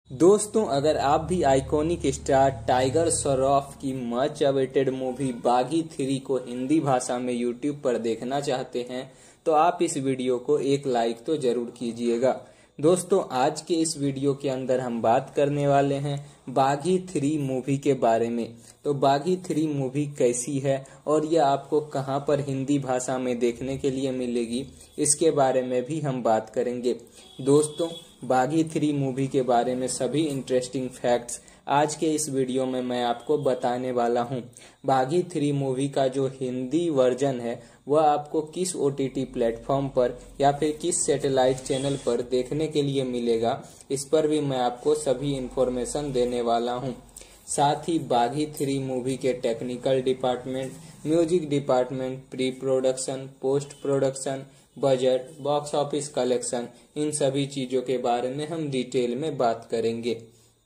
दोस्तों, अगर आप भी आइकॉनिक स्टार टाइगर श्रॉफ की मच अवेटेड मूवी बागी 3 को हिंदी भाषा में यूट्यूब पर देखना चाहते हैं तो आप इस वीडियो को एक लाइक तो जरूर कीजिएगा। दोस्तों, आज के इस वीडियो के अंदर हम बात करने वाले हैं बागी 3 मूवी के बारे में। तो बागी 3 मूवी कैसी है और यह आपको कहां पर हिंदी भाषा में देखने के लिए मिलेगी, इसके बारे में भी हम बात करेंगे। दोस्तों, बागी 3 मूवी के बारे में सभी इंटरेस्टिंग फैक्ट्स आज के इस वीडियो में मैं आपको बताने वाला हूं। बागी 3 मूवी का जो हिंदी वर्जन है वह आपको किस OTT प्लेटफॉर्म पर या फिर किस सैटेलाइट चैनल पर देखने के लिए मिलेगा, इस पर भी मैं आपको सभी इंफॉर्मेशन देने वाला हूं। साथ ही बागी 3 मूवी के technical department, music department, pre production, post production, budget, box office collection, इन सभी चीजों के बारे में हम डिटेल में बात करेंगे।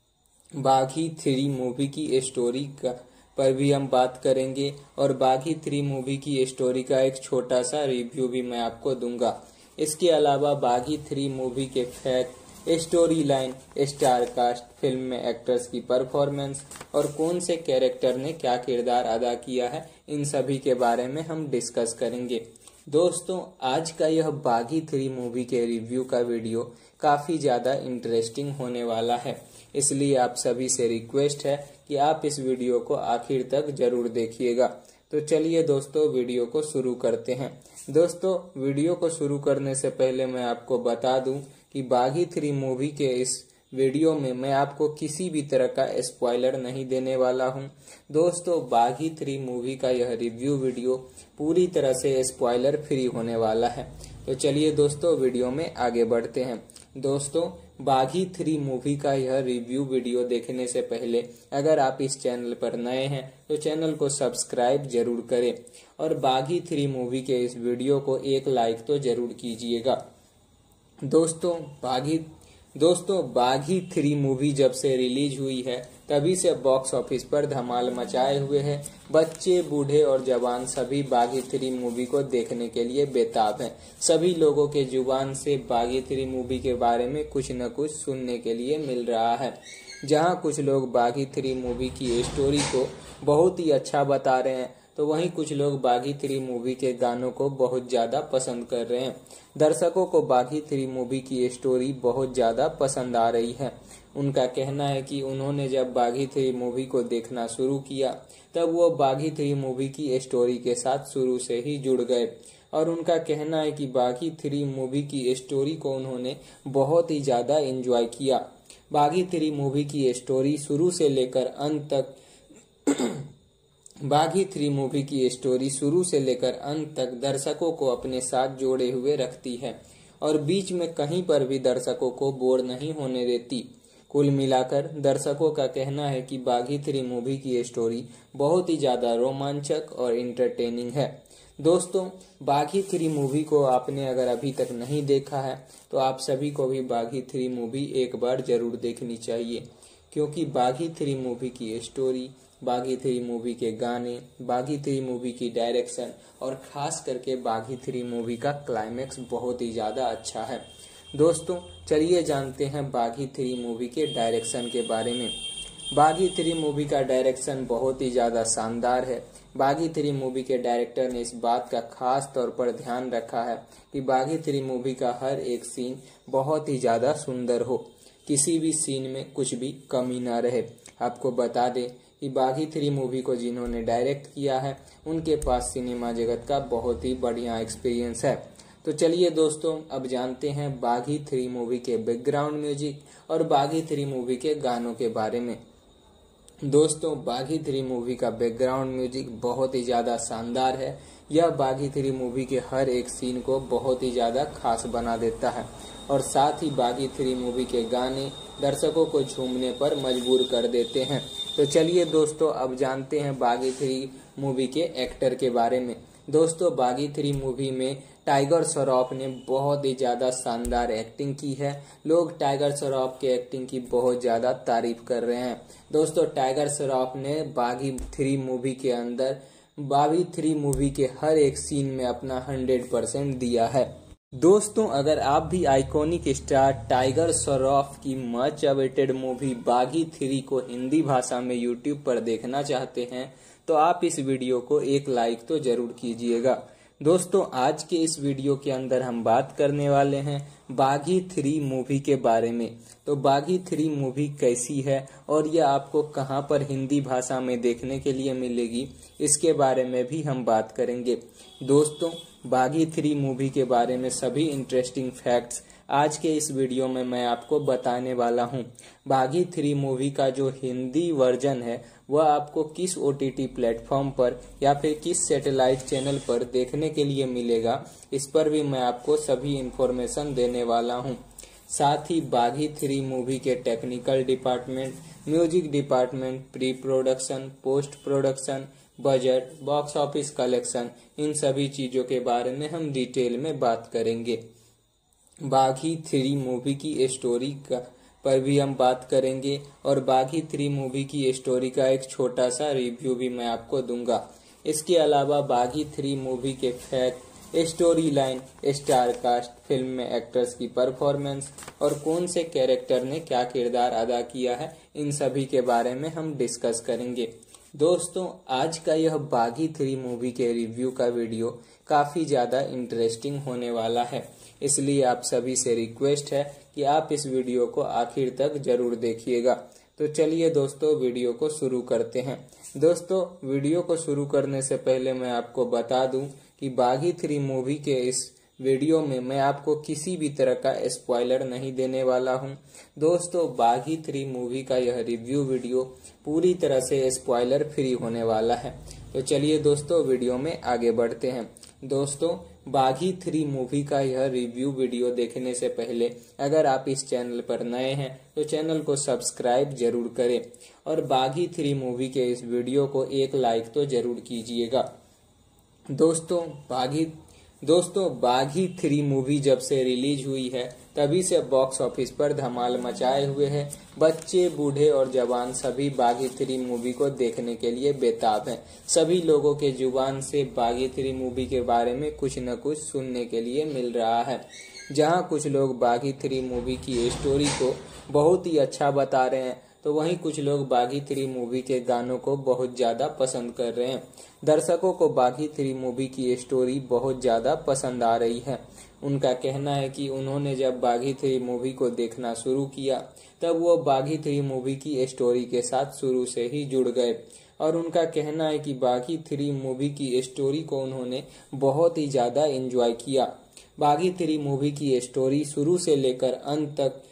बागी 3 मूवी की स्टोरी पर भी हम बात करेंगे और बागी 3 मूवी की स्टोरी का एक छोटा सा रिव्यू भी मैं आपको दूंगा। इसके अलावा बागी 3 मूवी के fact, story line, star cast, film में एक्टर्स की परफॉर्मेंस और कौन से कैरेक्टर ने क्या किरदार अदा किया है, इन सभी के बारे में हम डिस्कस करेंगे। दोस्तों, आज का यह बागी 3 मूवी के रिव्यू का वीडियो काफी ज्यादा इंटरेस्टिंग होने वाला है, इसलिए आप सभी से रिक्वेस्ट है कि आप इस वीडियो को आखिर तक जरूर देखिएगा। तो चलिए दोस्तों, वीडियो को शुरू करते हैं। दोस्तों, वीडियो को शुरू करने से पहले मैं आपको बता दूं कि बागी 3 मूवी के इस वीडियो में मैं आपको किसी भी तरह का स्पॉइलर नहीं देने वाला हूं। दोस्तों, बागी 3 मूवी का यह रिव्यू वीडियो पूरी तरह से स्पॉइलर फ्री होने वाला है। तो चलिए दोस्तों, वीडियो में आगे बढ़ते हैं। दोस्तों, बागी 3 मूवी का यह रिव्यू वीडियो देखने से पहले अगर आप इस चैनल पर नए हैं तो चैनल को सब्सक्राइब जरूर करें और बागी 3 मूवी के इस वीडियो को एक लाइक तो जरूर कीजिएगा। दोस्तों, बागी 3 मूवी जब से रिलीज हुई है तभी से बॉक्स ऑफिस पर धमाल मचाए हुए है। बच्चे, बूढ़े और जवान सभी बागी 3 मूवी को देखने के लिए बेताब हैं। सभी लोगों के जुबान से बागी 3 मूवी के बारे में कुछ न कुछ सुनने के लिए मिल रहा है। जहां कुछ लोग बागी 3 मूवी की स्टोरी को बहुत ही अच्छा बता रहे हैं तो वहीं कुछ लोग बागी 3 मूवी के गानों को बहुत ज्यादा पसंद कर रहे हैं। दर्शकों को बागी 3 मूवी की स्टोरी बहुत ज्यादा पसंद आ रही है। उनका कहना है कि उन्होंने जब बागी 3 मूवी को देखना शुरू किया तब वो बागी 3 मूवी की स्टोरी के साथ शुरू से ही जुड़ गए और उनका कहना है कि बागी 3 मूवी की स्टोरी को उन्होंने बहुत ही ज्यादा एंजॉय किया। बागी 3 मूवी की स्टोरी शुरू से लेकर अंत तक बागी 3 मूवी की स्टोरी शुरू से लेकर अंत तक दर्शकों को अपने साथ जोड़े हुए रखती है और बीच में कहीं पर भी दर्शकों को बोर नहीं होने देती। कुल मिलाकर दर्शकों का कहना है कि बागी 3 मूवी की स्टोरी बहुत ही ज्यादा रोमांचक और इंटरटेनिंग है। दोस्तों, बागी 3 मूवी को आपने अगर अभी तक नहीं देखा है तो आप सभी को भी बागी 3 मूवी एक बार जरूर देखनी चाहिए, क्योंकि बागी 3 मूवी की स्टोरी, बागी 3 मूवी के गाने, बागी 3 मूवी की डायरेक्शन और खास करके बागी 3 मूवी का क्लाइमेक्स बहुत ही ज्यादा अच्छा है। दोस्तों, चलिए जानते हैं बागी 3 मूवी के डायरेक्शन के बारे में। बागी 3 मूवी का डायरेक्शन बहुत ही ज्यादा शानदार है। बागी 3 मूवी के डायरेक्टर ने इस बात का खास तौर पर ध्यान रखा है कि बागी 3 मूवी का हर एक सीन बहुत ही ज्यादा सुंदर हो, किसी भी सीन में कुछ भी कमी ना रहे। आपको बता दें कि बागी 3 मूवी को जिन्होंने डायरेक्ट किया है उनके पास सिनेमा जगत का बहुत ही बढ़िया एक्सपीरियंस है। तो चलिए दोस्तों, अब जानते हैं बागी 3 मूवी के बैकग्राउंड म्यूजिक और बागी 3 मूवी के गानों के बारे में। दोस्तों, बागी 3 मूवी का बैकग्राउंड म्यूजिक बहुत ही ज्यादा शानदार है। यह बागी 3 मूवी के हर एक सीन को बहुत ही ज्यादा खास बना देता है और साथ ही बागी 3 मूवी के गाने दर्शकों को झूमने पर मजबूर कर देते हैं। तो चलिए दोस्तों, अब जानते हैं बागी 3 मूवी के एक्टर के बारे में। दोस्तों, बागी 3 मूवी में टाइगर श्रॉफ ने बहुत ही ज्यादा शानदार एक्टिंग की है। लोग टाइगर श्रॉफ के एक्टिंग की बहुत ज्यादा तारीफ कर रहे हैं। दोस्तों, टाइगर श्रॉफ ने बागी 3 मूवी के अंदर बागी 3 मूवी के हर एक सीन में अपना 100% दिया है। दोस्तों, अगर आप भी आइकॉनिक स्टार टाइगर श्रॉफ की मच अवेटेड मूवी बागी 3 को हिंदी भाषा में यूट्यूब पर देखना चाहते हैं तो आप इस वीडियो को एक लाइक तो जरूर कीजिएगा। दोस्तों, आज के इस वीडियो के अंदर हम बात करने वाले हैं बागी 3 मूवी के बारे में। तो बागी 3 मूवी कैसी है और यह आपको कहां पर हिंदी भाषा में देखने के लिए मिलेगी, इसके बारे में भी हम बात करेंगे। दोस्तों, बागी 3 मूवी के बारे में सभी इंटरेस्टिंग फैक्ट्स आज के इस वीडियो में मैं आपको बताने वाला हूं। बागी 3 मूवी का जो हिंदी वर्जन है वह आपको किस OTT प्लेटफॉर्म पर या फिर किस सैटेलाइट चैनल पर देखने के लिए मिलेगा, इस पर भी मैं आपको सभी इंफॉर्मेशन देने वाला हूं। साथ ही बागी 3 मूवी के technical department, music department, pre production, post production, budget, box office collection, इन सभी चीजों के बारे में हम डिटेल में बात करेंगे। बागी 3 मूवी की स्टोरी पर भी हम बात करेंगे और बागी 3 मूवी की स्टोरी का एक छोटा सा रिव्यू भी मैं आपको दूंगा। इसके अलावा बागी 3 मूवी के fact, story line, star cast, film में एक्टर्स की परफॉर्मेंस और कौन से कैरेक्टर ने क्या किरदार अदा किया है, इन सभी के बारे में हम डिस्कस करेंगे। दोस्तों, आज का यह बागी 3 मूवी के रिव्यू का वीडियो काफी ज्यादा इंटरेस्टिंग होने वाला है, इसलिए आप सभी से रिक्वेस्ट है कि आप इस वीडियो को आखिर तक जरूर देखिएगा। तो चलिए दोस्तों, वीडियो को शुरू करते हैं। दोस्तों, वीडियो को शुरू करने से पहले मैं आपको बता दूं कि बागी 3 मूवी के इस वीडियो में मैं आपको किसी भी तरह का स्पॉइलर नहीं देने वाला हूं। दोस्तों, बागी 3 मूवी का यह रिव्यू वीडियो पूरी तरह से स्पॉइलर फ्री होने वाला है। तो चलिए दोस्तों, वीडियो में आगे बढ़ते हैं। दोस्तों, बागी 3 मूवी का यह रिव्यू वीडियो देखने से पहले अगर आप इस चैनल पर नए हैं तो चैनल को सब्सक्राइब जरूर करें और बागी 3 मूवी के इस वीडियो को एक लाइक तो जरूर कीजिएगा। दोस्तों, बागी 3 मूवी जब से रिलीज हुई है तभी से बॉक्स ऑफिस पर धमाल मचाए हुए है। बच्चे, बूढ़े और जवान सभी बागी 3 मूवी को देखने के लिए बेताब हैं। सभी लोगों के जुबान से बागी 3 मूवी के बारे में कुछ न कुछ सुनने के लिए मिल रहा है। जहां कुछ लोग बागी 3 मूवी की स्टोरी को बहुत ही अच्छा बता रहे हैं तो वहीं कुछ लोग बागी 3 मूवी के गानों को बहुत ज्यादा पसंद कर रहे हैं। दर्शकों को बागी 3 मूवी की स्टोरी बहुत ज्यादा पसंद आ रही है। उनका कहना है कि उन्होंने जब बागी 3 मूवी को देखना शुरू किया तब वो बागी 3 मूवी की स्टोरी के साथ शुरू से ही जुड़ गए और उनका कहना है कि बागी 3 मूवी की स्टोरी को उन्होंने बहुत ही ज्यादा एंजॉय किया। बागी 3 मूवी की स्टोरी शुरू से लेकर अंत तक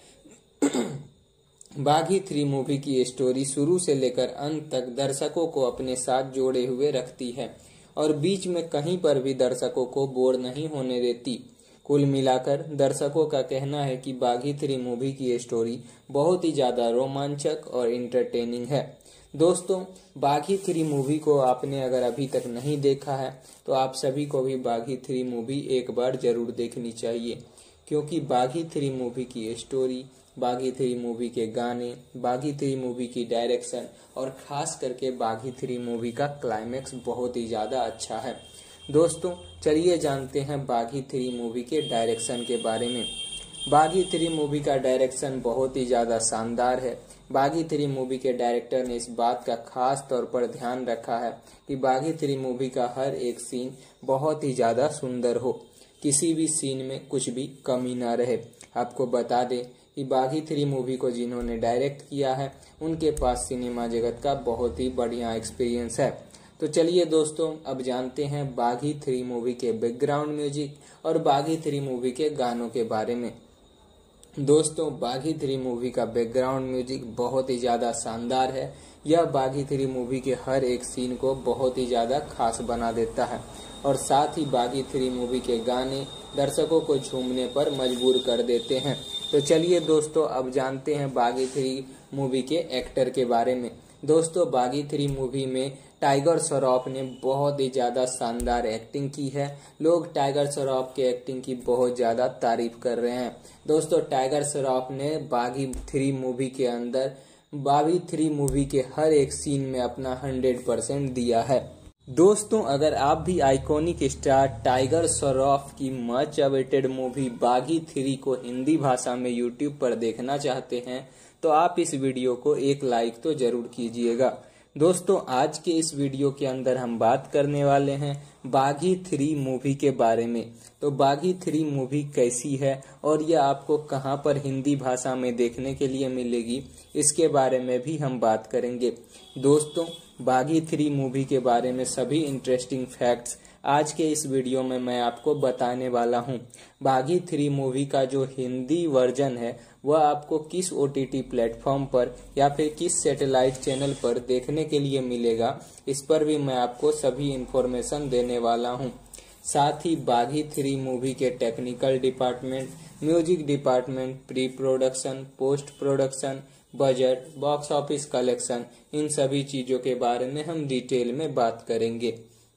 बागी 3 मूवी की स्टोरी शुरू से लेकर अंत तक दर्शकों को अपने साथ जोड़े हुए रखती है और बीच में कहीं पर भी दर्शकों को बोर नहीं होने देती। कुल मिलाकर दर्शकों का कहना है कि बागी 3 मूवी की स्टोरी बहुत ही ज्यादा रोमांचक और इंटरटेनिंग है। दोस्तों, बागी 3 मूवी को आपने अगर अभी तक नहीं देखा है तो आप सभी को भी बागी 3 मूवी एक बार जरूर देखनी चाहिए, क्योंकि बागी 3 मूवी की स्टोरी, बागी 3 मूवी के गाने, बागी 3 मूवी की डायरेक्शन और खास करके बागी 3 मूवी का क्लाइमेक्स बहुत ही ज्यादा अच्छा है। दोस्तों, चलिए जानते हैं बागी 3 मूवी के डायरेक्शन के बारे में। बागी 3 मूवी का डायरेक्शन बहुत ही ज्यादा शानदार है। बागी 3 मूवी के डायरेक्टर ने इस बात का खास तौर पर ध्यान रखा है कि बागी 3 मूवी का हर एक सीन बहुत ही ज्यादा सुंदर हो, किसी भी सीन में कुछ भी कमी ना रहे। आपको बता दें कि बागी 3 मूवी को जिन्होंने डायरेक्ट किया है उनके पास सिनेमा जगत का बहुत ही बढ़िया एक्सपीरियंस है। तो चलिए दोस्तों, अब जानते हैं बागी 3 मूवी के बैकग्राउंड म्यूजिक और बागी 3 मूवी के गानों के बारे में। दोस्तों, बागी 3 मूवी का बैकग्राउंड म्यूजिक बहुत ही ज्यादा शानदार है। यह बागी 3 मूवी के हर एक सीन को बहुत ही ज्यादा खास बना देता है और साथ ही बागी 3 मूवी के गाने दर्शकों को झूमने पर मजबूर कर देते हैं। तो चलिए दोस्तों, अब जानते हैं बागी 3 मूवी के एक्टर के बारे में। दोस्तों, बागी 3 मूवी में टाइगर श्रॉफ ने बहुत ही ज्यादा शानदार एक्टिंग की है। लोग टाइगर श्रॉफ के एक्टिंग की बहुत ज्यादा तारीफ कर रहे हैं। दोस्तों, टाइगर श्रॉफ ने बागी 3 मूवी के अंदर बागी 3 मूवी के हर एक सीन में अपना 100% दिया है। दोस्तों, अगर आप भी आइकॉनिक स्टार टाइगर श्रॉफ की मच अवेटेड मूवी बागी 3 को हिंदी भाषा में यूट्यूब पर देखना चाहते हैं तो आप इस वीडियो को एक लाइक तो जरूर कीजिएगा। दोस्तों, आज के इस वीडियो के अंदर हम बात करने वाले हैं बागी 3 मूवी के बारे में। तो बागी 3 मूवी कैसी है और यह आपको कहां पर हिंदी भाषा में देखने के लिए मिलेगी, इसके बारे में भी हम बात करेंगे। दोस्तों, बागी 3 मूवी के बारे में सभी इंटरेस्टिंग फैक्ट्स आज के इस वीडियो में मैं आपको बताने वाला हूं। बागी 3 मूवी का जो हिंदी वर्जन है वह आपको किस OTT प्लेटफॉर्म पर या फिर किस सैटेलाइट चैनल पर देखने के लिए मिलेगा, इस पर भी मैं आपको सभी इंफॉर्मेशन देने वाला हूं। साथ ही बागी 3 मूवी के technical department, music department, pre production, post production, budget, box office collection, इन सभी चीजों के बारे में हम डिटेल में बात करेंगे।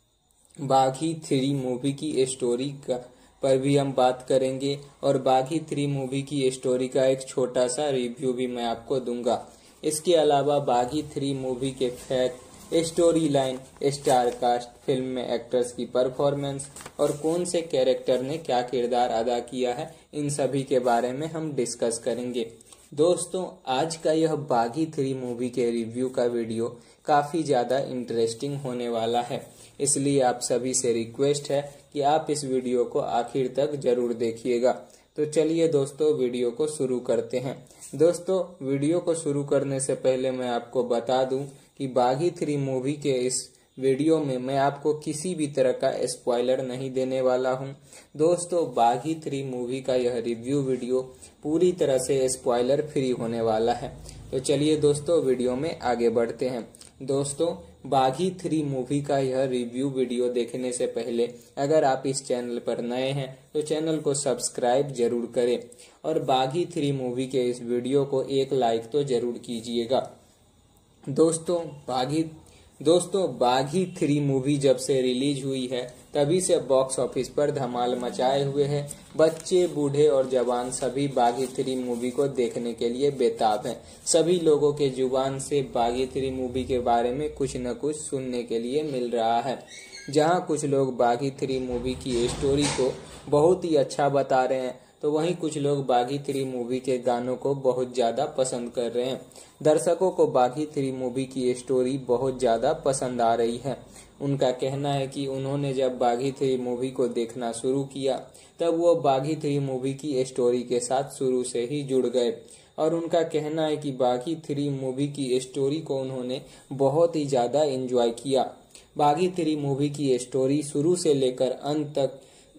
बागी 3 मूवी की स्टोरी पर भी हम बात करेंगे और बागी 3 मूवी की स्टोरी का एक छोटा सा रिव्यू भी मैं आपको दूंगा। इसके अलावा बागी 3 मूवी के fact, story line, star cast, film में एक्टर्स की परफॉर्मेंस और कौन से कैरेक्टर ने क्या किरदार अदा किया है, इन सभी के बारे में हम डिस्कस करेंगे। दोस्तों, आज का यह बागी 3 मूवी के रिव्यू का वीडियो काफी ज्यादा इंटरेस्टिंग होने वाला है, इसलिए आप सभी से रिक्वेस्ट है कि आप इस वीडियो को आखिर तक जरूर देखिएगा। तो चलिए दोस्तों, वीडियो को शुरू करते हैं। दोस्तों, वीडियो को शुरू करने से पहले मैं आपको बता दूं कि बागी 3 मूवी के इस वीडियो में मैं आपको किसी भी तरह का स्पॉइलर नहीं देने वाला हूं। दोस्तों, बागी 3 मूवी का यह रिव्यू वीडियो पूरी तरह से स्पॉइलर फ्री होने वाला है। तो चलिए दोस्तों, वीडियो में आगे बढ़ते हैं। दोस्तों, बागी 3 मूवी का यह रिव्यू वीडियो देखने से पहले अगर आप इस चैनल पर नए हैं तो चैनल को सब्सक्राइब जरूर करें और बागी 3 मूवी के इस वीडियो को एक लाइक तो जरूर कीजिएगा। दोस्तों, बागी 3 मूवी जब से रिलीज हुई है तभी से बॉक्स ऑफिस पर धमाल मचाए हुए है। बच्चे, बूढ़े और जवान सभी बागी 3 मूवी को देखने के लिए बेताब हैं। सभी लोगों के जुबान से बागी 3 मूवी के बारे में कुछ न कुछ सुनने के लिए मिल रहा है। जहां कुछ लोग बागी 3 मूवी की स्टोरी को बहुत ही अच्छा बता रहे हैं तो वहीं कुछ लोग बागी 3 मूवी के गानों को बहुत ज्यादा पसंद कर रहे हैं। दर्शकों को बागी 3 मूवी की स्टोरी बहुत ज्यादा पसंद आ रही है। उनका कहना है कि उन्होंने जब बागी 3 मूवी को देखना शुरू किया तब वो बागी 3 मूवी की स्टोरी के साथ शुरू से ही जुड़ गए और उनका कहना है कि बागी 3 मूवी की स्टोरी को उन्होंने बहुत ही ज्यादा एंजॉय किया। बागी 3 मूवी की स्टोरी शुरू से लेकर अंत तक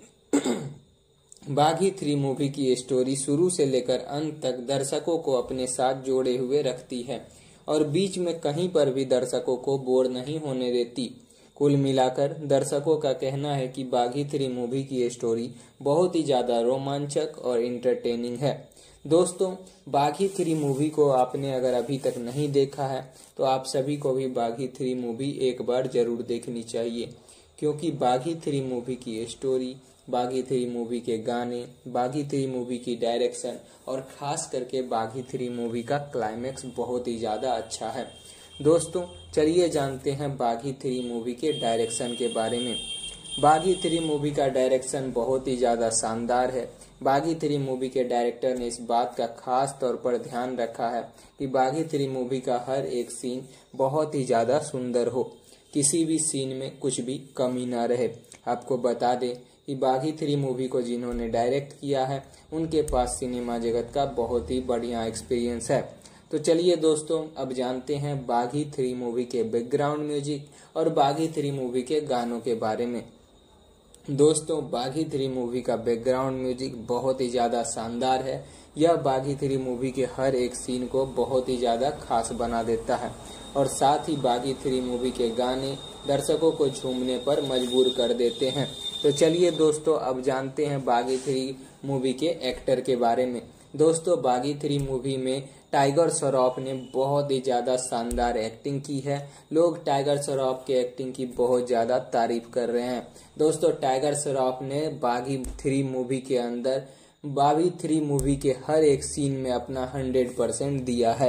बागी 3 मूवी की स्टोरी शुरू से लेकर अंत तक दर्शकों को अपने साथ जोड़े हुए रखती है और बीच में कहीं पर भी दर्शकों को बोर नहीं होने देती। कुल मिलाकर दर्शकों का कहना है कि बागी 3 मूवी की स्टोरी बहुत ही ज्यादा रोमांचक और इंटरटेनिंग है। दोस्तों, बागी 3 मूवी को आपने अगर अभी तक नहीं देखा है तो आप सभी को भी बागी 3 मूवी एक बार जरूर देखनी चाहिए, क्योंकि बागी 3 मूवी की स्टोरी, बागी 3 मूवी के गाने, बागी 3 मूवी की डायरेक्शन और खास करके बागी 3 मूवी का क्लाइमेक्स बहुत ही ज्यादा अच्छा है। दोस्तों, चलिए जानते हैं बागी 3 मूवी के डायरेक्शन के बारे में। बागी 3 मूवी का डायरेक्शन बहुत ही ज्यादा शानदार है। बागी 3 मूवी के डायरेक्टर ने इस बात का खास तौर पर ध्यान रखा है कि बागी 3 मूवी का हर एक सीन बहुत ही ज्यादा सुंदर हो, किसी भी सीन में कुछ भी कमी ना रहे। आपको बता दें कि बागी 3 मूवी को जिन्होंने डायरेक्ट किया है उनके पास सिनेमा जगत का बहुत ही बढ़िया एक्सपीरियंस है। तो चलिए दोस्तों, अब जानते हैं बागी 3 मूवी के बैकग्राउंड म्यूजिक और बागी 3 मूवी के गानों के बारे में। दोस्तों, बागी 3 मूवी का बैकग्राउंड म्यूजिक बहुत ही ज्यादा शानदार है। यह बागी 3 मूवी के हर एक सीन को बहुत ही ज्यादा खास बना देता है और साथ ही बागी 3 मूवी के गाने दर्शकों को झूमने पर मजबूर कर देते हैं। तो चलिए दोस्तों, अब जानते हैं बागी 3 मूवी के एक्टर के बारे में। दोस्तों, बागी 3 मूवी में टाइगर श्रॉफ ने बहुत ही ज्यादा शानदार एक्टिंग की है। लोग टाइगर श्रॉफ के एक्टिंग की बहुत ज्यादा तारीफ कर रहे हैं। दोस्तों, टाइगर श्रॉफ ने बागी 3 मूवी के अंदर बागी 3 मूवी के हर एक सीन में अपना 100% दिया है।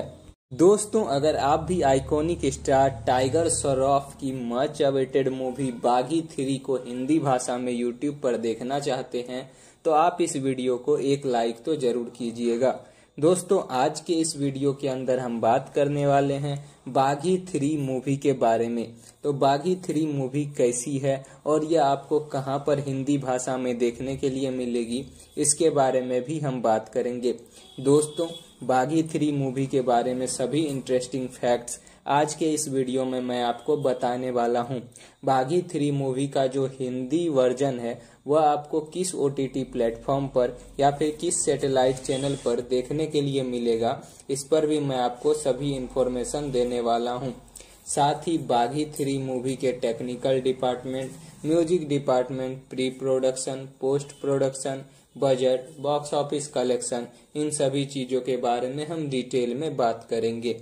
दोस्तों, अगर आप भी आइकॉनिक स्टार टाइगर श्रॉफ की मच अवेटेड मूवी बागी 3 को हिंदी भाषा में यूट्यूब पर देखना चाहते हैं तो आप इस वीडियो को एक लाइक तो जरूर कीजिएगा। दोस्तों, आज के इस वीडियो के अंदर हम बात करने वाले हैं बागी 3 मूवी के बारे में। तो बागी 3 मूवी कैसी है और यह आपको कहां पर हिंदी भाषा में देखने के लिए मिलेगी, इसके बारे में भी हम बात करेंगे। दोस्तों, बागी 3 मूवी के बारे में सभी इंटरेस्टिंग फैक्ट्स आज के इस वीडियो में मैं आपको बताने वाला हूं। बागी 3 मूवी का जो हिंदी वर्जन है वह आपको किस OTT प्लेटफॉर्म पर या फिर किस सैटेलाइट चैनल पर देखने के लिए मिलेगा, इस पर भी मैं आपको सभी इंफॉर्मेशन देने वाला हूं। साथ ही बागी 3 मूवी के technical department, music department, pre production, post production, budget, box office collection, इन सभी चीजों के बारे में हम डिटेल में बात करेंगे।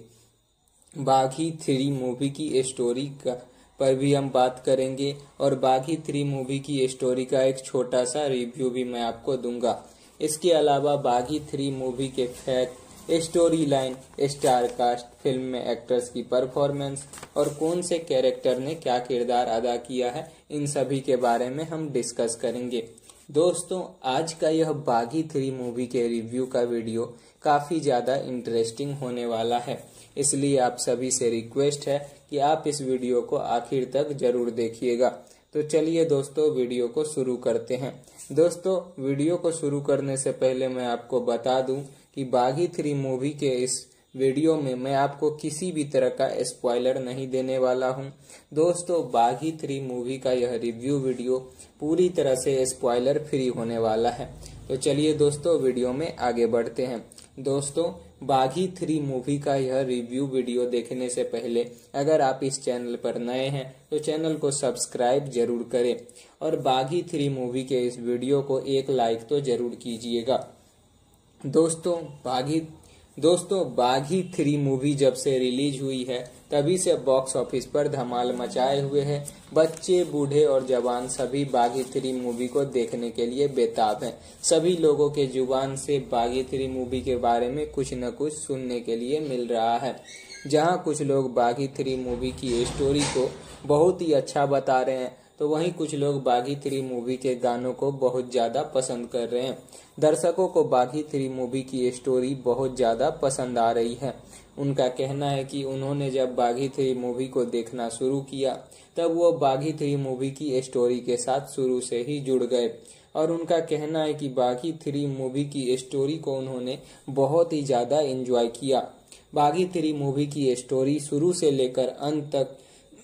बागी 3 मूवी की स्टोरी पर भी हम बात करेंगे और बागी 3 मूवी की स्टोरी का एक छोटा सा रिव्यू भी मैं आपको दूंगा। इसके अलावा बागी 3 मूवी के fact, story line, star cast, film में एक्टर्स की परफॉर्मेंस और कौन से कैरेक्टर ने क्या किरदार अदा किया है, इन सभी के बारे में हम डिस्कस करेंगे। दोस्तों, आज का यह बागी 3 मूवी के रिव्यू का वीडियो काफी ज्यादा इंटरेस्टिंग होने वाला है, इसलिए आप सभी से रिक्वेस्ट है कि आप इस वीडियो को आखिर तक जरूर देखिएगा। तो चलिए दोस्तों, वीडियो को शुरू करते हैं। दोस्तों, वीडियो को शुरू करने से पहले मैं आपको बता दूं कि बागी 3 मूवी के इस वीडियो में मैं आपको किसी भी तरह का स्पॉइलर नहीं देने वाला हूं। दोस्तों, बागी 3 मूवी का यह रिव्यू वीडियो पूरी तरह से स्पॉइलर फ्री होने वाला है। तो चलिए दोस्तों, वीडियो में आगे बढ़ते हैं। दोस्तों, बागी 3 मूवी का यह रिव्यू वीडियो देखने से पहले अगर आप इस चैनल पर नए हैं तो चैनल को सब्सक्राइब जरूर करें और बागी 3 मूवी के इस वीडियो को एक लाइक तो जरूर कीजिएगा। दोस्तों, बागी 3 मूवी जब से रिलीज हुई है तभी से बॉक्स ऑफिस पर धमाल मचाए हुए है। बच्चे, बूढ़े और जवान सभी बागी 3 मूवी को देखने के लिए बेताब हैं। सभी लोगों के जुबान से बागी 3 मूवी के बारे में कुछ न कुछ सुनने के लिए मिल रहा है। जहां कुछ लोग बागी 3 मूवी की स्टोरी को बहुत ही अच्छा बता रहे हैं तो वहीं कुछ लोग बागी 3 मूवी के गानों को बहुत ज्यादा पसंद कर रहे हैं। दर्शकों को बागी 3 मूवी की स्टोरी बहुत ज्यादा पसंद आ रही है। उनका कहना है कि उन्होंने जब बागी 3 मूवी को देखना शुरू किया तब वो बागी 3 मूवी की स्टोरी के साथ शुरू से ही जुड़ गए और उनका कहना है कि बागी 3 मूवी की स्टोरी को उन्होंने बहुत ही ज्यादा एंजॉय किया। बागी 3 मूवी की स्टोरी शुरू से लेकर अंत तक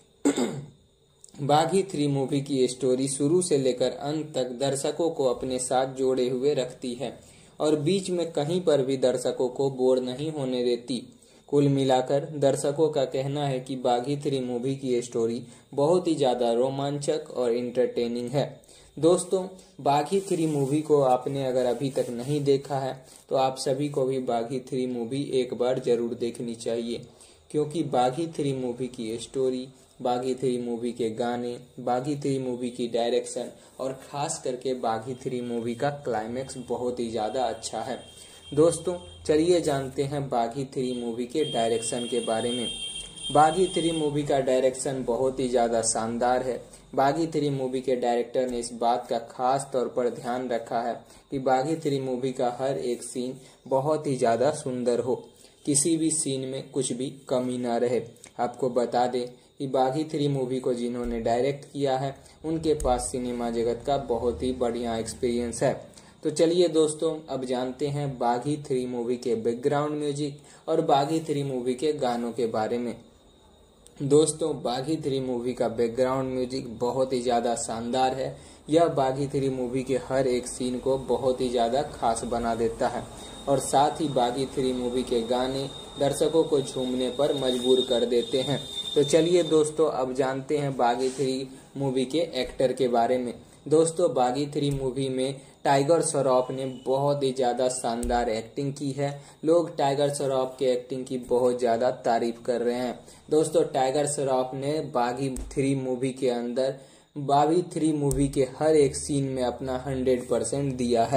बागी 3 मूवी की स्टोरी शुरू से लेकर अंत तक दर्शकों को अपने साथ जोड़े हुए रखती है और बीच में कहीं पर भी दर्शकों को बोर नहीं होने देती। कुल मिलाकर दर्शकों का कहना है कि बागी 3 मूवी की स्टोरी बहुत ही ज्यादा रोमांचक और इंटरटेनिंग है। दोस्तों, बागी 3 मूवी को आपने अगर अभी तक नहीं देखा है तो आप सभी को भी बागी 3 मूवी एक बार जरूर देखनी चाहिए, क्योंकि बागी 3 मूवी की स्टोरी, बागी 3 मूवी के गाने, बागी 3 मूवी की डायरेक्शन और खास करके बागी 3 मूवी का क्लाइमेक्स बहुत ही ज्यादा अच्छा है। दोस्तों, चलिए जानते हैं बागी 3 मूवी के डायरेक्शन के बारे में। बागी 3 मूवी का डायरेक्शन बहुत ही ज्यादा शानदार है। बागी 3 मूवी के डायरेक्टर ने इस बात का खास तौर पर ध्यान रखा है कि बागी 3 मूवी का हर एक सीन बहुत ही ज्यादा सुंदर हो, किसी भी सीन में कुछ भी कमी ना रहे। आपको बता दें कि बागी 3 मूवी को जिन्होंने डायरेक्ट किया है उनके पास सिनेमा जगत का बहुत ही बढ़िया एक्सपीरियंस है। तो चलिए दोस्तों, अब जानते हैं बागी 3 मूवी के बैकग्राउंड म्यूजिक और बागी 3 मूवी के गानों के बारे में। दोस्तों, बागी 3 मूवी का बैकग्राउंड म्यूजिक बहुत ही ज्यादा शानदार है। यह बागी 3 मूवी के हर एक सीन को बहुत ही ज्यादा खास बना देता है और साथ ही बागी 3 मूवी के गाने दर्शकों को झूमने पर मजबूर कर देते हैं। तो चलिए दोस्तों, अब जानते हैं बागी 3 मूवी के एक्टर के बारे में। दोस्तों, बागी 3 मूवी में टाइगर श्रॉफ ने बहुत ही ज्यादा शानदार एक्टिंग की है। लोग टाइगर श्रॉफ की एक्टिंग की बहुत ज्यादा तारीफ कर रहे हैं। दोस्तों, टाइगर श्रॉफ ने बागी 3 मूवी के अंदर बागी 3 मूवी के हर एक सीन में अपना 100% दिया है।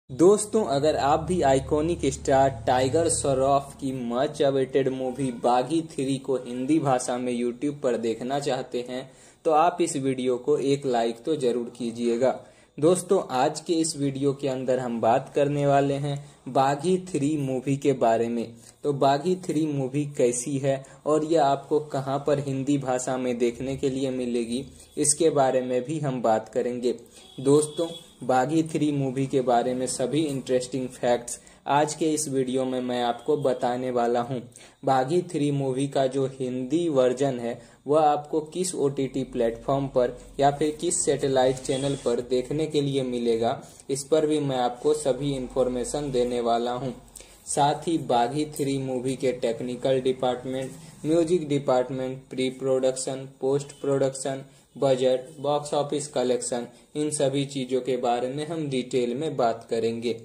दोस्तों, अगर आप भी आइकॉनिक स्टार टाइगर श्रॉफ की मच अवेटेड मूवी बागी 3 को हिंदी भाषा में यूट्यूब पर देखना चाहते हैं तो आप इस वीडियो को एक लाइक तो जरूर कीजिएगा। दोस्तों, आज के इस वीडियो के अंदर हम बात करने वाले हैं बागी 3 मूवी के बारे में। तो बागी 3 मूवी कैसी है और यह आपको कहां पर हिंदी भाषा में देखने के लिए मिलेगी, इसके बारे में भी हम बात करेंगे। दोस्तों, बागी 3 मूवी के बारे में सभी इंटरेस्टिंग फैक्ट्स आज के इस वीडियो में मैं आपको बताने वाला हूं। बागी 3 मूवी का जो हिंदी वर्जन है वह आपको किस OTT प्लेटफॉर्म पर या फिर किस सैटेलाइट चैनल पर देखने के लिए मिलेगा, इस पर भी मैं आपको सभी इंफॉर्मेशन देने वाला हूं। साथ ही बागी 3 मूवी के technical department, music department, pre production, post production, budget, box office collection, इन सभी चीजों के बारे में हम डिटेल में बात करेंगे।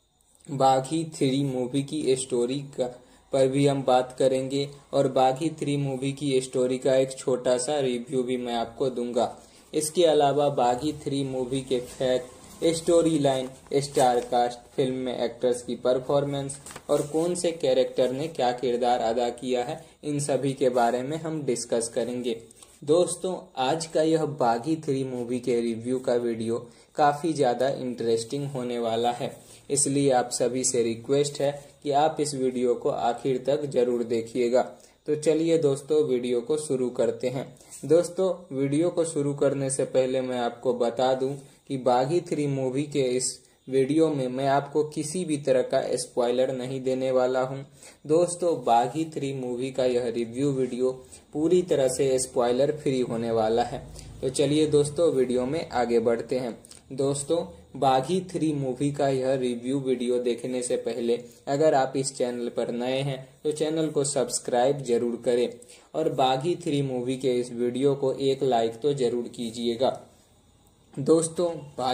बागी 3 मूवी की स्टोरी पर भी हम बात करेंगे और बागी 3 मूवी की स्टोरी का एक छोटा सा रिव्यू भी मैं आपको दूंगा। इसके अलावा बागी 3 मूवी के fact, story line, star cast, film में एक्टर्स की परफॉर्मेंस और कौन से कैरेक्टर ने क्या किरदार अदा किया है, इन सभी के बारे में हम डिस्कस करेंगे। दोस्तों, आज का यह बागी 3 मूवी के रिव्यू का वीडियो काफी ज्यादा इंटरेस्टिंग होने वाला है, इसलिए आप सभी से रिक्वेस्ट है कि आप इस वीडियो को आखिर तक जरूर देखिएगा। तो चलिए दोस्तों, वीडियो को शुरू करते हैं। दोस्तों, वीडियो को शुरू करने से पहले मैं आपको बता दूं कि बागी 3 मूवी के इस वीडियो में मैं आपको किसी भी तरह का स्पॉइलर नहीं देने वाला हूं। दोस्तों, बागी 3 मूवी का यह रिव्यू वीडियो पूरी तरह से स्पॉइलर फ्री होने वाला है। तो चलिए दोस्तों, वीडियो में आगे बढ़ते हैं। दोस्तों, बागी 3 मूवी का यह रिव्यू वीडियो देखने से पहले अगर आप इस चैनल पर नए हैं तो चैनल को सब्सक्राइब जरूर करें और बागी 3 मूवी के इस वीडियो को एक लाइक तो जरूर कीजिएगा। दोस्तों,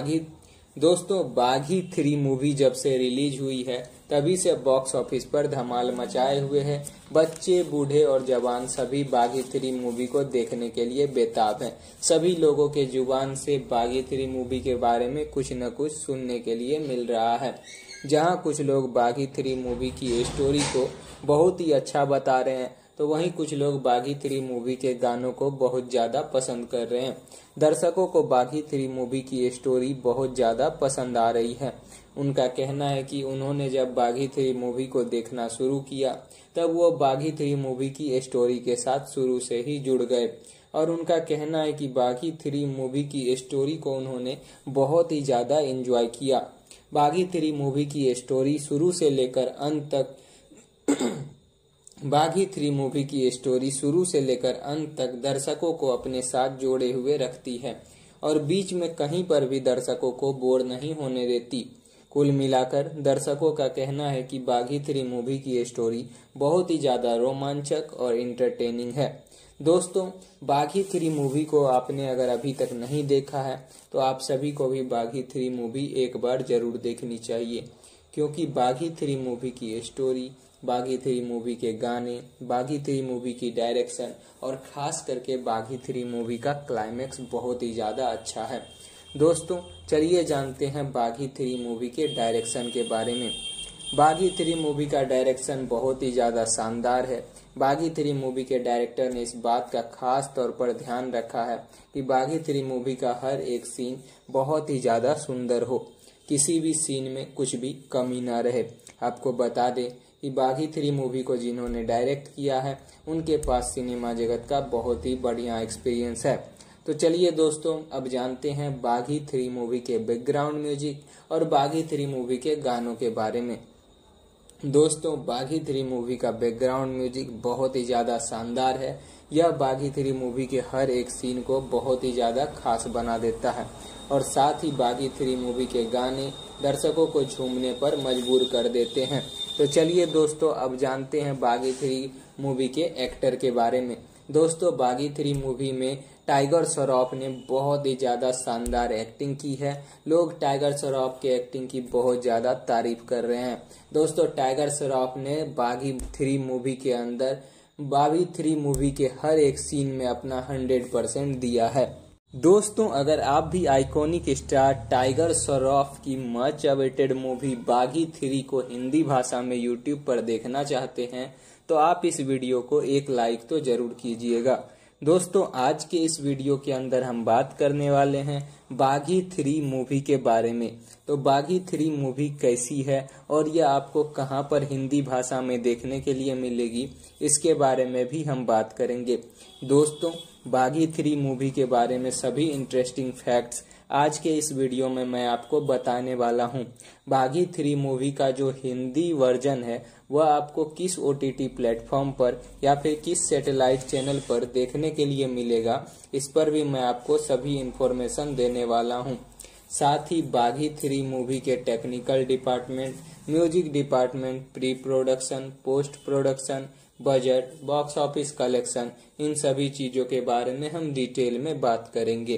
बागी 3 मूवी जब से रिलीज हुई है तभी से बॉक्स ऑफिस पर धमाल मचाए हुए है। बच्चे, बूढ़े और जवान सभी बागी 3 मूवी को देखने के लिए बेताब हैं। सभी लोगों के जुबान से बागी 3 मूवी के बारे में कुछ न कुछ सुनने के लिए मिल रहा है। जहां कुछ लोग बागी 3 मूवी की स्टोरी को बहुत ही अच्छा बता रहे हैं तो वहीं कुछ लोग बागी 3 मूवी के गानों को बहुत ज्यादा पसंद कर रहे हैं। दर्शकों को बागी 3 मूवी की स्टोरी बहुत ज्यादा पसंद आ रही है। उनका कहना है कि उन्होंने जब बागी 3 मूवी को देखना शुरू किया तब वो बागी 3 मूवी की स्टोरी के साथ शुरू से ही जुड़ गए और उनका कहना है कि बागी 3 मूवी की स्टोरी को उन्होंने बहुत ही ज्यादा एंजॉय किया। बागी 3 मूवी की स्टोरी शुरू से लेकर अंत तक बागी 3 मूवी की स्टोरी शुरू से लेकर अंत तक दर्शकों को अपने साथ जोड़े हुए रखती है और बीच में कहीं पर भी दर्शकों को बोर नहीं होने देती। कुल मिलाकर दर्शकों का कहना है कि बागी 3 मूवी की स्टोरी बहुत ही ज्यादा रोमांचक और इंटरटेनिंग है। दोस्तों, बागी 3 मूवी को आपने अगर अभी तक नहीं देखा है तो आप सभी को भी बागी 3 मूवी एक बार जरूर देखनी चाहिए, क्योंकि बागी 3 मूवी की स्टोरी, बागी 3 मूवी के गाने, बागी 3 मूवी की डायरेक्शन और खास करके बागी 3 मूवी का क्लाइमेक्स बहुत ही ज्यादा अच्छा है। दोस्तों, चलिए जानते हैं बागी 3 मूवी के डायरेक्शन के बारे में। बागी 3 मूवी का डायरेक्शन बहुत ही ज्यादा शानदार है। बागी 3 मूवी के डायरेक्टर ने इस बात का खास तौर पर ध्यान रखा है कि बागी 3 मूवी का हर एक सीन बहुत ही ज्यादा सुंदर हो, किसी भी सीन में कुछ भी कमी ना रहे। आपको बता दें कि बागी 3 मूवी को जिन्होंने डायरेक्ट किया है उनके पास सिनेमा जगत का बहुत ही बढ़िया एक्सपीरियंस है। तो चलिए दोस्तों, अब जानते हैं बागी 3 मूवी के बैकग्राउंड म्यूजिक और बागी 3 मूवी के गानों के बारे में। दोस्तों, बागी 3 मूवी का बैकग्राउंड म्यूजिक बहुत ही ज्यादा शानदार है। यह बागी 3 मूवी के हर एक सीन को बहुत ही ज्यादा खास बना देता है और साथ ही बागी 3 मूवी के गाने दर्शकों को झूमने पर मजबूर कर देते हैं। तो चलिए दोस्तों, अब जानते हैं बागी 3 मूवी के एक्टर के बारे में। दोस्तों, बागी 3 मूवी में टाइगर श्रॉफ ने बहुत ही ज्यादा शानदार एक्टिंग की है। लोग टाइगर श्रॉफ के एक्टिंग की बहुत ज्यादा तारीफ कर रहे हैं। दोस्तों, टाइगर श्रॉफ ने बागी 3 मूवी के अंदर बागी 3 मूवी के हर एक सीन में अपना 100% दिया है। दोस्तों, अगर आप भी आइकॉनिक स्टार टाइगर श्रॉफ की मच अवेटेड मूवी बागी 3 को हिंदी भाषा में यूट्यूब पर देखना चाहते हैं तो आप इस वीडियो को एक लाइक तो जरूर कीजिएगा। दोस्तों, आज के इस वीडियो के अंदर हम बात करने वाले हैं बागी 3 मूवी के बारे में। तो बागी 3 मूवी कैसी है और यह आपको कहां पर हिंदी भाषा में देखने के लिए मिलेगी, इसके बारे में भी हम बात करेंगे। दोस्तों, बागी 3 मूवी के बारे में सभी इंटरेस्टिंग फैक्ट्स आज के इस वीडियो में मैं आपको बताने वाला हूं। बागी 3 मूवी का जो हिंदी वर्जन है वह आपको किस OTT प्लेटफॉर्म पर या फिर किस सैटेलाइट चैनल पर देखने के लिए मिलेगा, इस पर भी मैं आपको सभी इंफॉर्मेशन देने वाला हूं। साथ ही बागी 3 मूवी के technical department, music department, pre production, post production, budget, box office collection, इन सभी चीजों के बारे में हम डिटेल में बात करेंगे।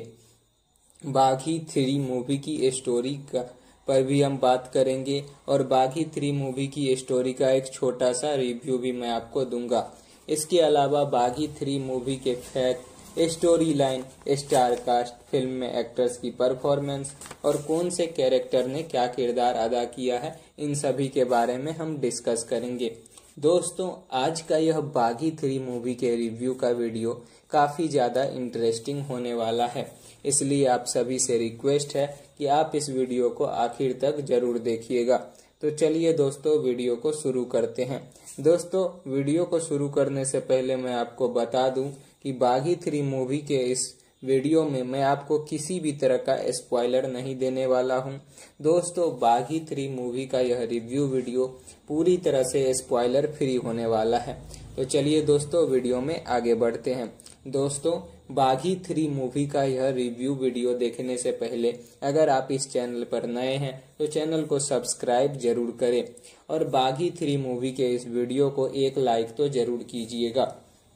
बागी 3 मूवी की स्टोरी पर भी हम बात करेंगे और बागी 3 मूवी की स्टोरी का एक छोटा सा रिव्यू भी मैं आपको दूंगा। इसके अलावा बागी 3 मूवी के fact, story line, star cast, film में एक्टर्स की परफॉर्मेंस और कौन से कैरेक्टर ने क्या किरदार अदा किया है, इन सभी के बारे में हम डिस्कस करेंगे। दोस्तों, आज का यह बागी 3 मूवी के रिव्यू का वीडियो काफी ज्यादा इंटरेस्टिंग होने वाला है, इसलिए आप सभी से रिक्वेस्ट है कि आप इस वीडियो को आखिर तक जरूर देखिएगा। तो चलिए दोस्तों, वीडियो को शुरू करते हैं। दोस्तों, वीडियो को शुरू करने से पहले मैं आपको बता दूं कि बागी 3 मूवी के इस वीडियो में मैं आपको किसी भी तरह का स्पॉइलर नहीं देने वाला हूं। दोस्तों, बागी 3 मूवी का यह रिव्यू वीडियो पूरी तरह से स्पॉइलर फ्री होने वाला है। तो चलिए दोस्तों, वीडियो में आगे बढ़ते हैं। दोस्तों, बागी 3 मूवी का यह रिव्यू वीडियो देखने से पहले अगर आप इस चैनल पर नए हैं तो चैनल को सब्सक्राइब जरूर करें और बागी 3 मूवी के इस वीडियो को एक लाइक तो जरूर कीजिएगा।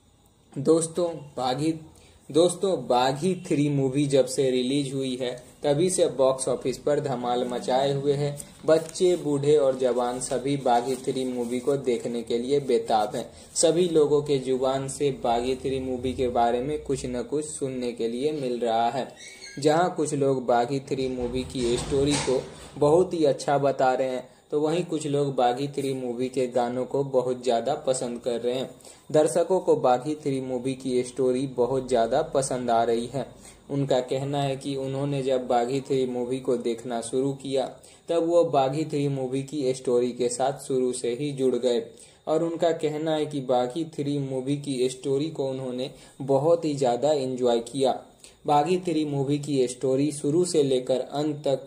दोस्तों, बागी 3 मूवी जब से रिलीज हुई है तभी से बॉक्स ऑफिस पर धमाल मचाए हुए है। बच्चे, बूढ़े और जवान सभी बागी 3 मूवी को देखने के लिए बेताब हैं। सभी लोगों के जुबान से बागी 3 मूवी के बारे में कुछ न कुछ सुनने के लिए मिल रहा है। जहां कुछ लोग बागी 3 मूवी की स्टोरी को बहुत ही अच्छा बता रहे हैं तो वहीं कुछ लोग बागी 3 मूवी के गानों को बहुत ज्यादा पसंद कर रहे हैं। दर्शकों को बागी 3 मूवी की स्टोरी बहुत ज्यादा पसंद आ रही है। उनका कहना है कि उन्होंने जब बागी 3 मूवी को देखना शुरू किया तब वो बागी 3 मूवी की स्टोरी के साथ शुरू से ही जुड़ गए और उनका कहना है कि बागी 3 मूवी की स्टोरी को उन्होंने बहुत ही ज्यादा एंजॉय किया। बागी 3 मूवी की स्टोरी शुरू से लेकर अंत तक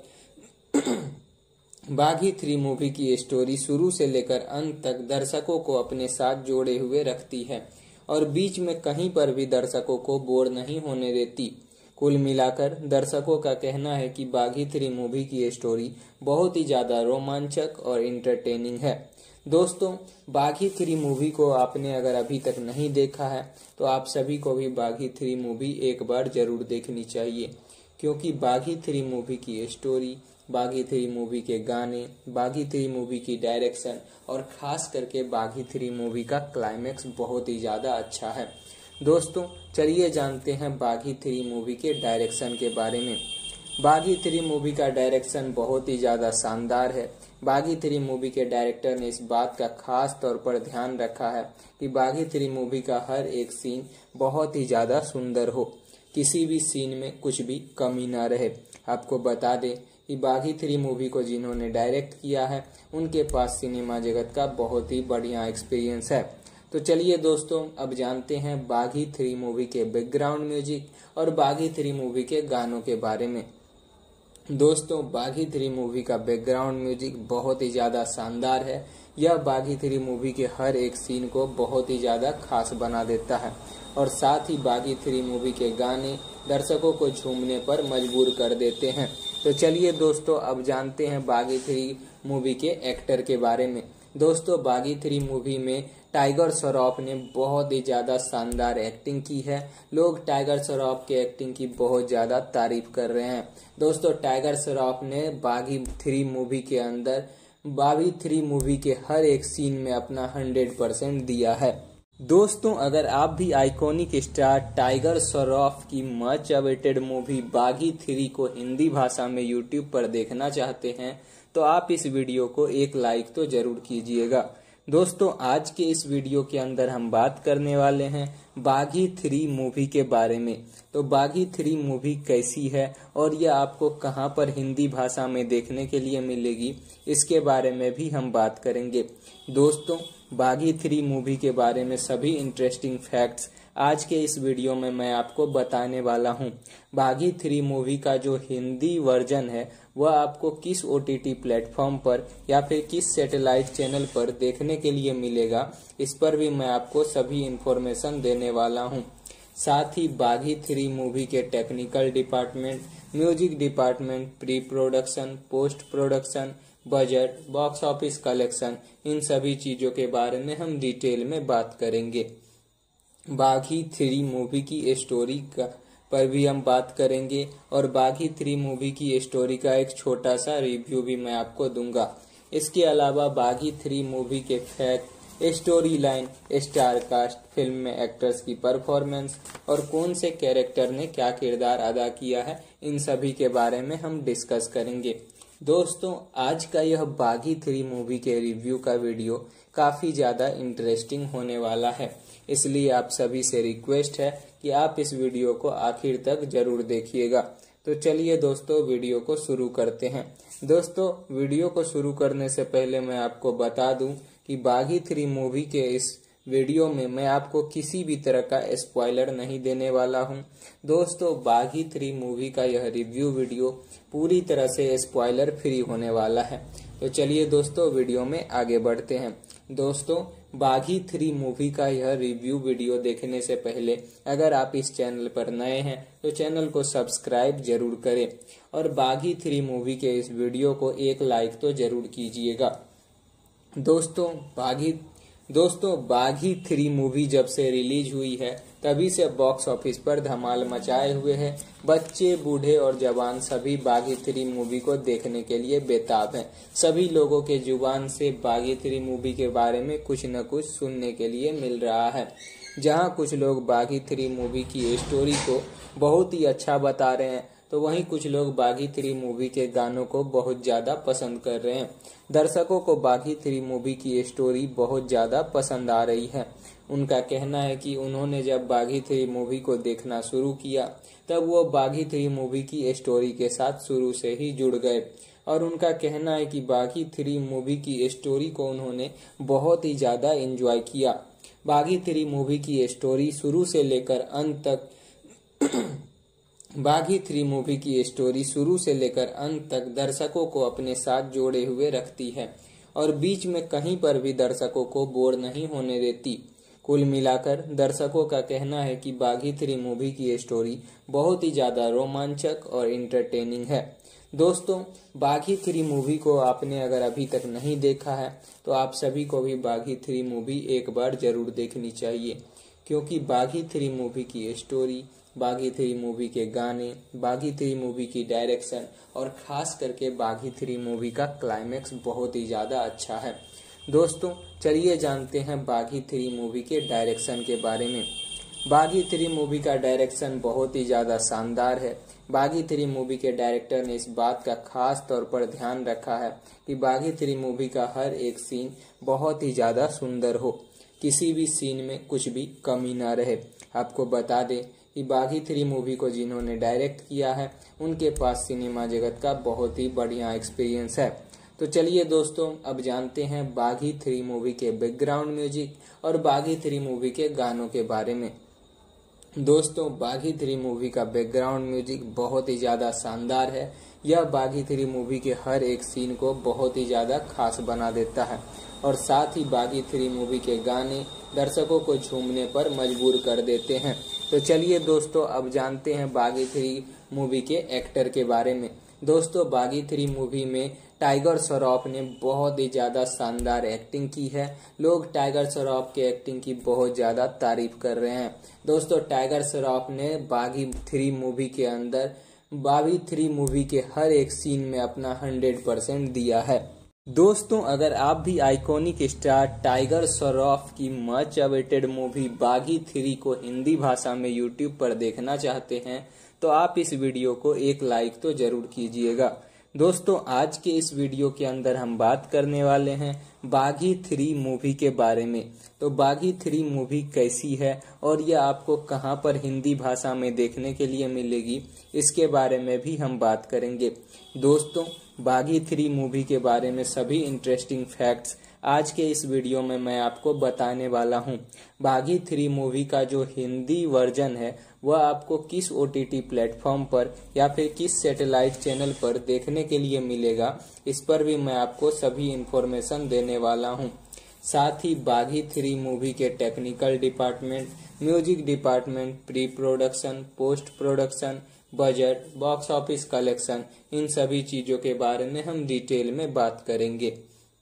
बागी 3 मूवी की स्टोरी शुरू से लेकर अंत तक दर्शकों को अपने साथ जोड़े हुए रखती है और बीच में कहीं पर भी दर्शकों को बोर नहीं होने देती। कुल मिलाकर दर्शकों का कहना है कि बागी 3 मूवी की स्टोरी बहुत ही ज्यादा रोमांचक और इंटरटेनिंग है। दोस्तों, बागी 3 मूवी को आपने अगर अभी तक नहीं देखा है तो आप सभी को भी बागी 3 मूवी एक बार जरूर देखनी चाहिए, क्योंकि बागी 3 मूवी की स्टोरी, बागी 3 मूवी के गाने, बागी 3 मूवी की डायरेक्शन और खास करके बागी 3 मूवी का क्लाइमेक्स बहुत ही ज्यादा अच्छा है। दोस्तों, चलिए जानते हैं बागी 3 मूवी के डायरेक्शन के बारे में। बागी 3 मूवी का डायरेक्शन बहुत ही ज्यादा शानदार है। बागी 3 मूवी के डायरेक्टर ने इस बात का खास तौर पर ध्यान रखा है कि बागी 3 मूवी का हर एक सीन बहुत ही ज्यादा सुंदर हो, किसी भी सीन में कुछ भी कमी ना रहे। आपको बता दें कि बागी 3 मूवी को जिन्होंने डायरेक्ट किया है उनके पास सिनेमा जगत का बहुत ही बढ़िया एक्सपीरियंस है। तो चलिए दोस्तों, अब जानते हैं बागी 3 मूवी के बैकग्राउंड म्यूजिक और बागी 3 मूवी के गानों के बारे में। दोस्तों, बागी 3 मूवी का बैकग्राउंड म्यूजिक बहुत ही ज्यादा शानदार है। यह बागी 3 मूवी के हर एक सीन को बहुत ही ज्यादा खास बना देता है और साथ ही बागी 3 मूवी के गाने दर्शकों को झूमने पर मजबूर कर देते हैं। तो चलिए दोस्तों, अब जानते हैं बागी 3 मूवी के एक्टर के बारे में। दोस्तों, बागी 3 मूवी में टाइगर श्रॉफ ने बहुत ही ज्यादा शानदार एक्टिंग की है। लोग टाइगर श्रॉफ के एक्टिंग की बहुत ज्यादा तारीफ कर रहे हैं। दोस्तों, टाइगर श्रॉफ ने बागी 3 मूवी के अंदर बागी 3 मूवी के हर एक सीन में अपना 100% दिया है। दोस्तों, अगर आप भी आइकॉनिक स्टार टाइगर श्रॉफ की मच अवेटेड मूवी बागी 3 को हिंदी भाषा में यूट्यूब पर देखना चाहते हैं तो आप इस वीडियो को एक लाइक तो जरूर कीजिएगा। दोस्तों, आज के इस वीडियो के अंदर हम बात करने वाले हैं बागी 3 मूवी के बारे में। तो बागी 3 मूवी कैसी है और यह आपको कहां पर हिंदी भाषा में देखने के लिए मिलेगी, इसके बारे में भी हम बात करेंगे। दोस्तों, बागी 3 मूवी के बारे में सभी इंटरेस्टिंग फैक्ट्स आज के इस वीडियो में मैं आपको बताने वाला हूं। बागी 3 मूवी का जो हिंदी वर्जन है वह आपको किस OTT प्लेटफॉर्म पर या फिर किस सैटेलाइट चैनल पर देखने के लिए मिलेगा, इस पर भी मैं आपको सभी इंफॉर्मेशन देने वाला हूं। साथ ही बागी 3 मूवी के technical department, music department, pre production, post production, budget, box office collection, इन सभी चीजों के बारे में हम डिटेल में बात करेंगे। बागी 3 मूवी की स्टोरी पर भी हम बात करेंगे और बागी 3 मूवी की स्टोरी का एक छोटा सा रिव्यू भी मैं आपको दूंगा। इसके अलावा बागी 3 मूवी के fact, story line, star cast, film में एक्टर्स की परफॉर्मेंस और कौन से कैरेक्टर ने क्या किरदार अदा किया है, इन सभी के बारे में हम डिस्कस करेंगे। दोस्तों, आज का यह बागी 3 मूवी के रिव्यू का वीडियो काफी ज्यादा इंटरेस्टिंग होने वाला है, इसलिए आप सभी से रिक्वेस्ट है कि आप इस वीडियो को आखिर तक जरूर देखिएगा। तो चलिए दोस्तों, वीडियो को शुरू करते हैं। दोस्तों, वीडियो को शुरू करने से पहले मैं आपको बता दूं कि बागी 3 मूवी के इस वीडियो में मैं आपको किसी भी तरह का स्पॉइलर नहीं देने वाला हूं। दोस्तों, बागी 3 मूवी का यह रिव्यू वीडियो पूरी तरह से स्पॉइलर फ्री होने वाला है। तो चलिए दोस्तों, वीडियो में आगे बढ़ते हैं। दोस्तों, बागी 3 मूवी का यह रिव्यू वीडियो देखने से पहले अगर आप इस चैनल पर नए हैं तो चैनल को सब्सक्राइब जरूर करें और बागी 3 मूवी के इस वीडियो को एक लाइक तो जरूर कीजिएगा। दोस्तों, बागी 3 मूवी जब से रिलीज हुई है तभी से बॉक्स ऑफिस पर धमाल मचाए हुए है। बच्चे, बूढ़े और जवान सभी बागी 3 मूवी को देखने के लिए बेताब हैं। सभी लोगों के जुबान से बागी 3 मूवी के बारे में कुछ न कुछ सुनने के लिए मिल रहा है। जहां कुछ लोग बागी 3 मूवी की स्टोरी को बहुत ही अच्छा बता रहे हैं तो वहीं कुछ लोग बागी 3 मूवी के गानों को बहुत ज्यादा पसंद कर रहे हैं। दर्शकों को बागी 3 मूवी की स्टोरी बहुत ज्यादा पसंद आ रही है। उनका कहना है कि उन्होंने जब बागी 3 मूवी को देखना शुरू किया तब वो बागी 3 मूवी की स्टोरी के साथ शुरू से ही जुड़ गए और उनका कहना है कि बागी 3 मूवी की स्टोरी को उन्होंने बहुत ही ज्यादा एंजॉय किया। बागी 3 मूवी की स्टोरी शुरू से लेकर अंत तक बागी 3 मूवी की स्टोरी शुरू से लेकर अंत तक दर्शकों को अपने साथ जोड़े हुए रखती है और बीच में कहीं पर भी दर्शकों को बोर नहीं होने देती। कुल मिलाकर दर्शकों का कहना है कि बागी 3 मूवी की स्टोरी बहुत ही ज्यादा रोमांचक और इंटरटेनिंग है। दोस्तों, बागी 3 मूवी को आपने अगर अभी तक नहीं देखा है तो आप सभी को भी बागी 3 मूवी एक बार जरूर देखनी चाहिए, क्योंकि बागी 3 मूवी की स्टोरी, बागी 3 मूवी के गाने, बागी 3 मूवी की डायरेक्शन और खास करके बागी 3 मूवी का क्लाइमेक्स बहुत ही ज्यादा अच्छा है। दोस्तों, चलिए जानते हैं बागी 3 मूवी के डायरेक्शन के बारे में। बागी 3 मूवी का डायरेक्शन बहुत ही ज्यादा शानदार है। बागी 3 मूवी के डायरेक्टर ने इस बात का खास तौर पर ध्यान रखा है कि बागी 3 मूवी का हर एक सीन बहुत ही ज्यादा सुंदर हो, किसी भी सीन में कुछ भी कमी ना रहे। आपको बता दें कि बागी 3 मूवी को जिन्होंने डायरेक्ट किया है उनके पास सिनेमा जगत का बहुत ही बढ़िया एक्सपीरियंस है। तो चलिए दोस्तों, अब जानते हैं बागी 3 मूवी के बैकग्राउंड म्यूजिक और बागी 3 मूवी के गानों के बारे में। दोस्तों, बागी 3 मूवी का बैकग्राउंड म्यूजिक बहुत ही ज्यादा शानदार है। यह बागी 3 मूवी के हर एक सीन को बहुत ही ज्यादा खास बना देता है और साथ ही बागी 3 मूवी के गाने दर्शकों को झूमने पर मजबूर कर देते हैं। तो चलिए दोस्तों, अब जानते हैं बागी 3 मूवी के एक्टर के बारे में। दोस्तों, बागी 3 मूवी में टाइगर श्रॉफ ने बहुत ही ज्यादा शानदार एक्टिंग की है। लोग टाइगर श्रॉफ की एक्टिंग की बहुत ज्यादा तारीफ कर रहे हैं। दोस्तों, टाइगर श्रॉफ ने बागी 3 मूवी के अंदर बागी 3 मूवी के हर एक सीन में अपना 100% दिया है। दोस्तों, अगर आप भी आइकॉनिक स्टार टाइगर श्रॉफ की मच अवेटेड मूवी बागी 3 को हिंदी भाषा में यूट्यूब पर देखना चाहते हैं तो आप इस वीडियो को एक लाइक तो जरूर कीजिएगा। दोस्तों, आज के इस वीडियो के अंदर हम बात करने वाले हैं बागी 3 मूवी के बारे में। तो बागी 3 मूवी कैसी है और यह आपको कहां पर हिंदी भाषा में देखने के लिए मिलेगी, इसके बारे में भी हम बात करेंगे। दोस्तों, बागी 3 मूवी के बारे में सभी इंटरेस्टिंग फैक्ट्स आज के इस वीडियो में मैं आपको बताने वाला हूं। बागी 3 मूवी का जो हिंदी वर्जन है वह आपको किस OTT प्लेटफॉर्म पर या फिर किस सैटेलाइट चैनल पर देखने के लिए मिलेगा, इस पर भी मैं आपको सभी इंफॉर्मेशन देने वाला हूं। साथ ही बागी 3 मूवी के technical department, music department, pre production, post production, budget, box office collection, इन सभी चीजों के बारे में हम डिटेल में बात करेंगे।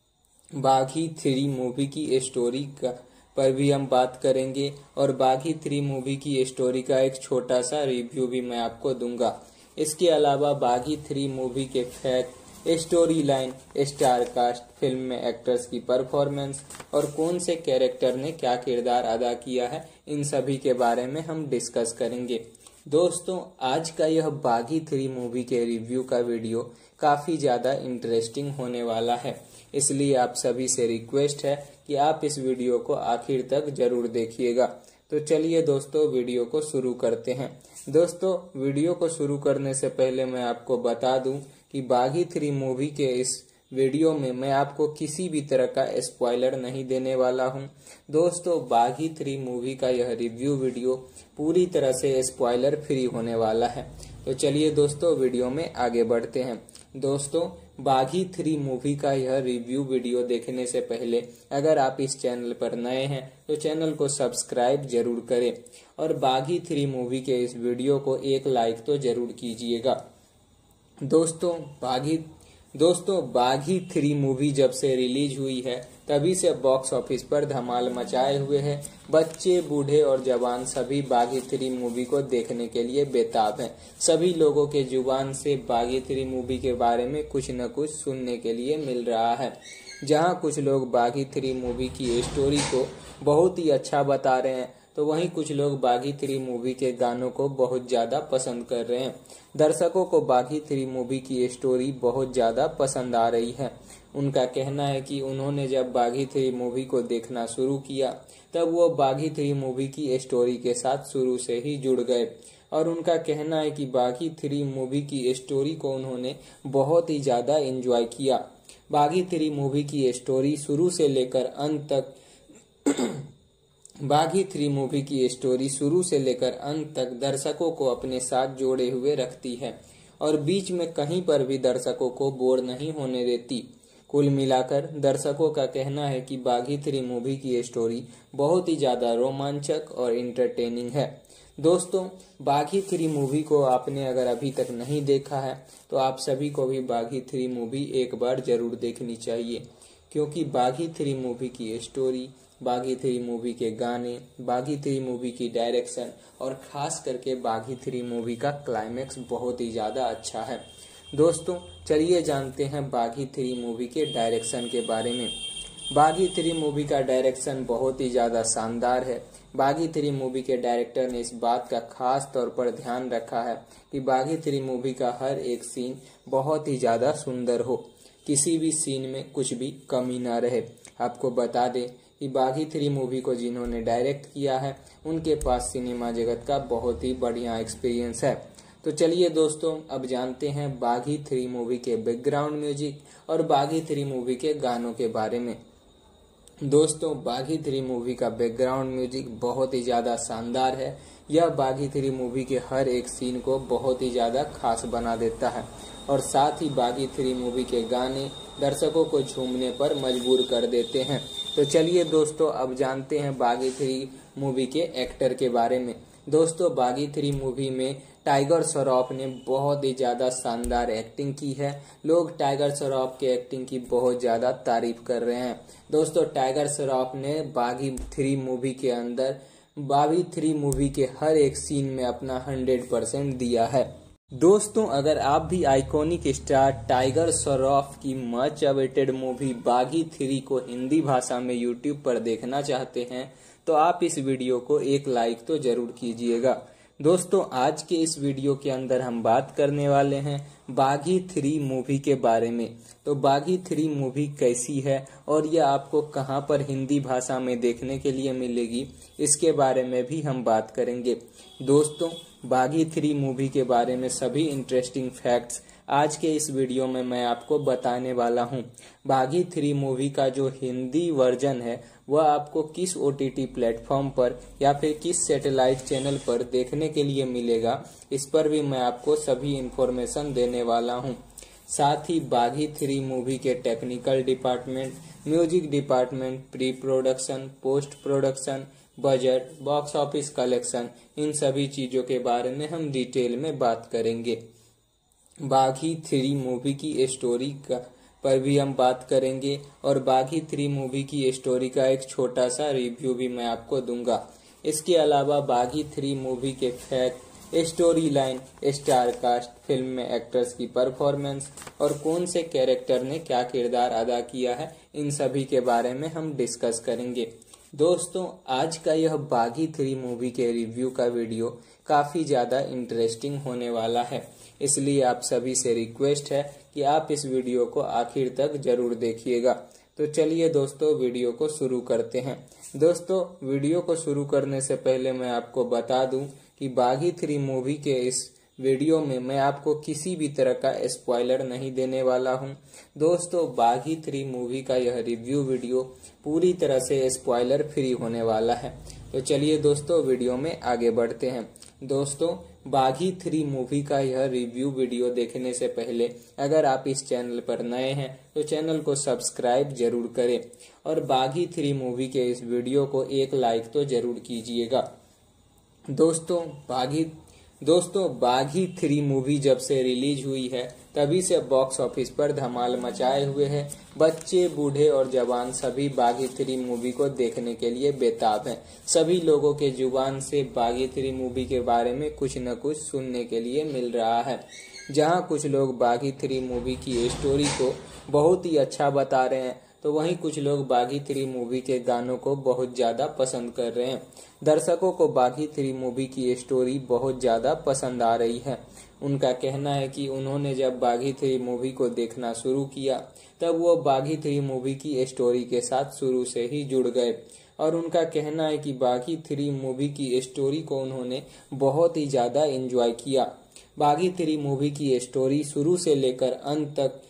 बागी 3 मूवी की स्टोरी पर भी हम बात करेंगे और बागी 3 मूवी की स्टोरी का एक छोटा सा रिव्यू भी मैं आपको दूंगा। इसके अलावा बागी 3 मूवी के fact, story line, star cast, film में एक्टर्स की परफॉर्मेंस और कौन से कैरेक्टर ने क्या किरदार अदा किया है, इन सभी के बारे में हम डिस्कस करेंगे। दोस्तों, आज का यह बागी 3 मूवी के रिव्यू का वीडियो काफी ज्यादा इंटरेस्टिंग होने वाला है, इसलिए आप सभी से रिक्वेस्ट है कि आप इस वीडियो को आखिर तक जरूर देखिएगा। तो चलिए दोस्तों, वीडियो को शुरू करते हैं। दोस्तों, वीडियो को शुरू करने से पहले मैं आपको बता दूं कि बागी 3 मूवी के इस वीडियो में मैं आपको किसी भी तरह का स्पॉइलर नहीं देने वाला हूं। दोस्तों, बागी 3 मूवी का यह रिव्यू वीडियो पूरी तरह से स्पॉइलर फ्री होने वाला है। तो चलिए दोस्तों, वीडियो में आगे बढ़ते हैं। दोस्तों, बागी 3 मूवी का यह रिव्यू वीडियो देखने से पहले अगर आप इस चैनल पर नए हैं तो चैनल को सब्सक्राइब जरूर करें और बागी 3 मूवी के इस वीडियो को एक लाइक तो जरूर कीजिएगा। दोस्तों, बागी 3 मूवी जब से रिलीज हुई है तभी से बॉक्स ऑफिस पर धमाल मचाए हुए है। बच्चे, बूढ़े और जवान सभी बागी 3 मूवी को देखने के लिए बेताब हैं। सभी लोगों के जुबान से बागी 3 मूवी के बारे में कुछ न कुछ सुनने के लिए मिल रहा है। जहां कुछ लोग बागी 3 मूवी की स्टोरी को बहुत ही अच्छा बता रहे हैं तो वहीं कुछ लोग बागी 3 मूवी के गानों को बहुत ज्यादा पसंद कर रहे हैं। दर्शकों को बागी 3 मूवी की स्टोरी बहुत ज्यादा पसंद आ रही है। उनका कहना है कि उन्होंने जब बागी 3 मूवी को देखना शुरू किया तब वो बागी 3 मूवी की स्टोरी के साथ शुरू से ही जुड़ गए और उनका कहना है कि बागी 3 मूवी की स्टोरी को उन्होंने बहुत ही ज्यादा एंजॉय किया। बागी 3 मूवी की स्टोरी शुरू से लेकर अंत तक बागी 3 मूवी की स्टोरी शुरू से लेकर अंत तक दर्शकों को अपने साथ जोड़े हुए रखती है और बीच में कहीं पर भी दर्शकों को बोर नहीं होने देती। कुल मिलाकर दर्शकों का कहना है कि बागी 3 मूवी की स्टोरी बहुत ही ज्यादा रोमांचक और इंटरटेनिंग है। दोस्तों, बागी 3 मूवी को आपने अगर अभी तक नहीं देखा है तो आप सभी को भी बागी 3 मूवी एक बार जरूर देखनी चाहिए, क्योंकि बागी 3 मूवी की स्टोरी, बागी 3 मूवी के गाने, बागी 3 मूवी की डायरेक्शन और खास करके बागी 3 मूवी का क्लाइमेक्स बहुत ही ज्यादा अच्छा है। दोस्तों, चलिए जानते हैं बागी 3 मूवी के डायरेक्शन के बारे में। बागी 3 मूवी का डायरेक्शन बहुत ही ज्यादा शानदार है। बागी 3 मूवी के डायरेक्टर ने इस बात का खास तौर पर ध्यान रखा है कि बागी 3 मूवी का हर एक सीन बहुत ही ज्यादा सुंदर हो, किसी भी सीन में कुछ भी कमी ना रहे। आपको बता दें कि बागी 3 मूवी को जिन्होंने डायरेक्ट किया है उनके पास सिनेमा जगत का बहुत ही बढ़िया एक्सपीरियंस है। तो चलिए दोस्तों, अब जानते हैं बागी 3 मूवी के बैकग्राउंड म्यूजिक और बागी 3 मूवी के गानों के बारे में। दोस्तों, बागी 3 मूवी का बैकग्राउंड म्यूजिक बहुत ही ज्यादा शानदार है। यह बागी 3 मूवी के हर एक सीन को बहुत ही ज्यादा खास बना देता है और साथ ही बागी 3 मूवी के गाने दर्शकों को झूमने पर मजबूर कर देते हैं। तो चलिए दोस्तों, अब जानते हैं बागी 3 मूवी के एक्टर के बारे में। दोस्तों, बागी 3 मूवी में टाइगर श्रॉफ ने बहुत ही ज्यादा शानदार एक्टिंग की है। लोग टाइगर श्रॉफ के एक्टिंग की बहुत ज्यादा तारीफ कर रहे हैं। दोस्तों, टाइगर श्रॉफ ने बागी 3 मूवी के अंदर बागी 3 मूवी के हर एक सीन में अपना 100% दिया है। दोस्तों, अगर आप भी आइकॉनिक स्टार टाइगर श्रॉफ की मच अवेटेड मूवी बागी 3 को हिंदी भाषा में यूट्यूब पर देखना चाहते हैं तो आप इस वीडियो को एक लाइक तो जरूर कीजिएगा। दोस्तों, आज के इस वीडियो के अंदर हम बात करने वाले हैं बागी 3 मूवी के बारे में। तो बागी 3 मूवी कैसी है और यह आपको कहां पर हिंदी भाषा में देखने के लिए मिलेगी, इसके बारे में भी हम बात करेंगे। दोस्तों, बागी 3 मूवी के बारे में सभी इंटरेस्टिंग फैक्ट्स आज के इस वीडियो में मैं आपको बताने वाला हूं। बागी 3 मूवी का जो हिंदी वर्जन है वह आपको किस OTT प्लेटफॉर्म पर या फिर किस सैटेलाइट चैनल पर देखने के लिए मिलेगा, इस पर भी मैं आपको सभी इंफॉर्मेशन देने वाला हूं। साथ ही बागी 3 मूवी के technical department, music department, pre production, post production, budget, box office collection, इन सभी चीजों के बारे में हम डिटेल में बात करेंगे। बागी 3 मूवी की स्टोरी पर भी हम बात करेंगे और बागी 3 मूवी की स्टोरी का एक छोटा सा रिव्यू भी मैं आपको दूंगा। इसके अलावा बागी 3 मूवी के fact, story line, star cast, film में एक्टर्स की परफॉर्मेंस और कौन से कैरेक्टर ने क्या किरदार अदा किया है, इन सभी के बारे में हम डिस्कस करेंगे। दोस्तों, आज का यह बागी 3 मूवी के रिव्यू का वीडियो काफी ज्यादा इंटरेस्टिंग होने वाला है, इसलिए आप सभी से रिक्वेस्ट है कि आप इस वीडियो को आखिर तक जरूर देखिएगा। तो चलिए दोस्तों, वीडियो को शुरू करते हैं। दोस्तों, वीडियो को शुरू करने से पहले मैं आपको बता दूं कि बागी 3 मूवी के इस वीडियो में मैं आपको किसी भी तरह का स्पॉइलर नहीं देने वाला हूं। दोस्तों, बागी 3 मूवी का यह रिव्यू वीडियो पूरी तरह से स्पॉइलर फ्री होने वाला है। तो चलिए दोस्तों, वीडियो में आगे बढ़ते हैं। दोस्तों, बागी 3 मूवी का यह रिव्यू वीडियो देखने से पहले अगर आप इस चैनल पर नए हैं तो चैनल को सब्सक्राइब जरूर करें और बागी 3 मूवी के इस वीडियो को एक लाइक तो जरूर कीजिएगा। दोस्तों, बागी 3 मूवी जब से रिलीज हुई है तभी से बॉक्स ऑफिस पर धमाल मचाए हुए है। बच्चे, बूढ़े और जवान सभी बागी 3 मूवी को देखने के लिए बेताब हैं। सभी लोगों के जुबान से बागी 3 मूवी के बारे में कुछ न कुछ सुनने के लिए मिल रहा है। जहां कुछ लोग बागी 3 मूवी की स्टोरी को बहुत ही अच्छा बता रहे हैं तो वहीं कुछ लोग बागी 3 मूवी के गानों को बहुत ज्यादा पसंद कर रहे हैं। दर्शकों को बागी 3 मूवी की स्टोरी बहुत ज्यादा पसंद आ रही है। उनका कहना है कि उन्होंने जब बागी 3 मूवी को देखना शुरू किया तब वो बागी 3 मूवी की स्टोरी के साथ शुरू से ही जुड़ गए और उनका कहना है कि बागी 3 मूवी की स्टोरी को उन्होंने बहुत ही ज्यादा एंजॉय किया। बागी 3 मूवी की स्टोरी शुरू से लेकर अंत तक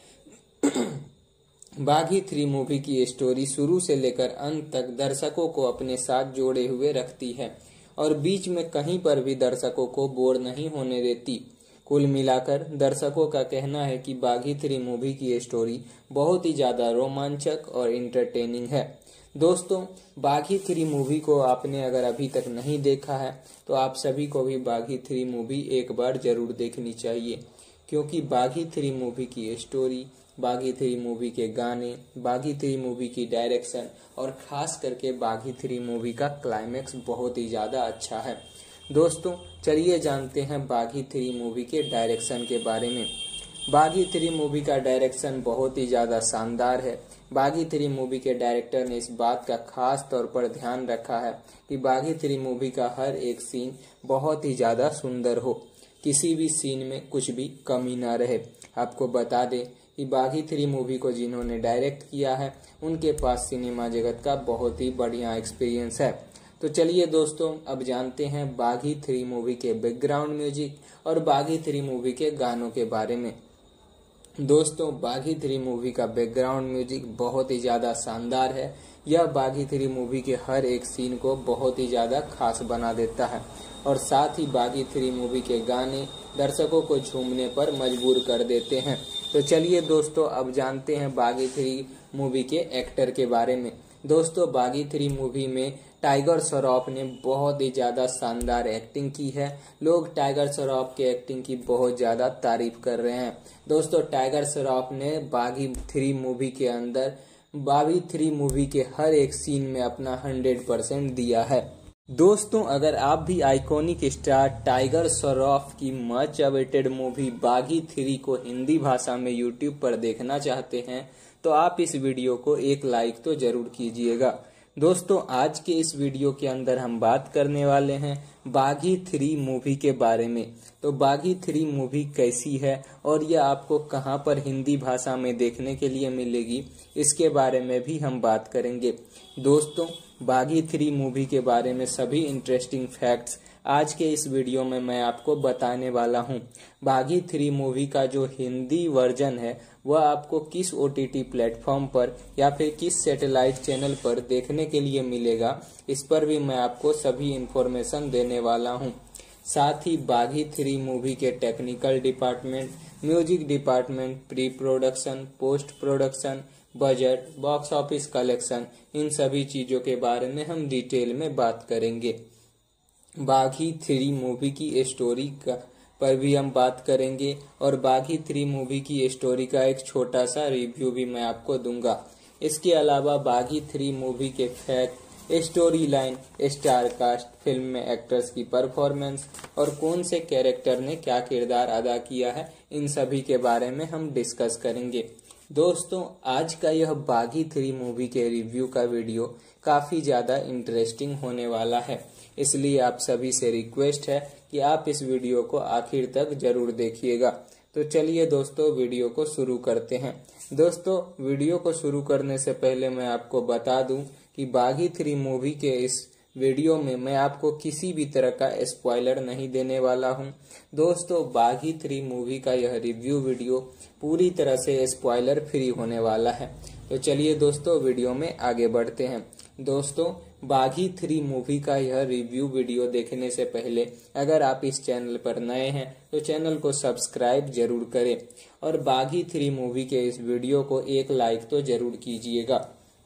बागी 3 मूवी की स्टोरी शुरू से लेकर अंत तक दर्शकों को अपने साथ जोड़े हुए रखती है और बीच में कहीं पर भी दर्शकों को बोर नहीं होने देती। कुल मिलाकर दर्शकों का कहना है कि बागी 3 मूवी की स्टोरी बहुत ही ज्यादा रोमांचक और इंटरटेनिंग है। दोस्तों, बागी 3 मूवी को आपने अगर अभी तक नहीं देखा है तो आप सभी को भी बागी 3 मूवी एक बार जरूर देखनी चाहिए, क्योंकि बागी 3 मूवी की स्टोरी, बागी 3 मूवी के गाने, बागी 3 मूवी की डायरेक्शन और खास करके बागी 3 मूवी का क्लाइमेक्स बहुत ही ज्यादा अच्छा है। दोस्तों, चलिए जानते हैं बागी 3 मूवी के डायरेक्शन के बारे में। बागी 3 मूवी का डायरेक्शन बहुत ही ज्यादा शानदार है। बागी 3 मूवी के डायरेक्टर ने इस बात का खास तौर पर ध्यान रखा है कि बागी 3 मूवी का हर एक सीन बहुत ही ज्यादा सुंदर हो, किसी भी सीन में कुछ भी कमी ना रहे। आपको बता दें कि बागी 3 मूवी को जिन्होंने डायरेक्ट किया है उनके पास सिनेमा जगत का बहुत ही बढ़िया एक्सपीरियंस है। तो चलिए दोस्तों, अब जानते हैं बागी 3 मूवी के बैकग्राउंड म्यूजिक और बागी 3 मूवी के गानों के बारे में। दोस्तों, बागी 3 मूवी का बैकग्राउंड म्यूजिक बहुत ही ज्यादा शानदार है। यह बागी 3 मूवी के हर एक सीन को बहुत ही ज्यादा खास बना देता है और साथ ही बागी 3 मूवी के गाने दर्शकों को झूमने पर मजबूर कर देते हैं। तो चलिए दोस्तों, अब जानते हैं बागी 3 मूवी के एक्टर के बारे में। दोस्तों, बागी 3 मूवी में टाइगर श्रॉफ ने बहुत ही ज्यादा शानदार एक्टिंग की है। लोग टाइगर श्रॉफ के एक्टिंग की बहुत ज्यादा तारीफ कर रहे हैं। दोस्तों, टाइगर श्रॉफ ने बागी 3 मूवी के अंदर बागी 3 मूवी के हर एक सीन में अपना 100% दिया है। दोस्तों, अगर आप भी आइकॉनिक स्टार टाइगर श्रॉफ की मच अवेटेड मूवी बागी 3 को हिंदी भाषा में यूट्यूब पर देखना चाहते हैं तो आप इस वीडियो को एक लाइक तो जरूर कीजिएगा। दोस्तों, आज के इस वीडियो के अंदर हम बात करने वाले हैं बागी 3 मूवी के बारे में। तो बागी 3 मूवी कैसी है और यह आपको कहां पर हिंदी भाषा में देखने के लिए मिलेगी, इसके बारे में भी हम बात करेंगे। दोस्तों, बागी 3 मूवी के बारे में सभी इंटरेस्टिंग फैक्ट्स आज के इस वीडियो में मैं आपको बताने वाला हूं। बागी 3 मूवी का जो हिंदी वर्जन है वह आपको किस OTT प्लेटफॉर्म पर या फिर किस सैटेलाइट चैनल पर देखने के लिए मिलेगा, इस पर भी मैं आपको सभी इंफॉर्मेशन देने वाला हूं। साथ ही बागी 3 मूवी के technical department, music department, pre production, post production, budget, box office collection, इन सभी चीजों के बारे में हम डिटेल में बात करेंगे। बागी 3 मूवी की स्टोरी पर भी हम बात करेंगे और बागी 3 मूवी की स्टोरी का एक छोटा सा रिव्यू भी मैं आपको दूंगा। इसके अलावा बागी 3 मूवी के fact, story line, star cast, film में एक्टर्स की परफॉर्मेंस और कौन से कैरेक्टर ने क्या किरदार अदा किया है, इन सभी के बारे में हम डिस्कस करेंगे। दोस्तों, आज का यह बागी 3 मूवी के रिव्यू का वीडियो काफी ज्यादा इंटरेस्टिंग होने वाला है, इसलिए आप सभी से रिक्वेस्ट है कि आप इस वीडियो को आखिर तक जरूर देखिएगा। तो चलिए दोस्तों, वीडियो को शुरू करते हैं। दोस्तों, वीडियो को शुरू करने से पहले मैं आपको बता दूं कि बागी 3 मूवी के इस वीडियो में मैं आपको किसी भी तरह का स्पॉइलर नहीं देने वाला हूं। दोस्तों, बागी 3 मूवी का यह रिव्यू वीडियो पूरी तरह से स्पॉइलर फ्री होने वाला है। तो चलिए दोस्तों, वीडियो में आगे बढ़ते हैं। दोस्तों, बागी 3 मूवी का यह रिव्यू वीडियो देखने से पहले अगर आप इस चैनल पर नए हैं तो चैनल को सब्सक्राइब जरूर करें और बागी 3 मूवी के इस वीडियो को एक लाइक तो जरूर कीजिएगा।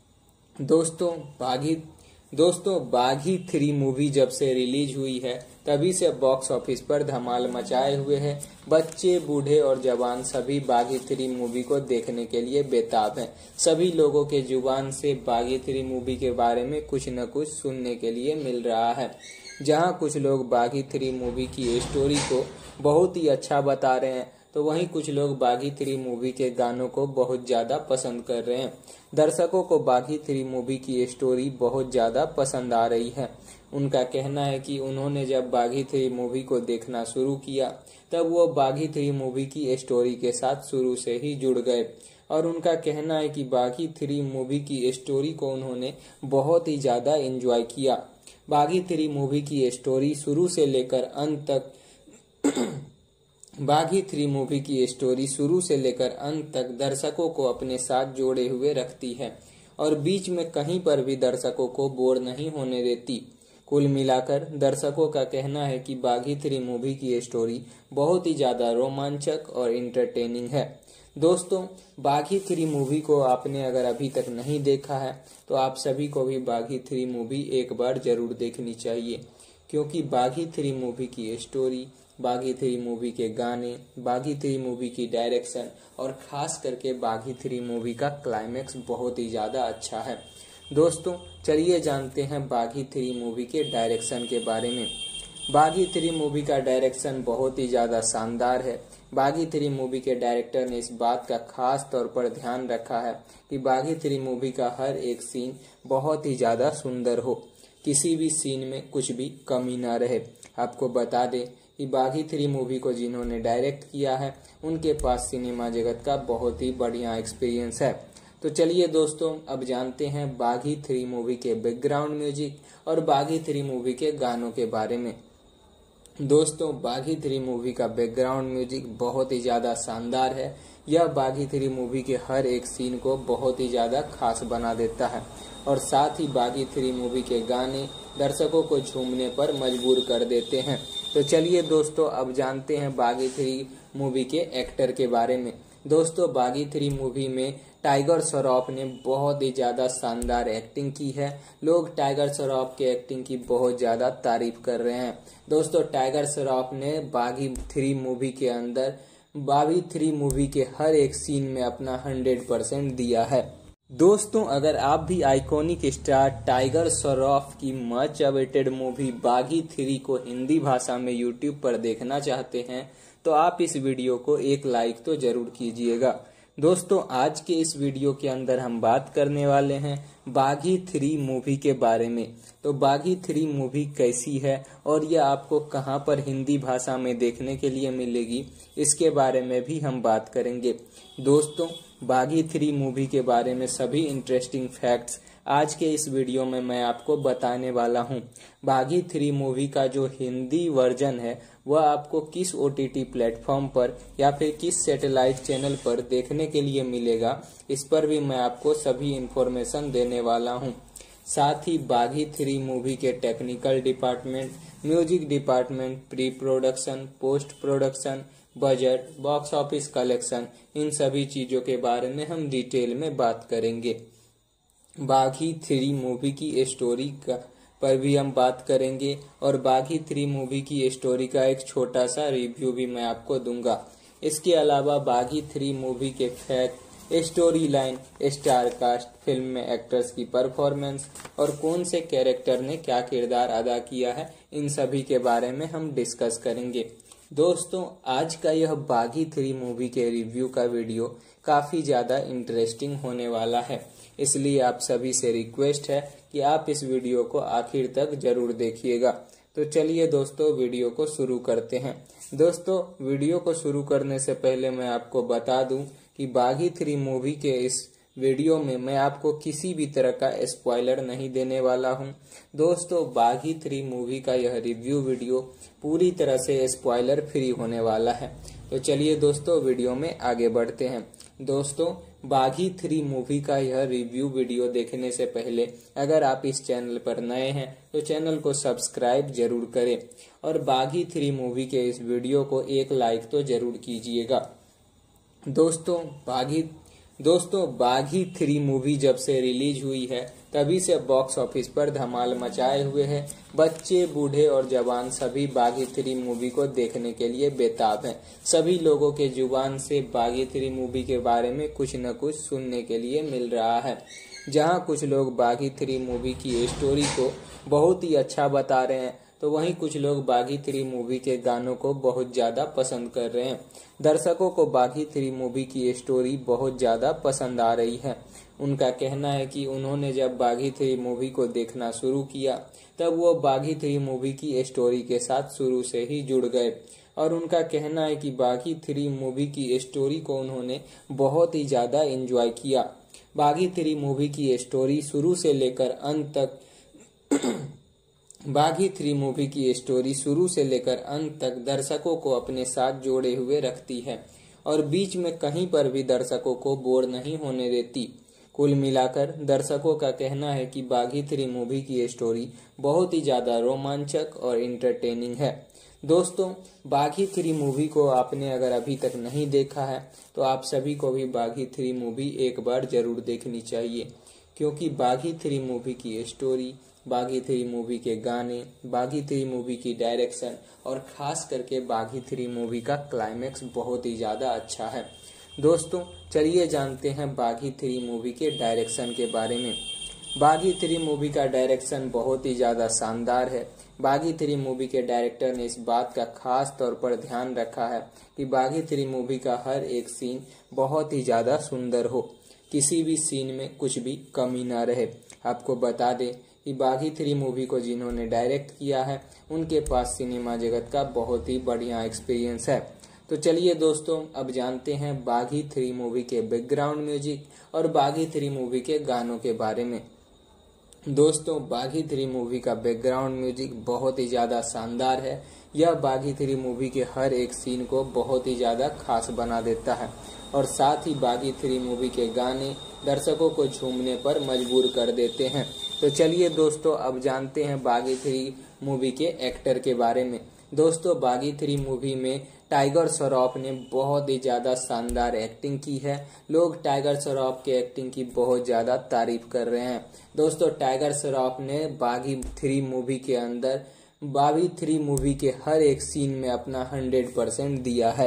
दोस्तों, बागी 3 मूवी जब से रिलीज हुई है तभी से बॉक्स ऑफिस पर धमाल मचाए हुए है। बच्चे, बूढ़े और जवान सभी बागी 3 मूवी को देखने के लिए बेताब हैं। सभी लोगों के जुबान से बागी 3 मूवी के बारे में कुछ न कुछ सुनने के लिए मिल रहा है। जहां कुछ लोग बागी 3 मूवी की स्टोरी को बहुत ही अच्छा बता रहे हैं तो वहीं कुछ लोग बागी 3 मूवी के गानों को बहुत ज्यादा पसंद कर रहे हैं। दर्शकों को बागी 3 मूवी की स्टोरी बहुत ज्यादा पसंद आ रही है। उनका कहना है कि उन्होंने जब बागी 3 मूवी को देखना शुरू किया तब वो बागी 3 मूवी की स्टोरी के साथ शुरू से ही जुड़ गए और उनका कहना है कि बागी 3 मूवी की स्टोरी को उन्होंने बहुत ही ज्यादा एंजॉय किया। बागी 3 मूवी की स्टोरी शुरू से लेकर अंत तक बागी 3 मूवी की स्टोरी शुरू से लेकर अंत तक दर्शकों को अपने साथ जोड़े हुए रखती है और बीच में कहीं पर भी दर्शकों को बोर नहीं होने देती। कुल मिलाकर दर्शकों का कहना है कि बागी 3 मूवी की स्टोरी बहुत ही ज्यादा रोमांचक और इंटरटेनिंग है। दोस्तों, बागी 3 मूवी को आपने अगर अभी तक नहीं देखा है तो आप सभी को भी बागी 3 मूवी एक बार जरूर देखनी चाहिए, क्योंकि बागी 3 मूवी की स्टोरी, बागी 3 मूवी के गाने, बागी 3 मूवी की डायरेक्शन और खास करके बागी 3 मूवी का क्लाइमेक्स बहुत ही ज्यादा अच्छा है। दोस्तों, चलिए जानते हैं बागी 3 मूवी के डायरेक्शन के बारे में। बागी 3 मूवी का डायरेक्शन बहुत ही ज्यादा शानदार है। बागी 3 मूवी के डायरेक्टर ने इस बात का खास तौर पर ध्यान रखा है कि बागी 3 मूवी का हर एक सीन बहुत ही ज्यादा सुंदर हो, किसी भी सीन में कुछ भी कमी ना रहे। आपको बता दें कि बागी 3 मूवी को जिन्होंने डायरेक्ट किया है उनके पास सिनेमा जगत का बहुत ही बढ़िया एक्सपीरियंस है। तो चलिए दोस्तों, अब जानते हैं बागी 3 मूवी के बैकग्राउंड म्यूजिक और बागी 3 मूवी के गानों के बारे में। दोस्तों, बागी 3 मूवी का बैकग्राउंड म्यूजिक बहुत ही ज्यादा शानदार है। यह बागी 3 मूवी के हर एक सीन को बहुत ही ज्यादा खास बना देता है और साथ ही बागी 3 मूवी के गाने दर्शकों को झूमने पर मजबूर कर देते हैं। तो चलिए दोस्तों, अब जानते हैं बागी 3 मूवी के एक्टर के बारे में। दोस्तों, बागी 3 मूवी में टाइगर श्रॉफ ने बहुत ही ज्यादा शानदार एक्टिंग की है। लोग टाइगर श्रॉफ के एक्टिंग की बहुत ज्यादा तारीफ कर रहे हैं। दोस्तों, टाइगर श्रॉफ ने बागी 3 मूवी के अंदर बागी 3 मूवी के हर एक सीन में अपना 100% दिया है। दोस्तों, अगर आप भी आइकॉनिक स्टार टाइगर श्रॉफ की मच अवेटेड मूवी बागी 3 को हिंदी भाषा में यूट्यूब पर देखना चाहते हैं तो आप इस वीडियो को एक लाइक तो जरूर कीजिएगा। दोस्तों, आज के इस वीडियो के अंदर हम बात करने वाले हैं बागी 3 मूवी के बारे में। तो बागी 3 मूवी कैसी है और यह आपको कहां पर हिंदी भाषा में देखने के लिए मिलेगी, इसके बारे में भी हम बात करेंगे। दोस्तों, बागी 3 मूवी के बारे में सभी इंटरेस्टिंग फैक्ट्स आज के इस वीडियो में मैं आपको बताने वाला हूं। बागी 3 मूवी का जो हिंदी वर्जन है वह आपको किस OTT प्लेटफॉर्म पर या फिर किस सैटेलाइट चैनल पर देखने के लिए मिलेगा, इस पर भी मैं आपको सभी इंफॉर्मेशन देने वाला हूं। साथ ही बागी 3 मूवी के technical department, music department, pre production, post production, budget, box office collection, इन सभी चीजों के बारे में हम डिटेल में बात करेंगे। बागी 3 मूवी की स्टोरी पर भी हम बात करेंगे और बागी 3 मूवी की स्टोरी का एक छोटा सा रिव्यू भी मैं आपको दूंगा। इसके अलावा बागी 3 मूवी के fact, story line, star cast, film में एक्टर्स की परफॉर्मेंस और कौन से कैरेक्टर ने क्या किरदार अदा किया है, इन सभी के बारे में हम डिस्कस करेंगे। दोस्तों, आज का यह बागी 3 मूवी के रिव्यू का वीडियो काफी ज्यादा इंटरेस्टिंग होने वाला है, इसलिए आप सभी से रिक्वेस्ट है कि आप इस वीडियो को आखिर तक जरूर देखिएगा। तो चलिए दोस्तों, वीडियो को शुरू करते हैं। दोस्तों, वीडियो को शुरू करने से पहले मैं आपको बता दूं कि बागी 3 मूवी के इस वीडियो में मैं आपको किसी भी तरह का स्पॉइलर नहीं देने वाला हूं। दोस्तों, बागी 3 मूवी का यह रिव्यू वीडियो पूरी तरह से स्पॉइलर फ्री होने वाला है। तो चलिए दोस्तों, वीडियो में आगे बढ़ते हैं। दोस्तों, बागी 3 मूवी का यह रिव्यू वीडियो देखने से पहले अगर आप इस चैनल पर नए हैं तो चैनल को सब्सक्राइब जरूर करें और बागी 3 मूवी के इस वीडियो को एक लाइक तो जरूर कीजिएगा। दोस्तों, बागी 3 मूवी जब से रिलीज हुई है तभी से बॉक्स ऑफिस पर धमाल मचाए हुए है। बच्चे, बूढ़े और जवान सभी बागी 3 मूवी को देखने के लिए बेताब हैं। सभी लोगों के जुबान से बागी 3 मूवी के बारे में कुछ न कुछ सुनने के लिए मिल रहा है। जहां कुछ लोग बागी 3 मूवी की स्टोरी को बहुत ही अच्छा बता रहे हैं तो वहीं कुछ लोग बागी 3 मूवी के गानों को बहुत ज्यादा पसंद कर रहे हैं। दर्शकों को बागी 3 मूवी की स्टोरी बहुत ज्यादा पसंद आ रही है। उनका कहना है कि उन्होंने जब बागी 3 मूवी को देखना शुरू किया तब वो बागी 3 मूवी की स्टोरी के साथ शुरू से ही जुड़ गए और उनका कहना है कि बागी 3 मूवी की स्टोरी को उन्होंने बहुत ही ज्यादा एंजॉय किया। बागी 3 मूवी की स्टोरी शुरू से लेकर अंत तक बागी 3 मूवी की स्टोरी शुरू से लेकर अंत तक दर्शकों को अपने साथ जोड़े हुए रखती है और बीच में कहीं पर भी दर्शकों को बोर नहीं होने देती। कुल मिलाकर दर्शकों का कहना है कि बागी 3 मूवी की स्टोरी बहुत ही ज्यादा रोमांचक और इंटरटेनिंग है। दोस्तों, बागी 3 मूवी को आपने अगर अभी तक नहीं देखा है तो आप सभी को भी बागी 3 मूवी एक बार जरूर देखनी चाहिए, क्योंकि बागी 3 मूवी की स्टोरी, बागी 3 मूवी के गाने, बागी 3 मूवी की डायरेक्शन और खास करके बागी 3 मूवी का क्लाइमेक्स बहुत ही ज्यादा अच्छा है। दोस्तों, चलिए जानते हैं बागी 3 मूवी के डायरेक्शन के बारे में। बागी 3 मूवी का डायरेक्शन बहुत ही ज्यादा शानदार है। बागी 3 मूवी के डायरेक्टर ने इस बात का खास तौर पर ध्यान रखा है कि बागी 3 मूवी का हर एक सीन बहुत ही ज्यादा सुंदर हो, किसी भी सीन में कुछ भी कमी ना रहे। आपको बता दें कि बागी 3 मूवी को जिन्होंने डायरेक्ट किया है उनके पास सिनेमा जगत का बहुत ही बढ़िया एक्सपीरियंस है। तो चलिए दोस्तों, अब जानते हैं बागी 3 मूवी के बैकग्राउंड म्यूजिक और बागी 3 मूवी के गानों के बारे में। दोस्तों, बागी 3 मूवी का बैकग्राउंड म्यूजिक बहुत ही ज्यादा शानदार है। यह बागी 3 मूवी के हर एक सीन को बहुत ही ज्यादा खास बना देता है और साथ ही बागी 3 मूवी के गाने दर्शकों को झूमने पर मजबूर कर देते हैं। तो चलिए दोस्तों, अब जानते हैं बागी 3 मूवी के एक्टर के बारे में। दोस्तों, बागी 3 मूवी में टाइगर श्रॉफ ने बहुत ही ज्यादा शानदार एक्टिंग की है। लोग टाइगर श्रॉफ के एक्टिंग की बहुत ज्यादा तारीफ कर रहे हैं। दोस्तों, टाइगर श्रॉफ ने बागी 3 मूवी के अंदर बागी 3 मूवी के हर एक सीन में अपना 100% दिया है।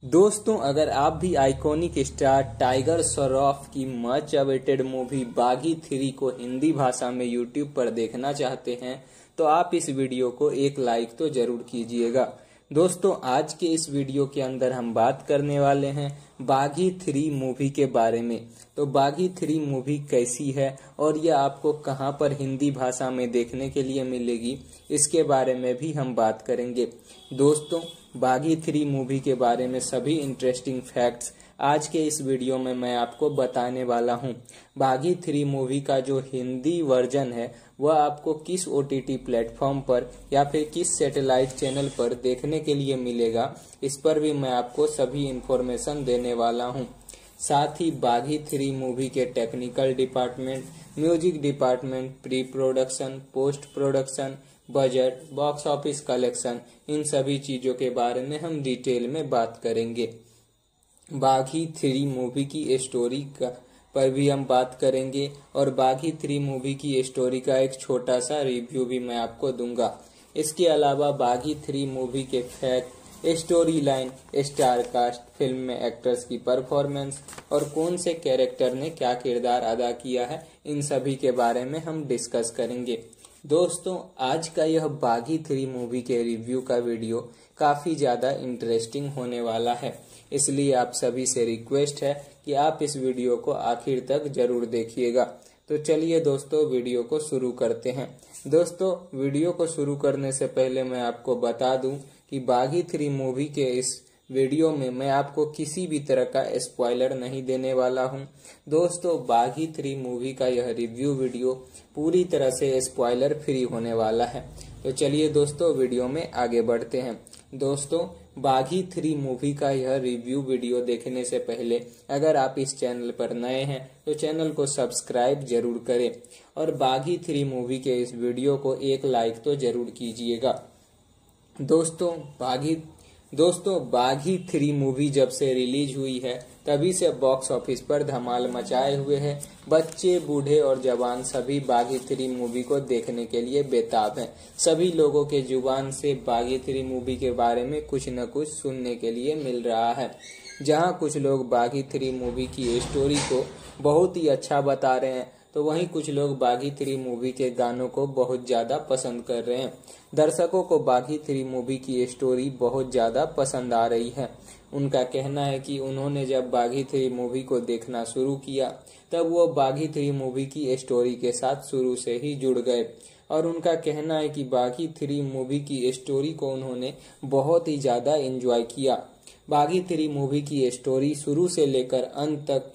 दोस्तों, अगर आप भी आइकॉनिक स्टार टाइगर श्रॉफ की मच अवेटेड मूवी बागी 3 को हिंदी भाषा में यूट्यूब पर देखना चाहते हैं तो आप इस वीडियो को एक लाइक तो जरूर कीजिएगा। दोस्तों, आज के इस वीडियो के अंदर हम बात करने वाले हैं बागी 3 मूवी के बारे में। तो बागी 3 मूवी कैसी है और यह आपको कहां पर हिंदी भाषा में देखने के लिए मिलेगी, इसके बारे में भी हम बात करेंगे। दोस्तों, बागी 3 मूवी के बारे में सभी इंटरेस्टिंग फैक्ट्स आज के इस वीडियो में मैं आपको बताने वाला हूं। बागी 3 मूवी का जो हिंदी वर्जन है वह आपको किस OTT प्लेटफॉर्म पर या फिर किस सैटेलाइट चैनल पर देखने के लिए मिलेगा, इस पर भी मैं आपको सभी इंफॉर्मेशन देने वाला हूं। साथ ही बागी 3 मूवी के technical department, music department, pre production, post production, budget, box office collection, इन सभी चीजों के बारे में हम डिटेल में बात करेंगे। बागी 3 मूवी की स्टोरी पर भी हम बात करेंगे और बागी 3 मूवी की स्टोरी का एक छोटा सा रिव्यू भी मैं आपको दूंगा। इसके अलावा बागी 3 मूवी के fact, story line, star cast, film में एक्टर्स की परफॉर्मेंस और कौन से कैरेक्टर ने क्या किरदार अदा किया है, इन सभी के बारे में हम डिस्कस करेंगे। दोस्तों, आज का यह बागी 3 मूवी के रिव्यू का वीडियो काफी ज्यादा इंटरेस्टिंग होने वाला है, इसलिए आप सभी से रिक्वेस्ट है कि आप इस वीडियो को आखिर तक जरूर देखिएगा। तो चलिए दोस्तों, वीडियो को शुरू करते हैं। दोस्तों, वीडियो को शुरू करने से पहले मैं आपको बता दूं कि बागी 3 मूवी के इस वीडियो में मैं आपको किसी भी तरह का स्पॉइलर नहीं देने वाला हूं। दोस्तों, बागी 3 मूवी का यह रिव्यू वीडियो पूरी तरह से स्पॉइलर फ्री होने वाला है। तो चलिए दोस्तों, वीडियो में आगे बढ़ते हैं। दोस्तों, बागी 3 मूवी का यह रिव्यू वीडियो देखने से पहले अगर आप इस चैनल पर नए हैं तो चैनल को सब्सक्राइब जरूर करें और बागी 3 मूवी के इस वीडियो को एक लाइक तो जरूर कीजिएगा। दोस्तों, बागी 3 मूवी जब से रिलीज हुई है तभी से बॉक्स ऑफिस पर धमाल मचाए हुए है। बच्चे, बूढ़े और जवान सभी बागी 3 मूवी को देखने के लिए बेताब हैं। सभी लोगों के जुबान से बागी 3 मूवी के बारे में कुछ न कुछ सुनने के लिए मिल रहा है। जहां कुछ लोग बागी 3 मूवी की स्टोरी को बहुत ही अच्छा बता रहे हैं तो वहीं कुछ लोग बागी 3 मूवी के गानों को बहुत ज्यादा पसंद कर रहे हैं। दर्शकों को बागी 3 मूवी की स्टोरी बहुत ज्यादा पसंद आ रही है। उनका कहना है कि उन्होंने जब बागी 3 मूवी को देखना शुरू किया तब वो बागी 3 मूवी की स्टोरी के साथ शुरू से ही जुड़ गए और उनका कहना है कि बागी 3 मूवी की स्टोरी को उन्होंने बहुत ही ज्यादा एंजॉय किया। बागी 3 मूवी की स्टोरी शुरू से लेकर अंत तक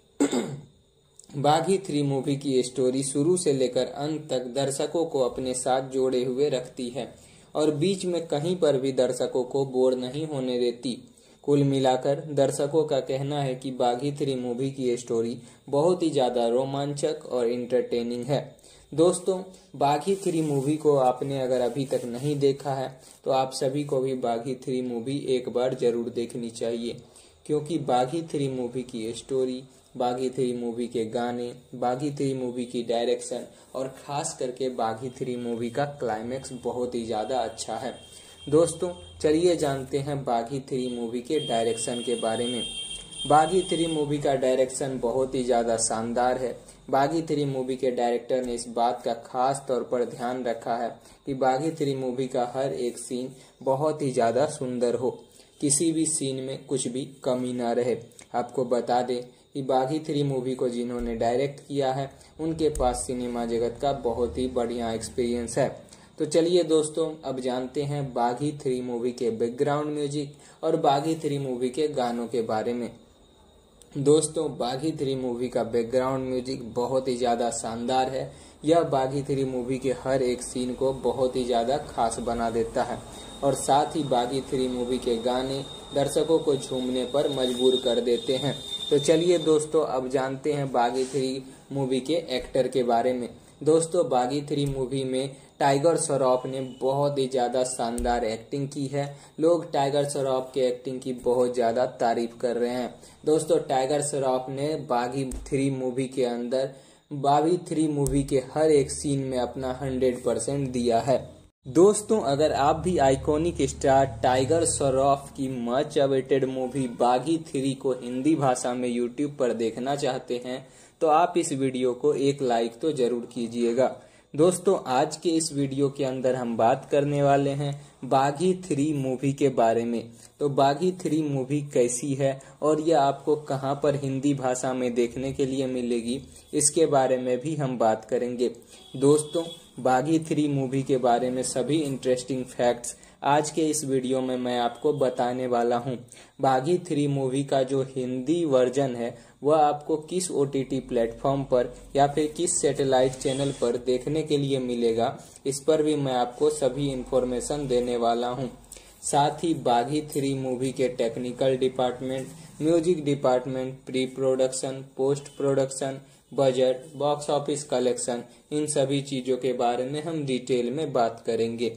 बागी 3 मूवी की स्टोरी शुरू से लेकर अंत तक दर्शकों को अपने साथ जोड़े हुए रखती है और बीच में कहीं पर भी दर्शकों को बोर नहीं होने देती। कुल मिलाकर दर्शकों का कहना है कि बागी 3 मूवी की स्टोरी बहुत ही ज्यादा रोमांचक और इंटरटेनिंग है। दोस्तों, बागी 3 मूवी को आपने अगर अभी तक नहीं देखा है तो आप सभी को भी बागी 3 मूवी एक बार जरूर देखनी चाहिए, क्योंकि बागी 3 मूवी की स्टोरी, बागी 3 मूवी के गाने, बागी 3 मूवी की डायरेक्शन और खास करके बागी 3 मूवी का क्लाइमेक्स बहुत ही ज्यादा अच्छा है। दोस्तों, चलिए जानते हैं बागी 3 मूवी के डायरेक्शन के बारे में। बागी 3 मूवी का डायरेक्शन बहुत ही ज्यादा शानदार है। बागी 3 मूवी के डायरेक्टर ने इस बात का खास तौर पर ध्यान रखा है कि बागी 3 मूवी का हर एक सीन बहुत ही ज्यादा सुंदर हो, किसी भी सीन में कुछ भी कमी ना रहे। आपको बता दें कि बागी 3 मूवी को जिन्होंने डायरेक्ट किया है उनके पास सिनेमा जगत का बहुत ही बढ़िया एक्सपीरियंस है। तो चलिए दोस्तों, अब जानते हैं बागी 3 मूवी के बैकग्राउंड म्यूजिक और बागी 3 मूवी के गानों के बारे में। दोस्तों, बागी 3 मूवी का बैकग्राउंड म्यूजिक बहुत ही ज्यादा शानदार है। यह बागी 3 मूवी के हर एक सीन को बहुत ही ज्यादा खास बना देता है और साथ ही बागी 3 मूवी के गाने दर्शकों को झूमने पर मजबूर कर देते हैं। तो चलिए दोस्तों, अब जानते हैं बागी 3 मूवी के एक्टर के बारे में। दोस्तों, बागी 3 मूवी में टाइगर श्रॉफ ने बहुत ही ज्यादा शानदार एक्टिंग की है। लोग टाइगर श्रॉफ के एक्टिंग की बहुत ज्यादा तारीफ कर रहे हैं। दोस्तों, टाइगर श्रॉफ ने बागी 3 मूवी के अंदर बागी 3 मूवी के हर एक सीन में अपना 100% दिया है। दोस्तों, अगर आप भी आइकॉनिक स्टार टाइगर श्रॉफ की मच अवेटेड मूवी बागी 3 को हिंदी भाषा में यूट्यूब पर देखना चाहते हैं तो आप इस वीडियो को एक लाइक तो जरूर कीजिएगा। दोस्तों, आज के इस वीडियो के अंदर हम बात करने वाले हैं बागी 3 मूवी के बारे में। तो बागी 3 मूवी कैसी है और यह आपको कहां पर हिंदी भाषा में देखने के लिए मिलेगी, इसके बारे में भी हम बात करेंगे। दोस्तों, बागी 3 मूवी के बारे में सभी इंटरेस्टिंग फैक्ट्स आज के इस वीडियो में मैं आपको बताने वाला हूं। बागी 3 मूवी का जो हिंदी वर्जन है वह आपको किस OTT प्लेटफॉर्म पर या फिर किस सैटेलाइट चैनल पर देखने के लिए मिलेगा, इस पर भी मैं आपको सभी इंफॉर्मेशन देने वाला हूं। साथ ही बागी 3 मूवी के technical department, music department, pre production, post production, budget, box office collection, इन सभी चीजों के बारे में हम डिटेल में बात करेंगे।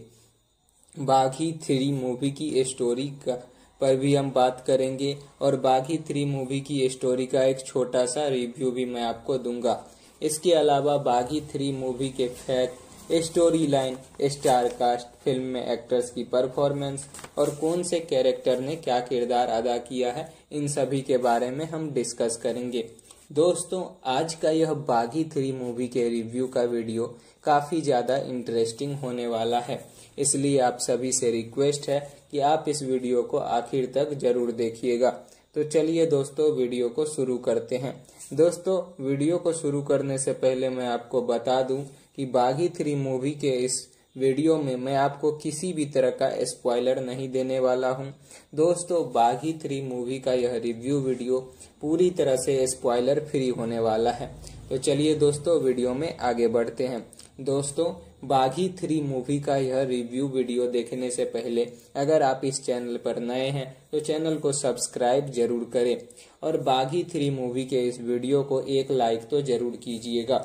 बागी 3 मूवी की स्टोरी पर भी हम बात करेंगे और बागी 3 मूवी की स्टोरी का एक छोटा सा रिव्यू भी मैं आपको दूंगा। इसके अलावा बागी 3 मूवी के fact, story line, star cast, film में एक्टर्स की परफॉर्मेंस और कौन से कैरेक्टर ने क्या किरदार अदा किया है, इन सभी के बारे में हम डिस्कस करेंगे। दोस्तों, आज का यह बागी 3 मूवी के रिव्यू का वीडियो काफी ज्यादा इंटरेस्टिंग होने वाला है, इसलिए आप सभी से रिक्वेस्ट है कि आप इस वीडियो को आखिर तक जरूर देखिएगा। तो चलिए दोस्तों, वीडियो को शुरू करते हैं। दोस्तों, वीडियो को शुरू करने से पहले मैं आपको बता दूं कि बागी 3 मूवी के इस वीडियो में मैं आपको किसी भी तरह का स्पॉइलर नहीं देने वाला हूं। दोस्तों, बागी 3 मूवी का यह रिव्यू वीडियो पूरी तरह से स्पॉइलर फ्री होने वाला है। तो चलिए दोस्तों, वीडियो में आगे बढ़ते हैं। दोस्तों, बागी 3 मूवी का यह रिव्यू वीडियो देखने से पहले अगर आप इस चैनल पर नए हैं तो चैनल को सब्सक्राइब जरूर करें और बागी 3 मूवी के इस वीडियो को एक लाइक तो जरूर कीजिएगा।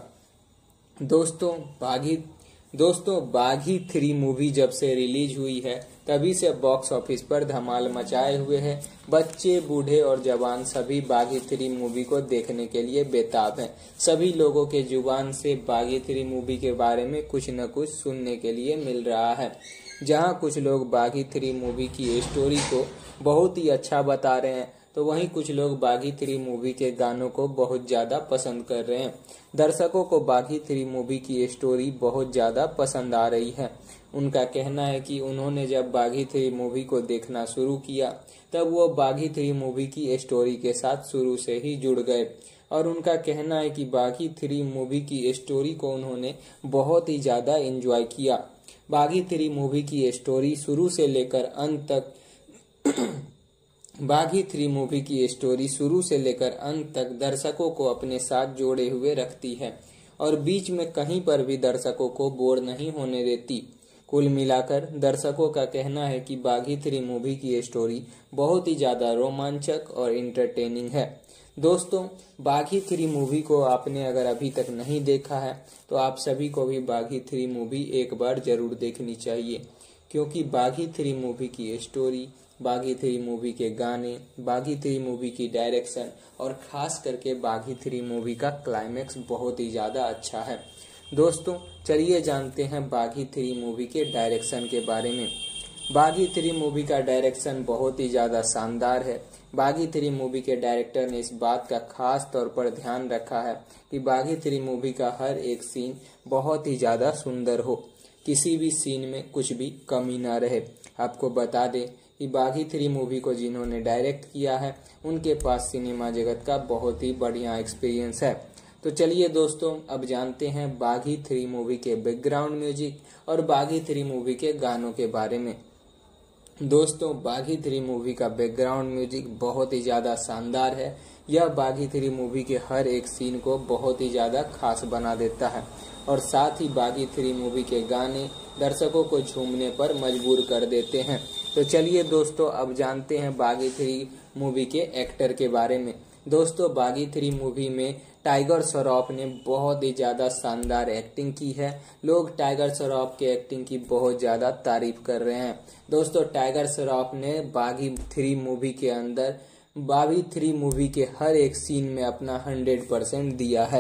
दोस्तों, बागी 3 मूवी जब से रिलीज हुई है तभी से बॉक्स ऑफिस पर धमाल मचाए हुए है। बच्चे, बूढ़े और जवान सभी बागी 3 मूवी को देखने के लिए बेताब हैं। सभी लोगों के जुबान से बागी 3 मूवी के बारे में कुछ न कुछ सुनने के लिए मिल रहा है। जहां कुछ लोग बागी 3 मूवी की स्टोरी को बहुत ही अच्छा बता रहे हैं तो वहीं कुछ लोग बागी 3 मूवी के गानों को बहुत ज्यादा पसंद कर रहे हैं। दर्शकों को बागी 3 मूवी की स्टोरी बहुत ज्यादा पसंद आ रही है। उनका कहना है कि उन्होंने जब बागी 3 मूवी को देखना शुरू किया तब वो बागी 3 मूवी की स्टोरी के साथ शुरू से ही जुड़ गए और उनका कहना है कि बागी 3 मूवी की स्टोरी को उन्होंने बहुत ही ज्यादा एंजॉय किया। बागी 3 मूवी की स्टोरी शुरू से लेकर अंत तक बागी 3 मूवी की स्टोरी शुरू से लेकर अंत तक दर्शकों को अपने साथ जोड़े हुए रखती है और बीच में कहीं पर भी दर्शकों को बोर नहीं होने देती। कुल मिलाकर दर्शकों का कहना है कि बागी 3 मूवी की स्टोरी बहुत ही ज्यादा रोमांचक और इंटरटेनिंग है। दोस्तों, बागी 3 मूवी को आपने अगर अभी तक नहीं देखा है तो आप सभी को भी बागी 3 मूवी एक बार जरूर देखनी चाहिए, क्योंकि बागी 3 मूवी की स्टोरी, बागी 3 मूवी के गाने, बागी 3 मूवी की डायरेक्शन और खास करके बागी 3 मूवी का क्लाइमेक्स बहुत ही ज्यादा अच्छा है। दोस्तों, चलिए जानते हैं बागी 3 मूवी के डायरेक्शन के बारे में। बागी 3 मूवी का डायरेक्शन बहुत ही ज्यादा शानदार है। बागी 3 मूवी के डायरेक्टर ने इस बात का खास तौर पर ध्यान रखा है कि बागी 3 मूवी का हर एक सीन बहुत ही ज्यादा सुंदर हो, किसी भी सीन में कुछ भी कमी ना रहे। आपको बता दें कि बागी 3 मूवी को जिन्होंने डायरेक्ट किया है उनके पास सिनेमा जगत का बहुत ही बढ़िया एक्सपीरियंस है। तो चलिए दोस्तों, अब जानते हैं बागी 3 मूवी के बैकग्राउंड म्यूजिक और बागी 3 मूवी के गानों के बारे में। दोस्तों, बागी 3 मूवी का बैकग्राउंड म्यूजिक बहुत ही ज्यादा शानदार है। यह बागी 3 मूवी के हर एक सीन को बहुत ही ज्यादा खास बना देता है और साथ ही बागी 3 मूवी के गाने दर्शकों को झूमने पर मजबूर कर देते हैं। तो चलिए दोस्तों, अब जानते हैं बागी 3 मूवी के एक्टर के बारे में। दोस्तों, बागी 3 मूवी में टाइगर श्रॉफ ने बहुत ही ज्यादा शानदार एक्टिंग की है। लोग टाइगर श्रॉफ के एक्टिंग की बहुत ज्यादा तारीफ कर रहे हैं। दोस्तों, टाइगर श्रॉफ ने बागी 3 मूवी के अंदर बागी 3 मूवी के हर एक सीन में अपना 100% दिया है।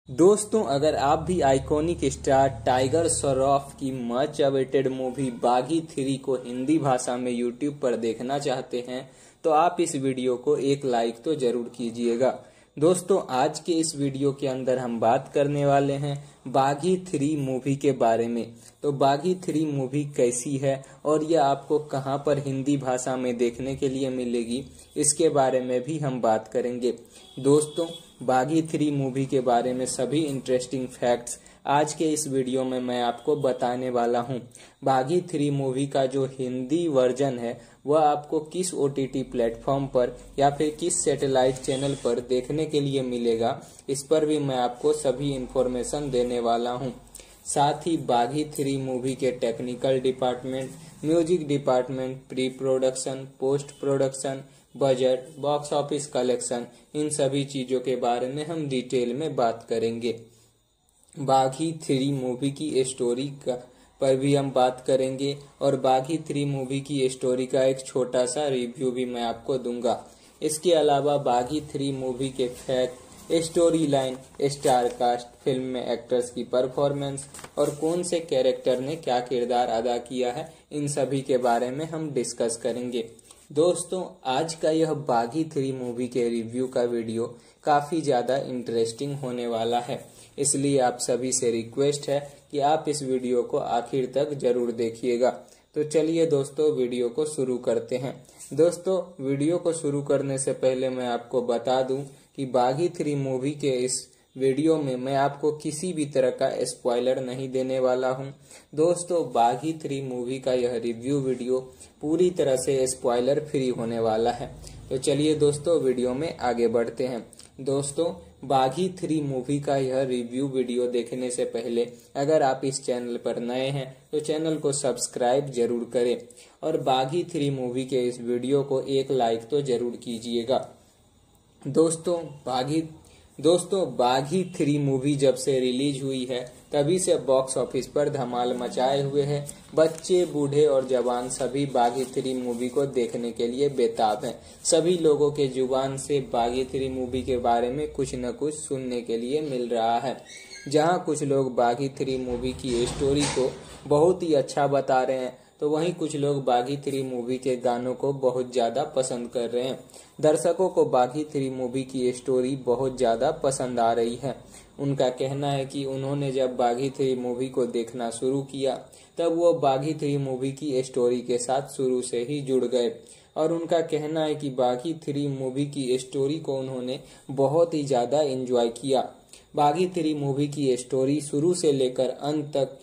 दोस्तों, अगर आप भी आइकॉनिक स्टार टाइगर श्रॉफ की मच अवेटेड मूवी बागी 3 को हिंदी भाषा में यूट्यूब पर देखना चाहते हैं तो आप इस वीडियो को एक लाइक तो जरूर कीजिएगा। दोस्तों, आज के इस वीडियो के अंदर हम बात करने वाले हैं बागी 3 मूवी के बारे में। तो बागी 3 मूवी कैसी है और यह आपको कहां पर हिंदी भाषा में देखने के लिए मिलेगी, इसके बारे में भी हम बात करेंगे। दोस्तों, बागी 3 मूवी के बारे में सभी इंटरेस्टिंग फैक्ट्स आज के इस वीडियो में मैं आपको बताने वाला हूं। बागी 3 मूवी का जो हिंदी वर्जन है वह आपको किस OTT प्लेटफॉर्म पर या फिर किस सैटेलाइट चैनल पर देखने के लिए मिलेगा, इस पर भी मैं आपको सभी इंफॉर्मेशन देने वाला हूं। साथ ही बागी 3 मूवी के technical department, music department, pre production, post production, budget, box office collection, इन सभी चीजों के बारे में हम डिटेल में बात करेंगे। बागी 3 मूवी की स्टोरी पर भी हम बात करेंगे और बागी 3 मूवी की स्टोरी का एक छोटा सा रिव्यू भी मैं आपको दूंगा। इसके अलावा बागी 3 मूवी के fact, story line, star cast, film में एक्टर्स की परफॉर्मेंस और कौन से कैरेक्टर ने क्या किरदार अदा किया है, इन सभी के बारे में हम डिस्कस करेंगे। दोस्तों, आज का यह बागी 3 मूवी के रिव्यू का वीडियो काफी ज्यादा इंटरेस्टिंग होने वाला है, इसलिए आप सभी से रिक्वेस्ट है कि आप इस वीडियो को आखिर तक जरूर देखिएगा। तो चलिए दोस्तों, वीडियो को शुरू करते हैं। दोस्तों, वीडियो को शुरू करने से पहले मैं आपको बता दूं कि बागी 3 मूवी के इस वीडियो में मैं आपको किसी भी तरह का स्पॉइलर नहीं देने वाला हूं। दोस्तों, बागी 3 मूवी का यह रिव्यू वीडियो पूरी तरह से स्पॉइलर फ्री होने वाला है। तो चलिए दोस्तों, वीडियो में आगे बढ़ते हैं। दोस्तों, बागी 3 मूवी का यह रिव्यू वीडियो देखने से पहले अगर आप इस चैनल पर नए हैं तो चैनल को सब्सक्राइब जरूर करें और बागी 3 मूवी के इस वीडियो को एक लाइक तो जरूर कीजिएगा। दोस्तों, बागी 3 मूवी जब से रिलीज हुई है तभी से बॉक्स ऑफिस पर धमाल मचाए हुए है। बच्चे, बूढ़े और जवान सभी बागी 3 मूवी को देखने के लिए बेताब हैं। सभी लोगों के जुबान से बागी 3 मूवी के बारे में कुछ न कुछ सुनने के लिए मिल रहा है। जहां कुछ लोग बागी 3 मूवी की स्टोरी को बहुत ही अच्छा बता रहे हैं तो वहीं कुछ लोग बागी 3 मूवी के गानों को बहुत ज्यादा पसंद कर रहे हैं। दर्शकों को बागी 3 मूवी की स्टोरी बहुत ज्यादा पसंद आ रही है। उनका कहना है कि उन्होंने जब बागी 3 मूवी को देखना शुरू किया तब वो बागी 3 मूवी की स्टोरी के साथ शुरू से ही जुड़ गए और उनका कहना है कि बागी 3 मूवी की स्टोरी को उन्होंने बहुत ही ज्यादा एंजॉय किया। बागी 3 मूवी की स्टोरी शुरू से लेकर अंत तक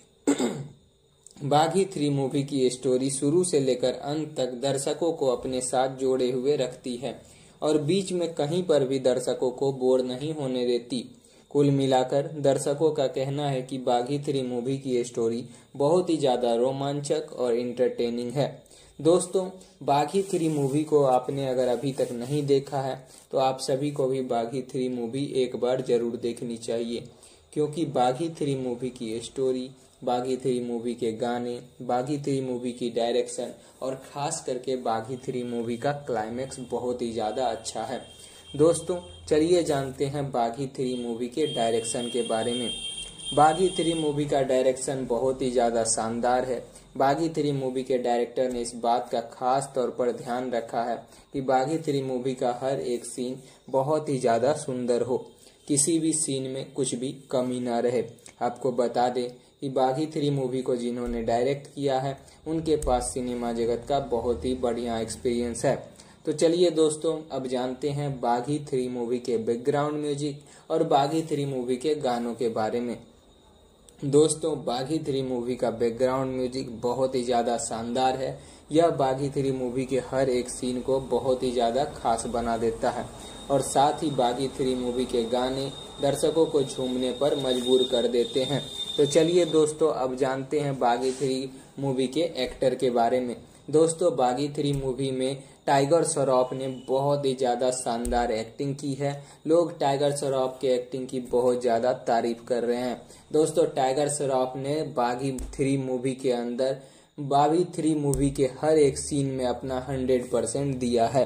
बागी 3 मूवी की स्टोरी शुरू से लेकर अंत तक दर्शकों को अपने साथ जोड़े हुए रखती है और बीच में कहीं पर भी दर्शकों को बोर नहीं होने देती। कुल मिलाकर दर्शकों का कहना है कि बागी 3 मूवी की स्टोरी बहुत ही ज्यादा रोमांचक और इंटरटेनिंग है। दोस्तों, बागी 3 मूवी को आपने अगर अभी तक नहीं देखा है तो आप सभी को भी बागी 3 मूवी एक बार जरूर देखनी चाहिए, क्योंकि बागी 3 मूवी की स्टोरी, बागी 3 मूवी के गाने, बागी 3 मूवी की डायरेक्शन और खास करके बागी 3 मूवी का क्लाइमेक्स बहुत ही ज्यादा अच्छा है। दोस्तों, चलिए जानते हैं बागी 3 मूवी के डायरेक्शन के बारे में। बागी 3 मूवी का डायरेक्शन बहुत ही ज्यादा शानदार है। बागी 3 मूवी के डायरेक्टर ने इस बात का खास तौर पर ध्यान रखा है कि बागी 3 मूवी का हर एक सीन बहुत ही ज्यादा सुंदर हो, किसी भी सीन में कुछ भी कमी ना रहे। आपको बता दें कि बागी 3 मूवी को जिन्होंने डायरेक्ट किया है उनके पास सिनेमा जगत का बहुत ही बढ़िया एक्सपीरियंस है। तो चलिए दोस्तों, अब जानते हैं बागी 3 मूवी के बैकग्राउंड म्यूजिक और बागी 3 मूवी के गानों के बारे में। दोस्तों, बागी 3 मूवी का बैकग्राउंड म्यूजिक बहुत ही ज्यादा शानदार है। यह बागी 3 मूवी के हर एक सीन को बहुत ही ज्यादा खास बना देता है और साथ ही बागी 3 मूवी के गाने दर्शकों को झूमने पर मजबूर कर देते हैं। तो चलिए दोस्तों, अब जानते हैं बागी 3 मूवी के एक्टर के बारे में। दोस्तों, बागी 3 मूवी में टाइगर श्रॉफ ने बहुत ही ज्यादा शानदार एक्टिंग की है। लोग टाइगर श्रॉफ के एक्टिंग की बहुत ज्यादा तारीफ कर रहे हैं। दोस्तों, टाइगर श्रॉफ ने बागी 3 मूवी के अंदर बागी 3 मूवी के हर एक सीन में अपना 100% दिया है।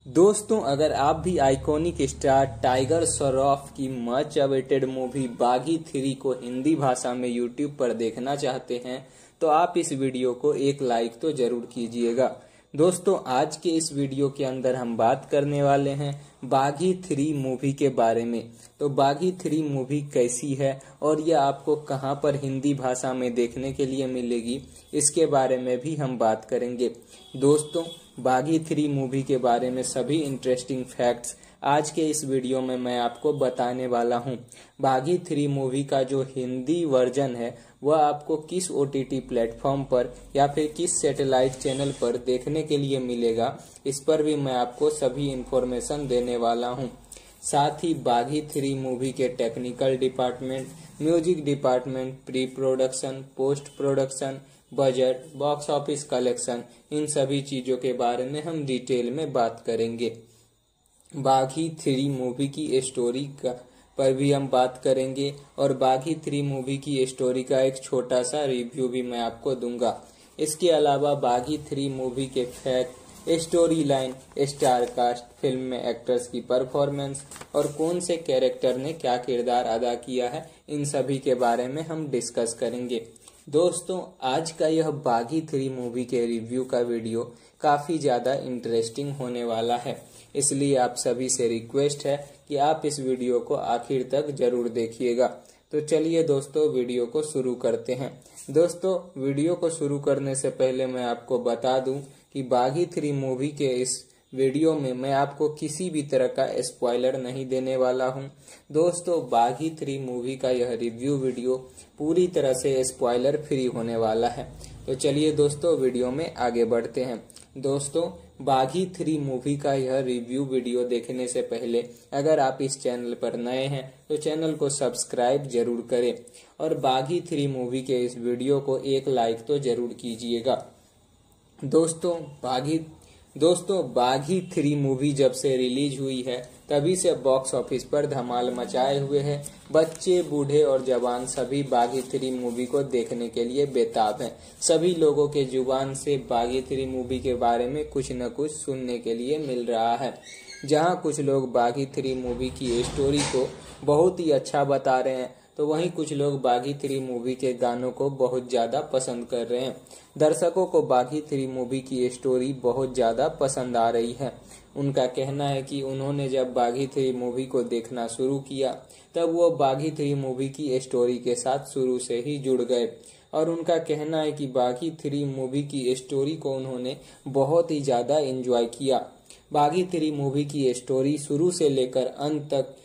दोस्तों, अगर आप भी आइकॉनिक स्टार टाइगर श्रॉफ की मच अवेटेड मूवी बागी 3 को हिंदी भाषा में यूट्यूब पर देखना चाहते हैं तो आप इस वीडियो को एक लाइक तो जरूर कीजिएगा। दोस्तों, आज के इस वीडियो के अंदर हम बात करने वाले हैं बागी 3 मूवी के बारे में। तो बागी 3 मूवी कैसी है और यह आपको कहां पर हिंदी भाषा में देखने के लिए मिलेगी, इसके बारे में भी हम बात करेंगे। दोस्तों, बागी 3 मूवी के बारे में सभी इंटरेस्टिंग फैक्ट्स आज के इस वीडियो में मैं आपको बताने वाला हूं। बागी 3 मूवी का जो हिंदी वर्जन है वह आपको किस OTT प्लेटफॉर्म पर या फिर किस सैटेलाइट चैनल पर देखने के लिए मिलेगा, इस पर भी मैं आपको सभी इंफॉर्मेशन देने वाला हूं। साथ ही बागी 3 मूवी के technical department, music department, pre production, post production, budget, box office collection, इन सभी चीजों के बारे में हम डिटेल में बात करेंगे। बागी 3 मूवी की स्टोरी पर भी हम बात करेंगे और बागी 3 मूवी की स्टोरी का एक छोटा सा रिव्यू भी मैं आपको दूंगा। इसके अलावा बागी 3 मूवी के fact, story line, star cast, film में एक्टर्स की परफॉर्मेंस और कौन से कैरेक्टर ने क्या किरदार अदा किया है, इन सभी के बारे में हम डिस्कस करेंगे। दोस्तों, आज का यह बागी 3 मूवी के रिव्यू का वीडियो काफी ज्यादा इंटरेस्टिंग होने वाला है, इसलिए आप सभी से रिक्वेस्ट है कि आप इस वीडियो को आखिर तक जरूर देखिएगा। तो चलिए दोस्तों, वीडियो को शुरू करते हैं। दोस्तों, वीडियो को शुरू करने से पहले मैं आपको बता दूं कि बागी 3 मूवी के इस वीडियो में मैं आपको किसी भी तरह का स्पॉइलर नहीं देने वाला हूं। दोस्तों, बागी 3 मूवी का यह रिव्यू वीडियो पूरी तरह से स्पॉइलर फ्री होने वाला है। तो चलिए दोस्तों, वीडियो में आगे बढ़ते हैं। दोस्तों, बागी 3 मूवी का यह रिव्यू वीडियो देखने से पहले अगर आप इस चैनल पर नए हैं तो चैनल को सब्सक्राइब जरूर करें और बागी 3 मूवी के इस वीडियो को एक लाइक तो जरूर कीजिएगा। दोस्तों, बागी 3 मूवी जब से रिलीज हुई है तभी से बॉक्स ऑफिस पर धमाल मचाए हुए है। बच्चे, बूढ़े और जवान सभी बागी 3 मूवी को देखने के लिए बेताब हैं। सभी लोगों के जुबान से बागी 3 मूवी के बारे में कुछ न कुछ सुनने के लिए मिल रहा है। जहां कुछ लोग बागी 3 मूवी की स्टोरी को बहुत ही अच्छा बता रहे हैं तो वहीं कुछ लोग बागी 3 मूवी के गानों को बहुत ज्यादा पसंद कर रहे हैं। दर्शकों को बागी 3 मूवी की स्टोरी बहुत ज्यादा पसंद आ रही है। उनका कहना है कि उन्होंने जब बागी 3 मूवी को देखना शुरू किया तब वो बागी 3 मूवी की स्टोरी के साथ शुरू से ही जुड़ गए और उनका कहना है कि बागी 3 मूवी की स्टोरी को उन्होंने बहुत ही ज्यादा एंजॉय किया। बागी 3 मूवी की स्टोरी शुरू से लेकर अंत तक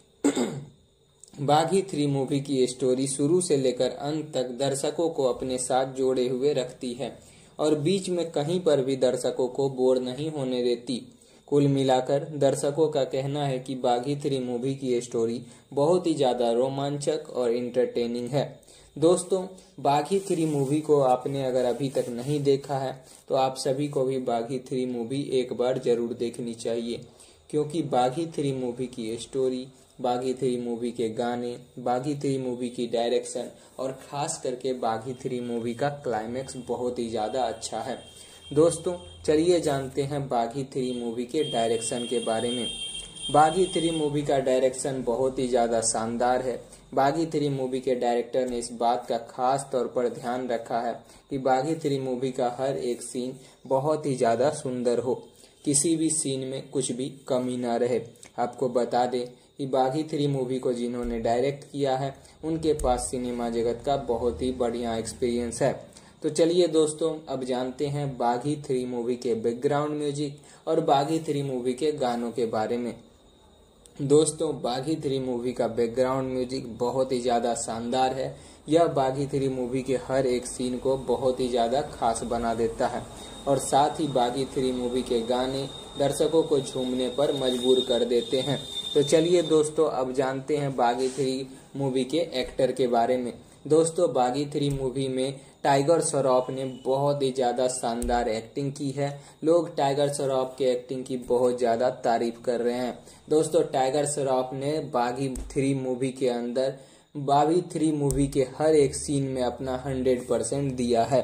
बागी 3 मूवी की स्टोरी शुरू से लेकर अंत तक दर्शकों को अपने साथ जोड़े हुए रखती है और बीच में कहीं पर भी दर्शकों को बोर नहीं होने देती। कुल मिलाकर दर्शकों का कहना है कि बागी 3 मूवी की स्टोरी बहुत ही ज्यादा रोमांचक और इंटरटेनिंग है। दोस्तों, बागी 3 मूवी को आपने अगर अभी तक नहीं देखा है तो आप सभी को भी बागी 3 मूवी एक बार जरूर देखनी चाहिए, क्योंकि बागी 3 मूवी की स्टोरी, बागी 3 मूवी के गाने, बागी 3 मूवी की डायरेक्शन और खास करके बागी 3 मूवी का क्लाइमेक्स बहुत ही ज्यादा अच्छा है। दोस्तों, चलिए जानते हैं बागी 3 मूवी के डायरेक्शन के बारे में। बागी 3 मूवी का डायरेक्शन बहुत ही ज्यादा शानदार है। बागी 3 मूवी के डायरेक्टर ने इस बात का खास तौर पर ध्यान रखा है कि बागी 3 मूवी का हर एक सीन बहुत ही ज्यादा सुंदर हो, किसी भी सीन में कुछ भी कमी ना रहे। आपको बता दें कि बागी 3 मूवी को जिन्होंने डायरेक्ट किया है उनके पास सिनेमा जगत का बहुत ही बढ़िया एक्सपीरियंस है। तो चलिए दोस्तों, अब जानते हैं बागी 3 मूवी के बैकग्राउंड म्यूजिक और बागी 3 मूवी के गानों के बारे में। दोस्तों, बागी 3 मूवी का बैकग्राउंड म्यूजिक बहुत ही ज्यादा शानदार है। यह बागी 3 मूवी के हर एक सीन को बहुत ही ज्यादा खास बना देता है और साथ ही बागी 3 मूवी के गाने दर्शकों को झूमने पर मजबूर कर देते हैं। तो चलिए दोस्तों, अब जानते हैं बागी 3 मूवी के एक्टर के बारे में। दोस्तों, बागी 3 मूवी में टाइगर श्रॉफ ने बहुत ही ज्यादा शानदार एक्टिंग की है। लोग टाइगर श्रॉफ के एक्टिंग की बहुत ज्यादा तारीफ कर रहे हैं। दोस्तों, टाइगर श्रॉफ ने बागी 3 मूवी के अंदर बागी 3 मूवी के हर एक सीन में अपना 100% दिया है।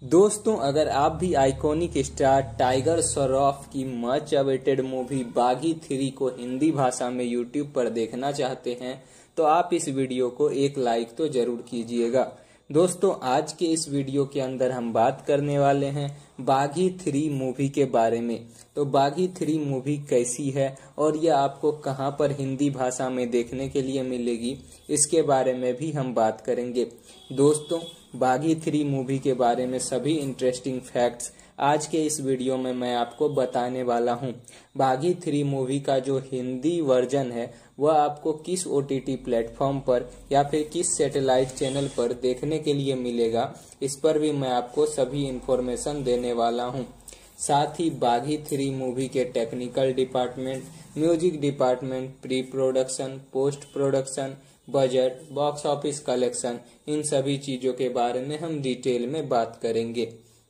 दोस्तों, अगर आप भी आइकॉनिक स्टार टाइगर श्रॉफ की मच अवेटेड मूवी बागी 3 को हिंदी भाषा में यूट्यूब पर देखना चाहते हैं तो आप इस वीडियो को एक लाइक तो जरूर कीजिएगा। दोस्तों, आज के इस वीडियो के अंदर हम बात करने वाले हैं बागी 3 मूवी के बारे में। तो बागी 3 मूवी कैसी है और यह आपको कहां पर हिंदी भाषा में देखने के लिए मिलेगी, इसके बारे में भी हम बात करेंगे। दोस्तों, बागी 3 मूवी के बारे में सभी इंटरेस्टिंग फैक्ट्स आज के इस वीडियो में मैं आपको बताने वाला हूं। बागी 3 मूवी का जो हिंदी वर्जन है वह आपको किस OTT प्लेटफॉर्म पर या फिर किस सैटेलाइट चैनल पर देखने के लिए मिलेगा, इस पर भी मैं आपको सभी इंफॉर्मेशन देने वाला हूं। साथ ही बागी 3 मूवी के technical department, music department, pre production, post production, budget, box office collection, इन सभी चीजों के बारे में हम डिटेल में बात करेंगे।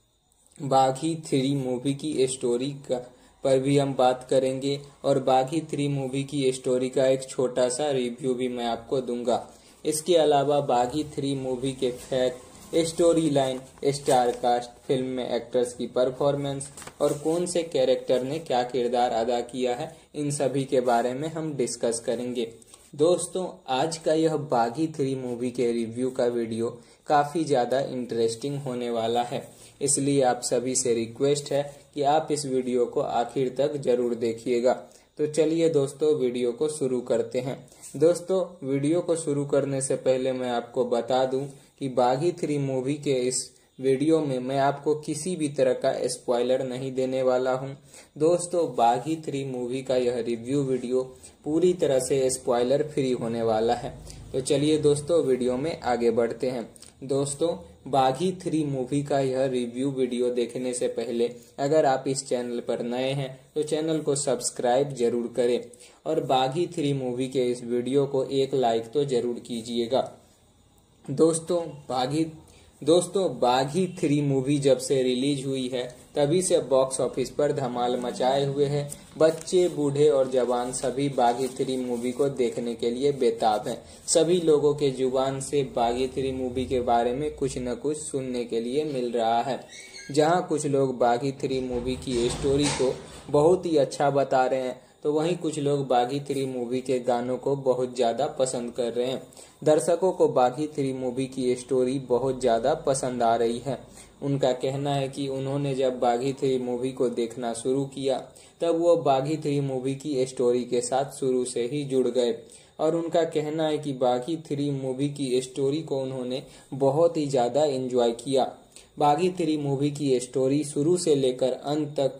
बागी 3 मूवी की स्टोरी पर भी हम बात करेंगे और बागी 3 मूवी की स्टोरी का एक छोटा सा रिव्यू भी मैं आपको दूंगा। इसके अलावा बागी 3 मूवी के fact, story line, star cast, film में एक्टर्स की परफॉर्मेंस और कौन से कैरेक्टर ने क्या किरदार अदा किया है, इन सभी के बारे में हम डिस्कस करेंगे। दोस्तों, आज का यह बागी 3 मूवी के रिव्यू का वीडियो काफी ज्यादा इंटरेस्टिंग होने वाला है, इसलिए आप सभी से रिक्वेस्ट है कि आप इस वीडियो को आखिर तक जरूर देखिएगा। तो चलिए दोस्तों, वीडियो को शुरू करते हैं। दोस्तों, वीडियो को शुरू करने से पहले मैं आपको बता दूं कि बागी 3 मूवी के इस वीडियो में मैं आपको किसी भी तरह का स्पॉइलर नहीं देने वाला हूं। दोस्तों, बागी 3 मूवी का यह रिव्यू वीडियो पूरी तरह से स्पॉइलर फ्री होने वाला है। तो चलिए दोस्तों, वीडियो में आगे बढ़ते हैं। दोस्तों, बागी 3 मूवी का यह रिव्यू वीडियो देखने से पहले अगर आप इस चैनल पर नए हैं तो चैनल को सब्सक्राइब जरूर करें और बागी 3 मूवी के इस वीडियो को एक लाइक तो जरूर कीजिएगा। दोस्तों, बागी 3 मूवी जब से रिलीज हुई है तभी से बॉक्स ऑफिस पर धमाल मचाए हुए है। बच्चे, बूढ़े और जवान सभी बागी 3 मूवी को देखने के लिए बेताब हैं। सभी लोगों के जुबान से बागी 3 मूवी के बारे में कुछ न कुछ सुनने के लिए मिल रहा है। जहां कुछ लोग बागी 3 मूवी की स्टोरी को बहुत ही अच्छा बता रहे हैं तो वहीं कुछ लोग बागी 3 मूवी के गानों को बहुत ज्यादा पसंद कर रहे हैं। दर्शकों को बागी 3 मूवी की स्टोरी बहुत ज्यादा पसंद आ रही है। उनका कहना है कि उन्होंने जब बागी 3 मूवी को देखना शुरू किया तब वो बागी 3 मूवी की स्टोरी के साथ शुरू से ही जुड़ गए और उनका कहना है कि बागी 3 मूवी की स्टोरी को उन्होंने बहुत ही ज्यादा एंजॉय किया। बागी 3 मूवी की स्टोरी शुरू से लेकर अंत तक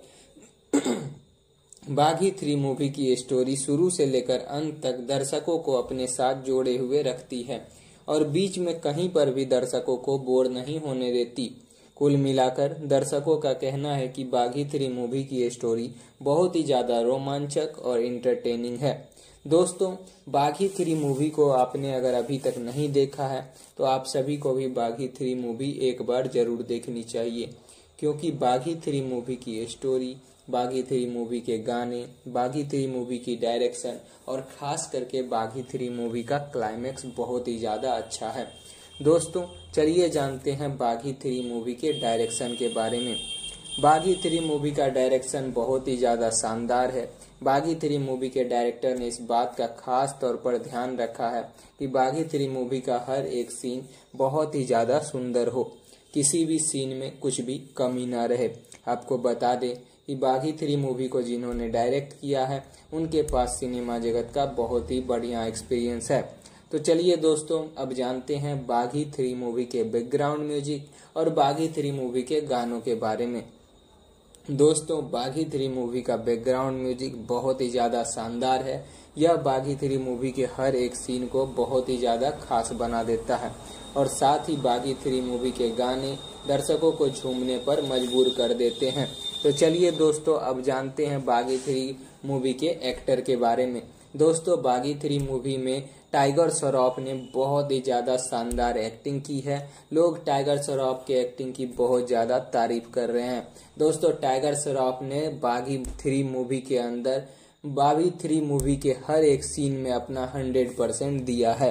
बागी 3 मूवी की स्टोरी शुरू से लेकर अंत तक दर्शकों को अपने साथ जोड़े हुए रखती है और बीच में कहीं पर भी दर्शकों को बोर नहीं होने देती। कुल मिलाकर दर्शकों का कहना है कि बागी 3 मूवी की स्टोरी बहुत ही ज्यादा रोमांचक और इंटरटेनिंग है। दोस्तों, बागी 3 मूवी को आपने अगर अभी तक नहीं देखा है तो आप सभी को भी बागी 3 मूवी एक बार जरूर देखनी चाहिए, क्योंकि बागी 3 मूवी की स्टोरी, बागी 3 मूवी के गाने, बागी 3 मूवी की डायरेक्शन और खास करके बागी 3 मूवी का क्लाइमेक्स बहुत ही ज्यादा अच्छा है। दोस्तों, चलिए जानते हैं बागी 3 मूवी के डायरेक्शन के बारे में। बागी 3 मूवी का डायरेक्शन बहुत ही ज्यादा शानदार है। बागी 3 मूवी के डायरेक्टर ने इस बात का खास तौर पर ध्यान रखा है कि बागी 3 मूवी का हर एक सीन बहुत ही ज्यादा सुंदर हो, किसी भी सीन में कुछ भी कमी ना रहे। आपको बता दें कि बागी 3 मूवी को जिन्होंने डायरेक्ट किया है उनके पास सिनेमा जगत का बहुत ही बढ़िया एक्सपीरियंस है। तो चलिए दोस्तों, अब जानते हैं बागी 3 मूवी के बैकग्राउंड म्यूजिक और बागी 3 मूवी के गानों के बारे में। दोस्तों, बागी 3 मूवी का बैकग्राउंड म्यूजिक बहुत ही ज्यादा शानदार है। यह बागी 3 मूवी के हर एक सीन को बहुत ही ज्यादा खास बना देता है और साथ ही बागी 3 मूवी के गाने दर्शकों को झूमने पर मजबूर कर देते हैं। तो चलिए दोस्तों, अब जानते हैं बागी 3 मूवी के एक्टर के बारे में। दोस्तों, बागी 3 मूवी में टाइगर श्रॉफ ने बहुत ही ज्यादा शानदार एक्टिंग की है। लोग टाइगर श्रॉफ के एक्टिंग की बहुत ज्यादा तारीफ कर रहे हैं। दोस्तों, टाइगर श्रॉफ ने बागी 3 मूवी के अंदर बागी 3 मूवी के हर एक सीन में अपना 100% दिया है।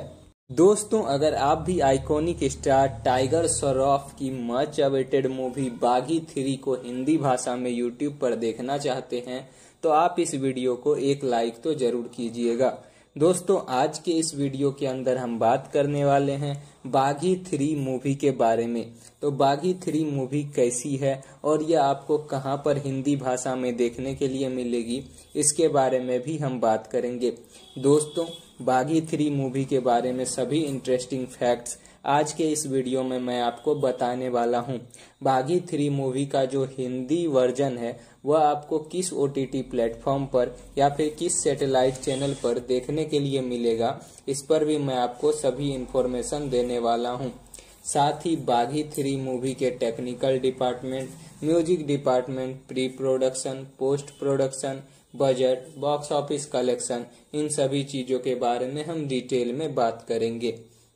दोस्तों, अगर आप भी आइकॉनिक स्टार टाइगर श्रॉफ की मच अवेटेड मूवी बागी 3 को हिंदी भाषा में यूट्यूब पर देखना चाहते हैं तो आप इस वीडियो को एक लाइक तो जरूर कीजिएगा। दोस्तों, आज के इस वीडियो के अंदर हम बात करने वाले हैं बागी 3 मूवी के बारे में। तो बागी 3 मूवी कैसी है और यह आपको कहां पर हिंदी भाषा में देखने के लिए मिलेगी, इसके बारे में भी हम बात करेंगे। दोस्तों, बागी 3 मूवी के बारे में सभी इंटरेस्टिंग फैक्ट्स आज के इस वीडियो में मैं आपको बताने वाला हूं। बागी 3 मूवी का जो हिंदी वर्जन है वह आपको किस OTT प्लेटफॉर्म पर या फिर किस सैटेलाइट चैनल पर देखने के लिए मिलेगा, इस पर भी मैं आपको सभी इंफॉर्मेशन देने वाला हूं। साथ ही बागी 3 मूवी के technical department, music department, pre production, post production, budget, box office collection, इन सभी चीजों के बारे में हम डिटेल में बात करेंगे।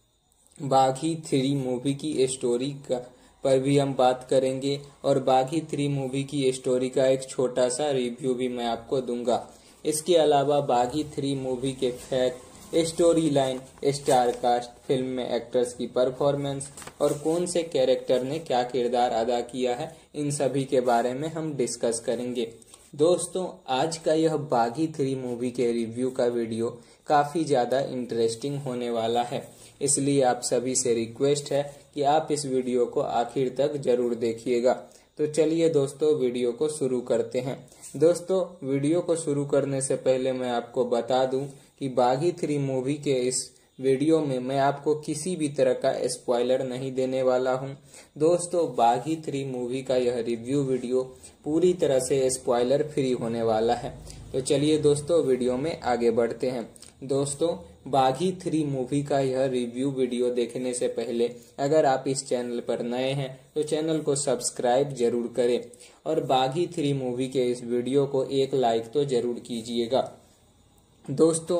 बागी 3 मूवी की स्टोरी पर भी हम बात करेंगे और बागी 3 मूवी की स्टोरी का एक छोटा सा रिव्यू भी मैं आपको दूंगा। इसके अलावा बागी 3 मूवी के fact, story line, star cast, film में एक्टर्स की परफॉर्मेंस और कौन से कैरेक्टर ने क्या किरदार अदा किया है, इन सभी के बारे में हम डिस्कस करेंगे। दोस्तों, आज का यह बागी 3 मूवी के रिव्यू का वीडियो काफी ज्यादा इंटरेस्टिंग होने वाला है, इसलिए आप सभी से रिक्वेस्ट है कि आप इस वीडियो को आखिर तक जरूर देखिएगा। तो चलिए दोस्तों, वीडियो को शुरू करते हैं। दोस्तों, वीडियो को शुरू करने से पहले मैं आपको बता दूं कि बागी 3 मूवी के इस वीडियो में मैं आपको किसी भी तरह का स्पॉइलर नहीं देने वाला हूं। दोस्तों, बागी 3 मूवी का यह रिव्यू वीडियो पूरी तरह से स्पॉइलर फ्री होने वाला है। तो चलिए दोस्तों, वीडियो में आगे बढ़ते हैं। दोस्तों, बागी 3 मूवी का यह रिव्यू वीडियो देखने से पहले अगर आप इस चैनल पर नए हैं तो चैनल को सब्सक्राइब जरूर करें और बागी 3 मूवी के इस वीडियो को एक लाइक तो जरूर कीजिएगा। दोस्तों,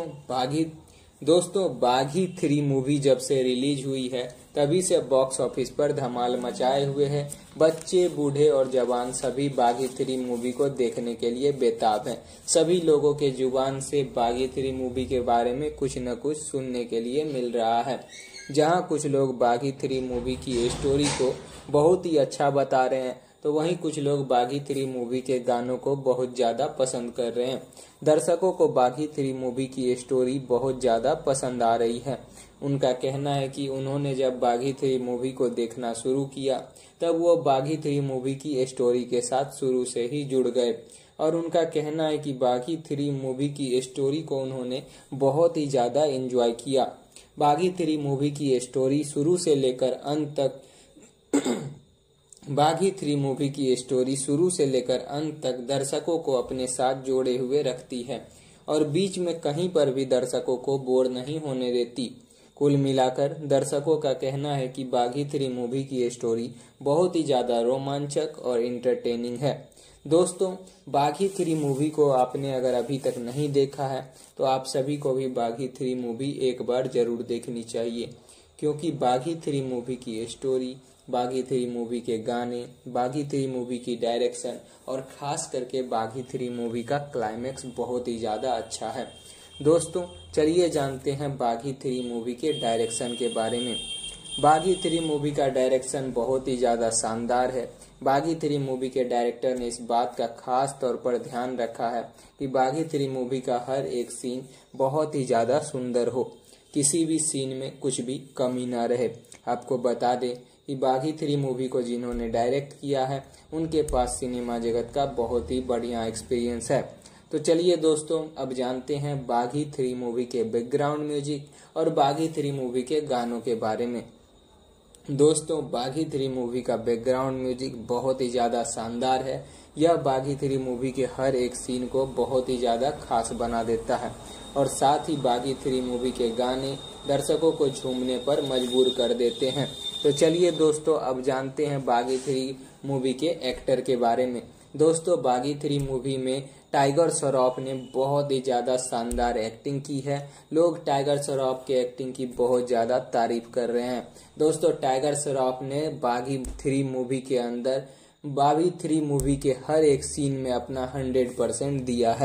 बागी 3 मूवी जब से रिलीज हुई है तभी से बॉक्स ऑफिस पर धमाल मचाए हुए है। बच्चे, बूढ़े और जवान सभी बागी 3 मूवी को देखने के लिए बेताब हैं। सभी लोगों के जुबान से बागी 3 मूवी के बारे में कुछ न कुछ सुनने के लिए मिल रहा है। जहां कुछ लोग बागी 3 मूवी की स्टोरी को बहुत ही अच्छा बता रहे हैं तो वहीं कुछ लोग बागी 3 मूवी के गानों को बहुत ज्यादा पसंद कर रहे हैं। दर्शकों को बागी 3 मूवी की स्टोरी बहुत ज्यादा पसंद आ रही है। उनका कहना है कि उन्होंने जब बागी 3 मूवी को देखना शुरू किया तब वो बागी 3 मूवी की स्टोरी के साथ शुरू से ही जुड़ गए और उनका कहना है कि बागी 3 मूवी की स्टोरी को उन्होंने बहुत ही ज्यादा एंजॉय किया। बागी 3 मूवी की स्टोरी शुरू से लेकर अंत तक बागी 3 मूवी की स्टोरी शुरू से लेकर अंत तक दर्शकों को अपने साथ जोड़े हुए रखती है और बीच में कहीं पर भी दर्शकों को बोर नहीं होने देती। कुल मिलाकर दर्शकों का कहना है कि बागी 3 मूवी की स्टोरी बहुत ही ज्यादा रोमांचक और इंटरटेनिंग है। दोस्तों, बागी 3 मूवी को आपने अगर अभी तक नहीं देखा है तो आप सभी को भी बागी 3 मूवी एक बार जरूर देखनी चाहिए, क्योंकि बागी 3 मूवी की स्टोरी, बागी 3 मूवी के गाने, बागी 3 मूवी की डायरेक्शन और खास करके बागी 3 मूवी का क्लाइमेक्स बहुत ही ज्यादा अच्छा है। दोस्तों, चलिए जानते हैं बागी 3 मूवी के डायरेक्शन के बारे में। बागी 3 मूवी का डायरेक्शन बहुत ही ज्यादा शानदार है। बागी 3 मूवी के डायरेक्टर ने इस बात का खास तौर पर ध्यान रखा है कि बागी 3 मूवी का हर एक सीन बहुत ही ज्यादा सुंदर हो, किसी भी सीन में कुछ भी कमी ना रहे। आपको बता दें कि बागी 3 मूवी को जिन्होंने डायरेक्ट किया है उनके पास सिनेमा जगत का बहुत ही बढ़िया एक्सपीरियंस है। तो चलिए दोस्तों, अब जानते हैं बागी 3 मूवी के बैकग्राउंड म्यूजिक और बागी 3 मूवी के गानों के बारे में। दोस्तों, बागी 3 मूवी का बैकग्राउंड म्यूजिक बहुत ही ज्यादा शानदार है। यह बागी 3 मूवी के हर एक सीन को बहुत ही ज्यादा खास बना देता है और साथ ही बागी 3 मूवी के गाने दर्शकों को झूमने पर मजबूर कर देते हैं। तो चलिए दोस्तों, अब जानते हैं बागी 3 मूवी के एक्टर के बारे में। दोस्तों, बागी 3 मूवी में टाइगर श्रॉफ ने बहुत ही ज्यादा शानदार एक्टिंग की है। लोग टाइगर श्रॉफ के एक्टिंग की बहुत ज्यादा तारीफ कर रहे हैं। दोस्तों, टाइगर श्रॉफ ने बागी 3 मूवी के अंदर बागी 3 मूवी के हर एक सीन में अपना 100% दिया है।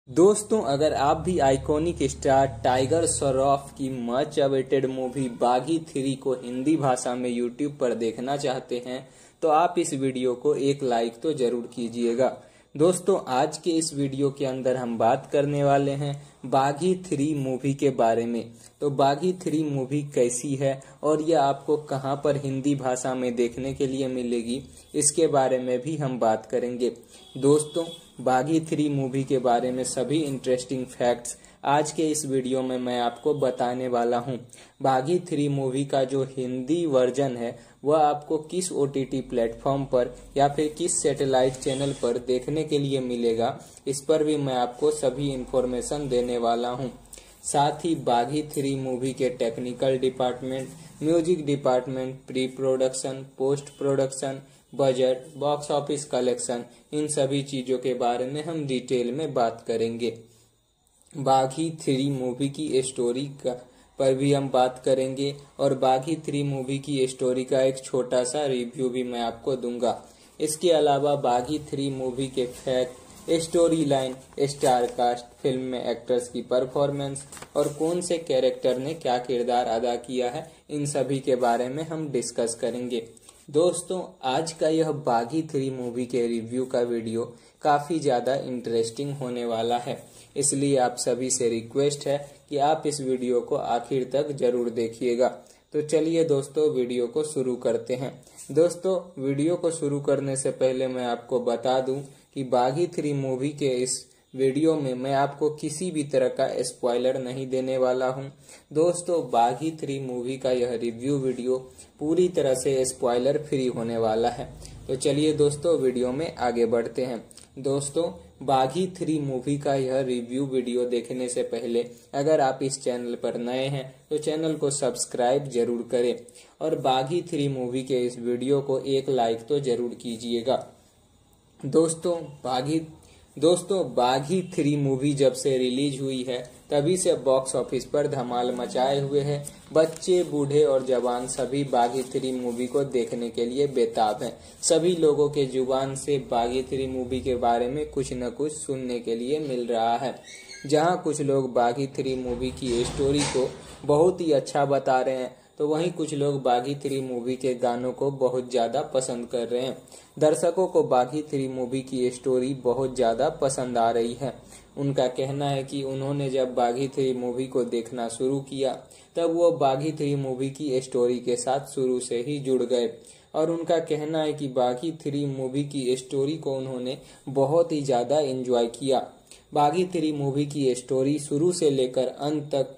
दोस्तों, अगर आप भी आइकॉनिक स्टार टाइगर श्रॉफ की मच अवेटेड मूवी बागी 3 को हिंदी भाषा में यूट्यूब पर देखना चाहते हैं तो आप इस वीडियो को एक लाइक तो जरूर कीजिएगा। दोस्तों, आज के इस वीडियो के अंदर हम बात करने वाले हैं बागी 3 मूवी के बारे में। तो बागी 3 मूवी कैसी है और यह आपको कहां पर हिंदी भाषा में देखने के लिए मिलेगी, इसके बारे में भी हम बात करेंगे। दोस्तों, बागी 3 मूवी के बारे में सभी इंटरेस्टिंग फैक्ट्स आज के इस वीडियो में मैं आपको बताने वाला हूं। बागी 3 मूवी का जो हिंदी वर्जन है वह आपको किस OTT प्लेटफॉर्म पर या फिर किस सैटेलाइट चैनल पर देखने के लिए मिलेगा, इस पर भी मैं आपको सभी इंफॉर्मेशन देने वाला हूं। साथ ही बागी 3 मूवी के technical department, music department, pre production, post production, budget, box office collection, इन सभी चीजों के बारे में हम डिटेल में बात करेंगे। बागी 3 मूवी की स्टोरी पर भी हम बात करेंगे और बागी 3 मूवी की स्टोरी का एक छोटा सा रिव्यू भी मैं आपको दूंगा। इसके अलावा बागी 3 मूवी के fact, story line, star cast, film में एक्टर्स की परफॉर्मेंस और कौन से कैरेक्टर ने क्या किरदार अदा किया है, इन सभी के बारे में हम डिस्कस करेंगे। दोस्तों, आज का यह बागी 3 मूवी के रिव्यू का वीडियो काफी ज्यादा इंटरेस्टिंग होने वाला है, इसलिए आप सभी से रिक्वेस्ट है कि आप इस वीडियो को आखिर तक जरूर देखिएगा। तो चलिए दोस्तों, वीडियो को शुरू करते हैं। दोस्तों, वीडियो को शुरू करने से पहले मैं आपको बता दूं कि बागी 3 मूवी के इस वीडियो में मैं आपको किसी भी तरह का स्पॉइलर नहीं देने वाला हूं। दोस्तों, बागी 3 मूवी का यह रिव्यू वीडियो पूरी तरह से स्पॉइलर फ्री होने वाला है। तो चलिए दोस्तों, वीडियो में आगे बढ़ते हैं। दोस्तों, बागी 3 मूवी का यह रिव्यू वीडियो देखने से पहले अगर आप इस चैनल पर नए हैं तो चैनल को सब्सक्राइब जरूर करें और बागी 3 मूवी के इस वीडियो को एक लाइक तो जरूर कीजिएगा। दोस्तों, बागी 3 मूवी जब से रिलीज हुई है तभी से बॉक्स ऑफिस पर धमाल मचाए हुए है। बच्चे, बूढ़े और जवान सभी बागी 3 मूवी को देखने के लिए बेताब हैं। सभी लोगों के जुबान से बागी 3 मूवी के बारे में कुछ न कुछ सुनने के लिए मिल रहा है। जहां कुछ लोग बागी 3 मूवी की स्टोरी को बहुत ही अच्छा बता रहे हैं तो वहीं कुछ लोग बागी 3 मूवी के गानों को बहुत ज्यादा पसंद कर रहे हैं। दर्शकों को बागी 3 मूवी की स्टोरी बहुत ज्यादा पसंद आ रही है। उनका कहना है कि उन्होंने जब बागी 3 मूवी को देखना शुरू किया तब वो बागी 3 मूवी की स्टोरी के साथ शुरू से ही जुड़ गए और उनका कहना है कि बागी 3 मूवी की स्टोरी को उन्होंने बहुत ही ज्यादा एंजॉय किया। बागी 3 मूवी की स्टोरी शुरू से लेकर अंत तक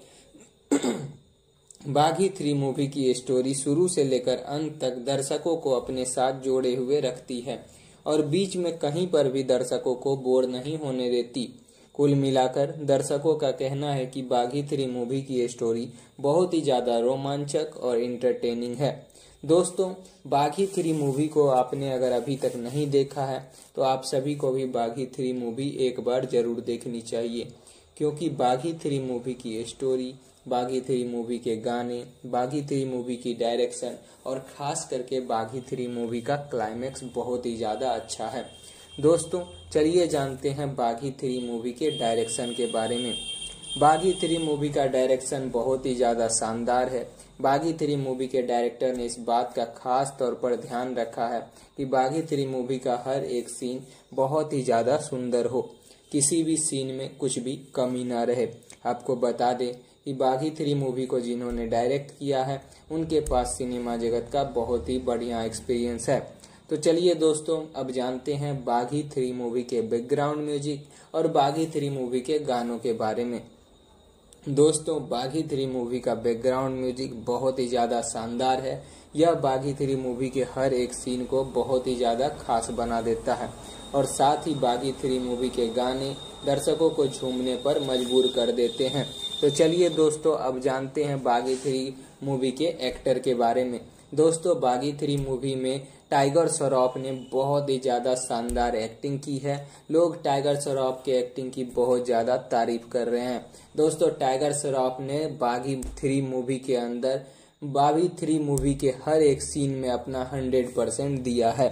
बागी 3 मूवी की स्टोरी शुरू से लेकर अंत तक दर्शकों को अपने साथ जोड़े हुए रखती है और बीच में कहीं पर भी दर्शकों को बोर नहीं होने देती। कुल मिलाकर दर्शकों का कहना है कि बागी 3 मूवी की स्टोरी बहुत ही ज्यादा रोमांचक और इंटरटेनिंग है। दोस्तों, बागी 3 मूवी को आपने अगर अभी तक नहीं देखा है तो आप सभी को भी बागी 3 मूवी एक बार जरूर देखनी चाहिए, क्योंकि बागी 3 मूवी की स्टोरी, बागी 3 मूवी के गाने, बागी 3 मूवी की डायरेक्शन और खास करके बागी 3 मूवी का क्लाइमेक्स बहुत ही ज्यादा अच्छा है। दोस्तों, चलिए जानते हैं बागी 3 मूवी के डायरेक्शन के बारे में। बागी 3 मूवी का डायरेक्शन बहुत ही ज्यादा शानदार है। बागी 3 मूवी के डायरेक्टर ने इस बात का खास तौर पर ध्यान रखा है कि बागी 3 मूवी का हर एक सीन बहुत ही ज्यादा सुंदर हो, किसी भी सीन में कुछ भी कमी ना रहे। आपको बता दें कि बागी 3 मूवी को जिन्होंने डायरेक्ट किया है उनके पास सिनेमा जगत का बहुत ही बढ़िया एक्सपीरियंस है। तो चलिए दोस्तों, अब जानते हैं बागी 3 मूवी के बैकग्राउंड म्यूजिक और बागी 3 मूवी के गानों के बारे में। दोस्तों, बागी 3 मूवी का बैकग्राउंड म्यूजिक बहुत ही ज्यादा शानदार है। यह बागी 3 मूवी के हर एक सीन को बहुत ही ज्यादा खास बना देता है और साथ ही बागी 3 मूवी के गाने दर्शकों को झूमने पर मजबूर कर देते हैं। तो चलिए दोस्तों, अब जानते हैं बागी 3 मूवी के एक्टर के बारे में। दोस्तों, बागी 3 मूवी में टाइगर श्रॉफ ने बहुत ही ज्यादा शानदार एक्टिंग की है। लोग टाइगर श्रॉफ के एक्टिंग की बहुत ज्यादा तारीफ कर रहे हैं। दोस्तों, टाइगर श्रॉफ ने बागी 3 मूवी के अंदर बागी 3 मूवी के हर एक सीन में अपना 100% दिया है।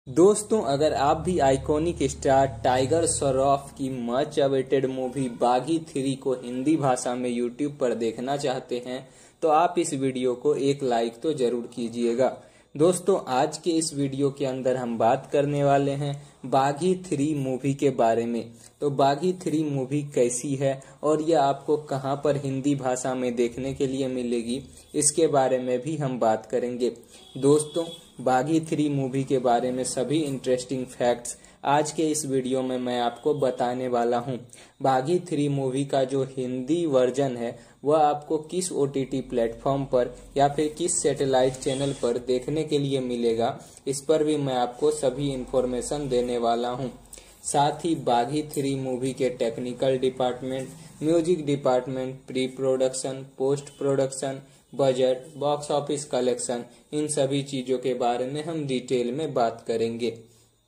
दोस्तों, अगर आप भी आइकॉनिक स्टार टाइगर श्रॉफ की मच अवेटेड मूवी बागी 3 को हिंदी भाषा में यूट्यूब पर देखना चाहते हैं तो आप इस वीडियो को एक लाइक तो जरूर कीजिएगा। दोस्तों, आज के इस वीडियो के अंदर हम बात करने वाले हैं बागी 3 मूवी के बारे में। तो बागी 3 मूवी कैसी है और यह आपको कहां पर हिंदी भाषा में देखने के लिए मिलेगी, इसके बारे में भी हम बात करेंगे। दोस्तों, बागी 3 मूवी के बारे में सभी इंटरेस्टिंग फैक्ट्स आज के इस वीडियो में मैं आपको बताने वाला हूं। बागी 3 मूवी का जो हिंदी वर्जन है वह आपको किस OTT प्लेटफॉर्म पर या फिर किस सैटेलाइट चैनल पर देखने के लिए मिलेगा, इस पर भी मैं आपको सभी इंफॉर्मेशन देने वाला हूं। साथ ही बागी 3 मूवी के technical department, music department, pre production, post production, budget, box office collection, इन सभी चीजों के बारे में हम डिटेल में बात करेंगे।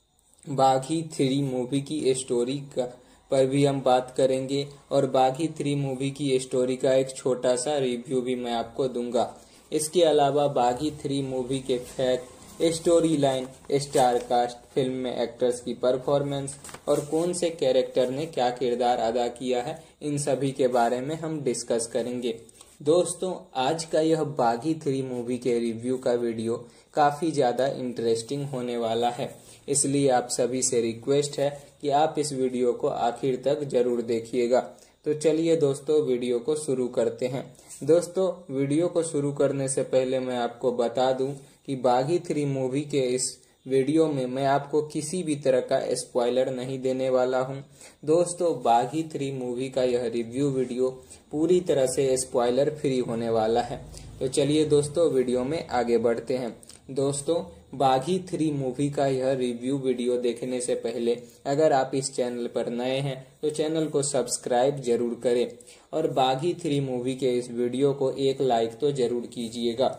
बागी 3 मूवी की स्टोरी पर भी हम बात करेंगे और बागी 3 मूवी की स्टोरी का एक छोटा सा रिव्यू भी मैं आपको दूंगा। इसके अलावा बागी 3 मूवी के fact, story line, star cast, film में एक्टर्स की परफॉर्मेंस और कौन से कैरेक्टर ने क्या किरदार अदा किया है, इन सभी के बारे में हम डिस्कस करेंगे। दोस्तों, आज का यह बागी 3 मूवी के रिव्यू का वीडियो काफी ज्यादा इंटरेस्टिंग होने वाला है, इसलिए आप सभी से रिक्वेस्ट है कि आप इस वीडियो को आखिर तक जरूर देखिएगा। तो चलिए दोस्तों, वीडियो को शुरू करते हैं। दोस्तों, वीडियो को शुरू करने से पहले मैं आपको बता दूं कि बागी 3 मूवी के इस वीडियो में मैं आपको किसी भी तरह का स्पॉइलर नहीं देने वाला हूं। दोस्तों, बागी 3 मूवी का यह रिव्यू वीडियो पूरी तरह से स्पॉइलर फ्री होने वाला है। तो चलिए दोस्तों, वीडियो में आगे बढ़ते हैं। दोस्तों, बागी 3 मूवी का यह रिव्यू वीडियो देखने से पहले अगर आप इस चैनल पर नए हैं तो चैनल को सब्सक्राइब जरूर करें और बागी 3 मूवी के इस वीडियो को एक लाइक तो जरूर कीजिएगा।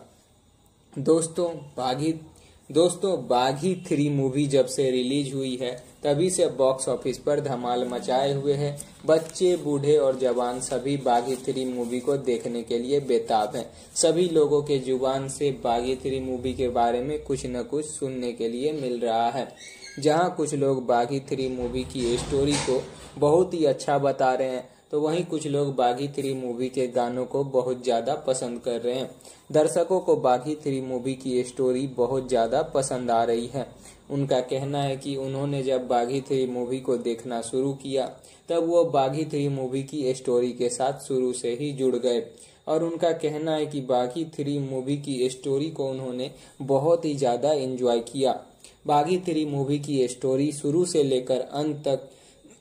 दोस्तों, बागी 3 मूवी जब से रिलीज हुई है तभी से बॉक्स ऑफिस पर धमाल मचाए हुए है। बच्चे, बूढ़े और जवान सभी बागी 3 मूवी को देखने के लिए बेताब हैं। सभी लोगों के जुबान से बागी 3 मूवी के बारे में कुछ न कुछ सुनने के लिए मिल रहा है। जहां कुछ लोग बागी 3 मूवी की स्टोरी को बहुत ही अच्छा बता रहे हैं तो वहीं कुछ लोग बागी 3 मूवी के गानों को बहुत ज्यादा पसंद कर रहे हैं। दर्शकों को बागी 3 मूवी की स्टोरी बहुत ज्यादा पसंद आ रही है। उनका कहना है कि उन्होंने जब बागी 3 मूवी को देखना शुरू किया तब वो बागी 3 मूवी की स्टोरी के साथ शुरू से ही जुड़ गए और उनका कहना है कि बागी 3 मूवी की स्टोरी को उन्होंने बहुत ही ज्यादा एंजॉय किया। बागी 3 मूवी की स्टोरी शुरू से लेकर अंत तक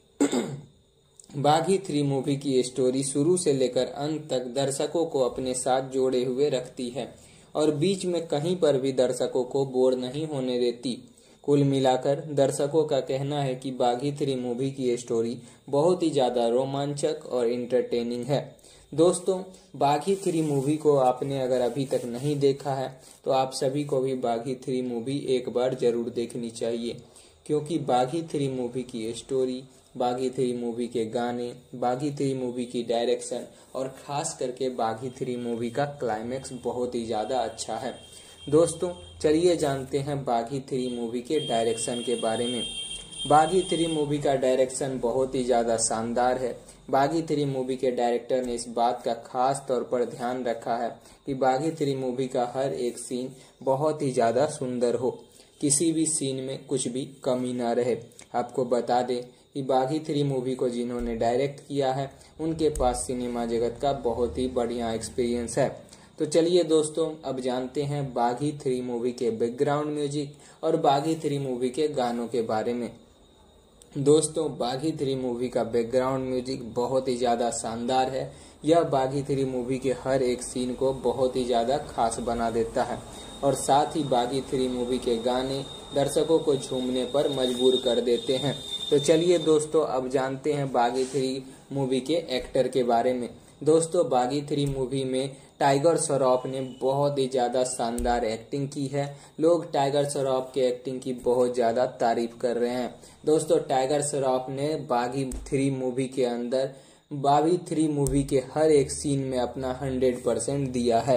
बागी 3 मूवी की स्टोरी शुरू से लेकर अंत तक दर्शकों को अपने साथ जोड़े हुए रखती है और बीच में कहीं पर भी दर्शकों को बोर नहीं होने देती। कुल मिलाकर दर्शकों का कहना है कि बागी 3 मूवी की स्टोरी बहुत ही ज्यादा रोमांचक और इंटरटेनिंग है। दोस्तों, बागी 3 मूवी को आपने अगर अभी तक नहीं देखा है तो आप सभी को भी बागी 3 मूवी एक बार जरूर देखनी चाहिए, क्योंकि बागी 3 मूवी की स्टोरी, बागी 3 मूवी के गाने, बागी 3 मूवी की डायरेक्शन और खास करके बागी 3 मूवी का क्लाइमेक्स बहुत ही ज्यादा अच्छा है। दोस्तों, चलिए जानते हैं बागी 3 मूवी के डायरेक्शन के बारे में। बागी 3 मूवी का डायरेक्शन बहुत ही ज्यादा शानदार है। बागी 3 मूवी के डायरेक्टर ने इस बात का खास तौर पर ध्यान रखा है कि बागी 3 मूवी का हर एक सीन बहुत ही ज्यादा सुंदर हो, किसी भी सीन में कुछ भी कमी ना रहे। आपको बता दें कि बागी 3 मूवी को जिन्होंने डायरेक्ट किया है उनके पास सिनेमा जगत का बहुत ही बढ़िया एक्सपीरियंस है। तो चलिए दोस्तों, अब जानते हैं बागी 3 मूवी के बैकग्राउंड म्यूजिक और बागी 3 मूवी के गानों के बारे में। दोस्तों, बागी 3 मूवी का बैकग्राउंड म्यूजिक बहुत ही ज्यादा शानदार है। यह बागी 3 मूवी के हर एक सीन को बहुत ही ज्यादा खास बना देता है और साथ ही बागी 3 मूवी के गाने दर्शकों को झूमने पर मजबूर कर देते हैं। तो चलिए दोस्तों, अब जानते हैं बागी 3 मूवी के एक्टर के बारे में। दोस्तों, बागी 3 मूवी में टाइगर श्रॉफ ने बहुत ही ज्यादा शानदार एक्टिंग की है। लोग टाइगर श्रॉफ के एक्टिंग की बहुत ज्यादा तारीफ कर रहे हैं। दोस्तों, टाइगर श्रॉफ ने बागी 3 मूवी के अंदर बागी 3 मूवी के हर एक सीन में अपना 100% दिया है।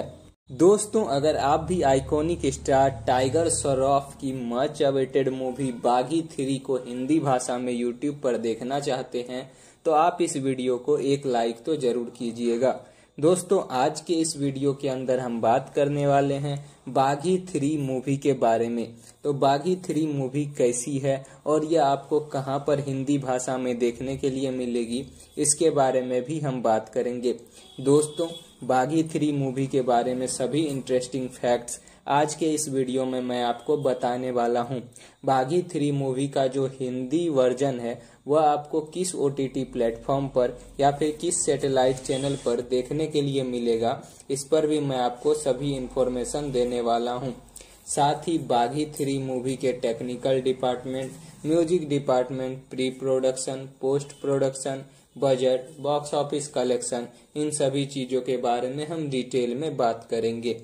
दोस्तों, अगर आप भी आइकॉनिक स्टार टाइगर श्रॉफ की मच अवेटेड मूवी बागी 3 को हिंदी भाषा में यूट्यूब पर देखना चाहते हैं तो आप इस वीडियो को एक लाइक तो जरूर कीजिएगा। दोस्तों, आज के इस वीडियो के अंदर हम बात करने वाले हैं बागी 3 मूवी के बारे में। तो बागी 3 मूवी कैसी है और यह आपको कहां पर हिंदी भाषा में देखने के लिए मिलेगी, इसके बारे में भी हम बात करेंगे। दोस्तों, बागी 3 मूवी के बारे में सभी इंटरेस्टिंग फैक्ट्स आज के इस वीडियो में मैं आपको बताने वाला हूं। बागी 3 मूवी का जो हिंदी वर्जन है वह आपको किस OTT प्लेटफॉर्म पर या फिर किस सैटेलाइट चैनल पर देखने के लिए मिलेगा, इस पर भी मैं आपको सभी इंफॉर्मेशन देने वाला हूं। साथ ही बागी 3 मूवी के technical department, music department, pre production, post production, budget, box office collection, इन सभी चीजों के बारे में हम डिटेल में बात करेंगे।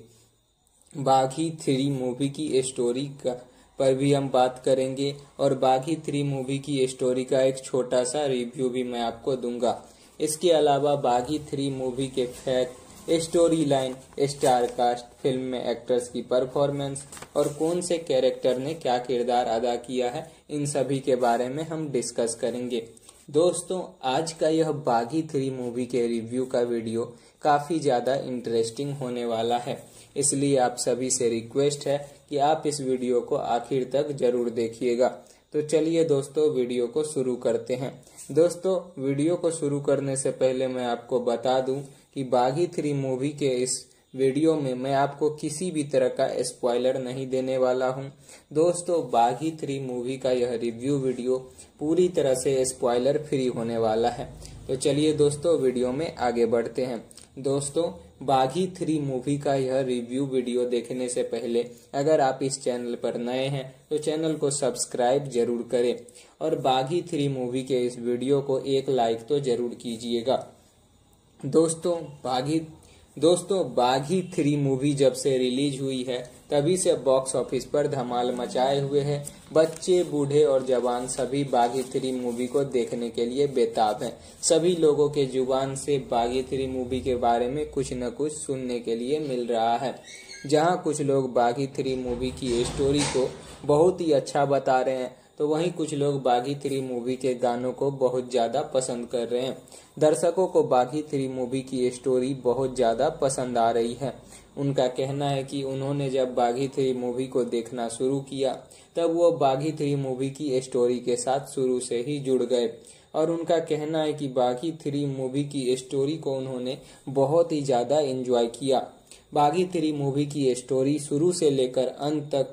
बागी 3 मूवी की स्टोरी पर भी हम बात करेंगे और बागी 3 मूवी की स्टोरी का एक छोटा सा रिव्यू भी मैं आपको दूंगा। इसके अलावा बागी 3 मूवी के fact, story line, star cast, film में एक्टर्स की परफॉर्मेंस और कौन से कैरेक्टर ने क्या किरदार अदा किया है, इन सभी के बारे में हम डिस्कस करेंगे। दोस्तों, आज का यह बागी 3 मूवी के रिव्यू का वीडियो काफी ज्यादा इंटरेस्टिंग होने वाला है, इसलिए आप सभी से रिक्वेस्ट है कि आप इस वीडियो को आखिर तक जरूर देखिएगा। तो चलिए दोस्तों, वीडियो को शुरू करते हैं। दोस्तों, वीडियो को शुरू करने से पहले मैं आपको बता दूं कि बागी 3 मूवी के इस वीडियो में मैं आपको किसी भी तरह का स्पॉइलर नहीं देने वाला हूं। दोस्तों, बागी 3 मूवी का यह रिव्यू वीडियो पूरी तरह से स्पॉइलर फ्री होने वाला है। तो चलिए दोस्तों, वीडियो में आगे बढ़ते हैं। दोस्तों, बागी 3 मूवी का यह रिव्यू वीडियो देखने से पहले अगर आप इस चैनल पर नए हैं तो चैनल को सब्सक्राइब जरूर करें और बागी 3 मूवी के इस वीडियो को एक लाइक तो जरूर कीजिएगा। दोस्तों, बागी 3 मूवी जब से रिलीज हुई है तभी से बॉक्स ऑफिस पर धमाल मचाए हुए है। बच्चे, बूढ़े और जवान सभी बागी 3 मूवी को देखने के लिए बेताब हैं। सभी लोगों के जुबान से बागी 3 मूवी के बारे में कुछ न कुछ सुनने के लिए मिल रहा है। जहां कुछ लोग बागी 3 मूवी की स्टोरी को बहुत ही अच्छा बता रहे हैं तो वहीं कुछ लोग बागी 3 मूवी के गानों को बहुत ज्यादा पसंद कर रहे हैं। दर्शकों को बागी 3 मूवी की स्टोरी बहुत ज्यादा पसंद आ रही है। उनका कहना है कि उन्होंने जब बागी 3 मूवी को देखना शुरू किया तब वो बागी 3 मूवी की स्टोरी के साथ शुरू से ही जुड़ गए और उनका कहना है कि बागी 3 मूवी की स्टोरी को उन्होंने बहुत ही ज्यादा एंजॉय किया। बागी 3 मूवी की स्टोरी शुरू से लेकर अंत तक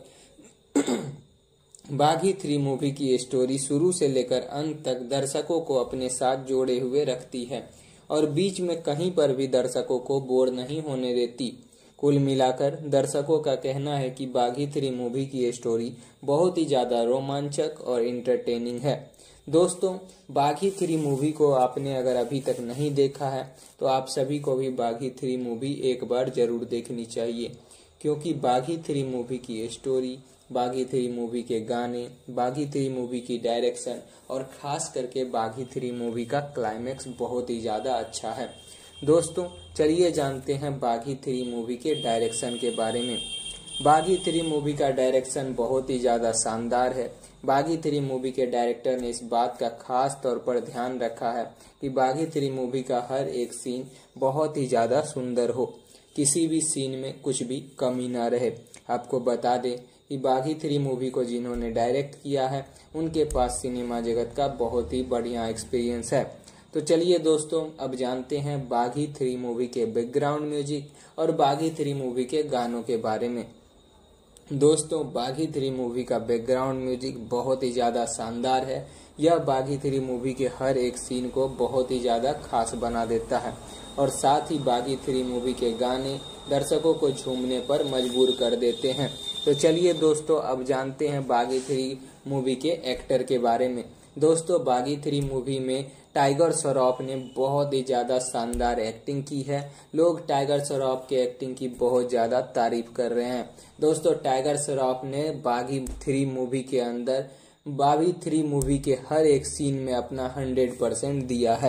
बागी 3 मूवी की स्टोरी शुरू से लेकर अंत तक दर्शकों को अपने साथ जोड़े हुए रखती है और बीच में कहीं पर भी दर्शकों को बोर नहीं होने देती। कुल मिलाकर दर्शकों का कहना है कि बागी 3 मूवी की स्टोरी बहुत ही ज्यादा रोमांचक और इंटरटेनिंग है। दोस्तों, बागी 3 मूवी को आपने अगर अभी तक नहीं देखा है तो आप सभी को भी बागी 3 मूवी एक बार जरूर देखनी चाहिए, क्योंकि बागी 3 मूवी की स्टोरी, बागी 3 मूवी के गाने, बागी 3 मूवी की डायरेक्शन और खास करके बागी 3 मूवी का क्लाइमेक्स बहुत ही ज्यादा अच्छा है। दोस्तों, चलिए जानते हैं बागी 3 मूवी के डायरेक्शन के बारे में। बागी 3 मूवी का डायरेक्शन बहुत ही ज्यादा शानदार है। बागी 3 मूवी के डायरेक्टर ने इस बात का खास तौर पर ध्यान रखा है कि बागी 3 मूवी का हर एक सीन बहुत ही ज्यादा सुंदर हो, किसी भी सीन में कुछ भी कमी ना रहे। आपको बता दें कि बागी 3 मूवी को जिन्होंने डायरेक्ट किया है उनके पास सिनेमा जगत का बहुत ही बढ़िया एक्सपीरियंस है। तो चलिए दोस्तों, अब जानते हैं बागी 3 मूवी के बैकग्राउंड म्यूजिक और बागी 3 मूवी के गानों के बारे में। दोस्तों, बागी 3 मूवी का बैकग्राउंड म्यूजिक बहुत ही ज्यादा शानदार है। यह बागी 3 मूवी के हर एक सीन को बहुत ही ज्यादा खास बना देता है और साथ ही बागी 3 मूवी के गाने दर्शकों को झूमने पर मजबूर कर देते हैं। तो चलिए दोस्तों, अब जानते हैं बागी 3 मूवी के एक्टर के बारे में। दोस्तों, बागी 3 मूवी में टाइगर श्रॉफ ने बहुत ही ज्यादा शानदार एक्टिंग की है। लोग टाइगर श्रॉफ के एक्टिंग की बहुत ज्यादा तारीफ कर रहे हैं। दोस्तों, टाइगर श्रॉफ ने बागी 3 मूवी के अंदर बागी 3 मूवी के हर एक सीन में अपना 100% दिया है।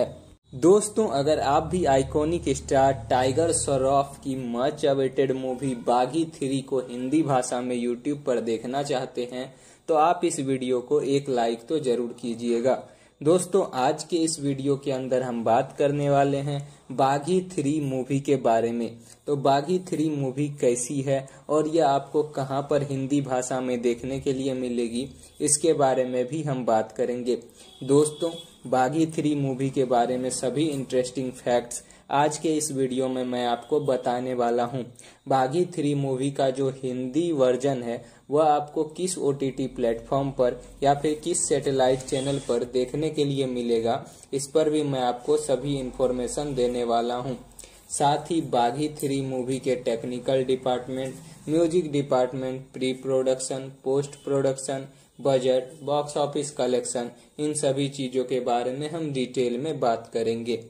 दोस्तों, अगर आप भी आइकॉनिक स्टार टाइगर श्रॉफ की मच अवेटेड मूवी बागी 3 को हिंदी भाषा में यूट्यूब पर देखना चाहते हैं तो आप इस वीडियो को एक लाइक तो जरूर कीजिएगा। दोस्तों, आज के इस वीडियो के अंदर हम बात करने वाले हैं बागी 3 मूवी के बारे में। तो बागी 3 मूवी कैसी है और यह आपको कहां पर हिंदी भाषा में देखने के लिए मिलेगी, इसके बारे में भी हम बात करेंगे। दोस्तों, बागी 3 मूवी के बारे में सभी इंटरेस्टिंग फैक्ट्स आज के इस वीडियो में मैं आपको बताने वाला हूं। बागी 3 मूवी का जो हिंदी वर्जन है वह आपको किस OTT प्लेटफॉर्म पर या फिर किस सैटेलाइट चैनल पर देखने के लिए मिलेगा, इस पर भी मैं आपको सभी इंफॉर्मेशन देने वाला हूं। साथ ही बागी 3 मूवी के technical department, music department, pre production, post production, budget, box office collection, इन सभी चीजों के बारे में हम डिटेल में बात करेंगे।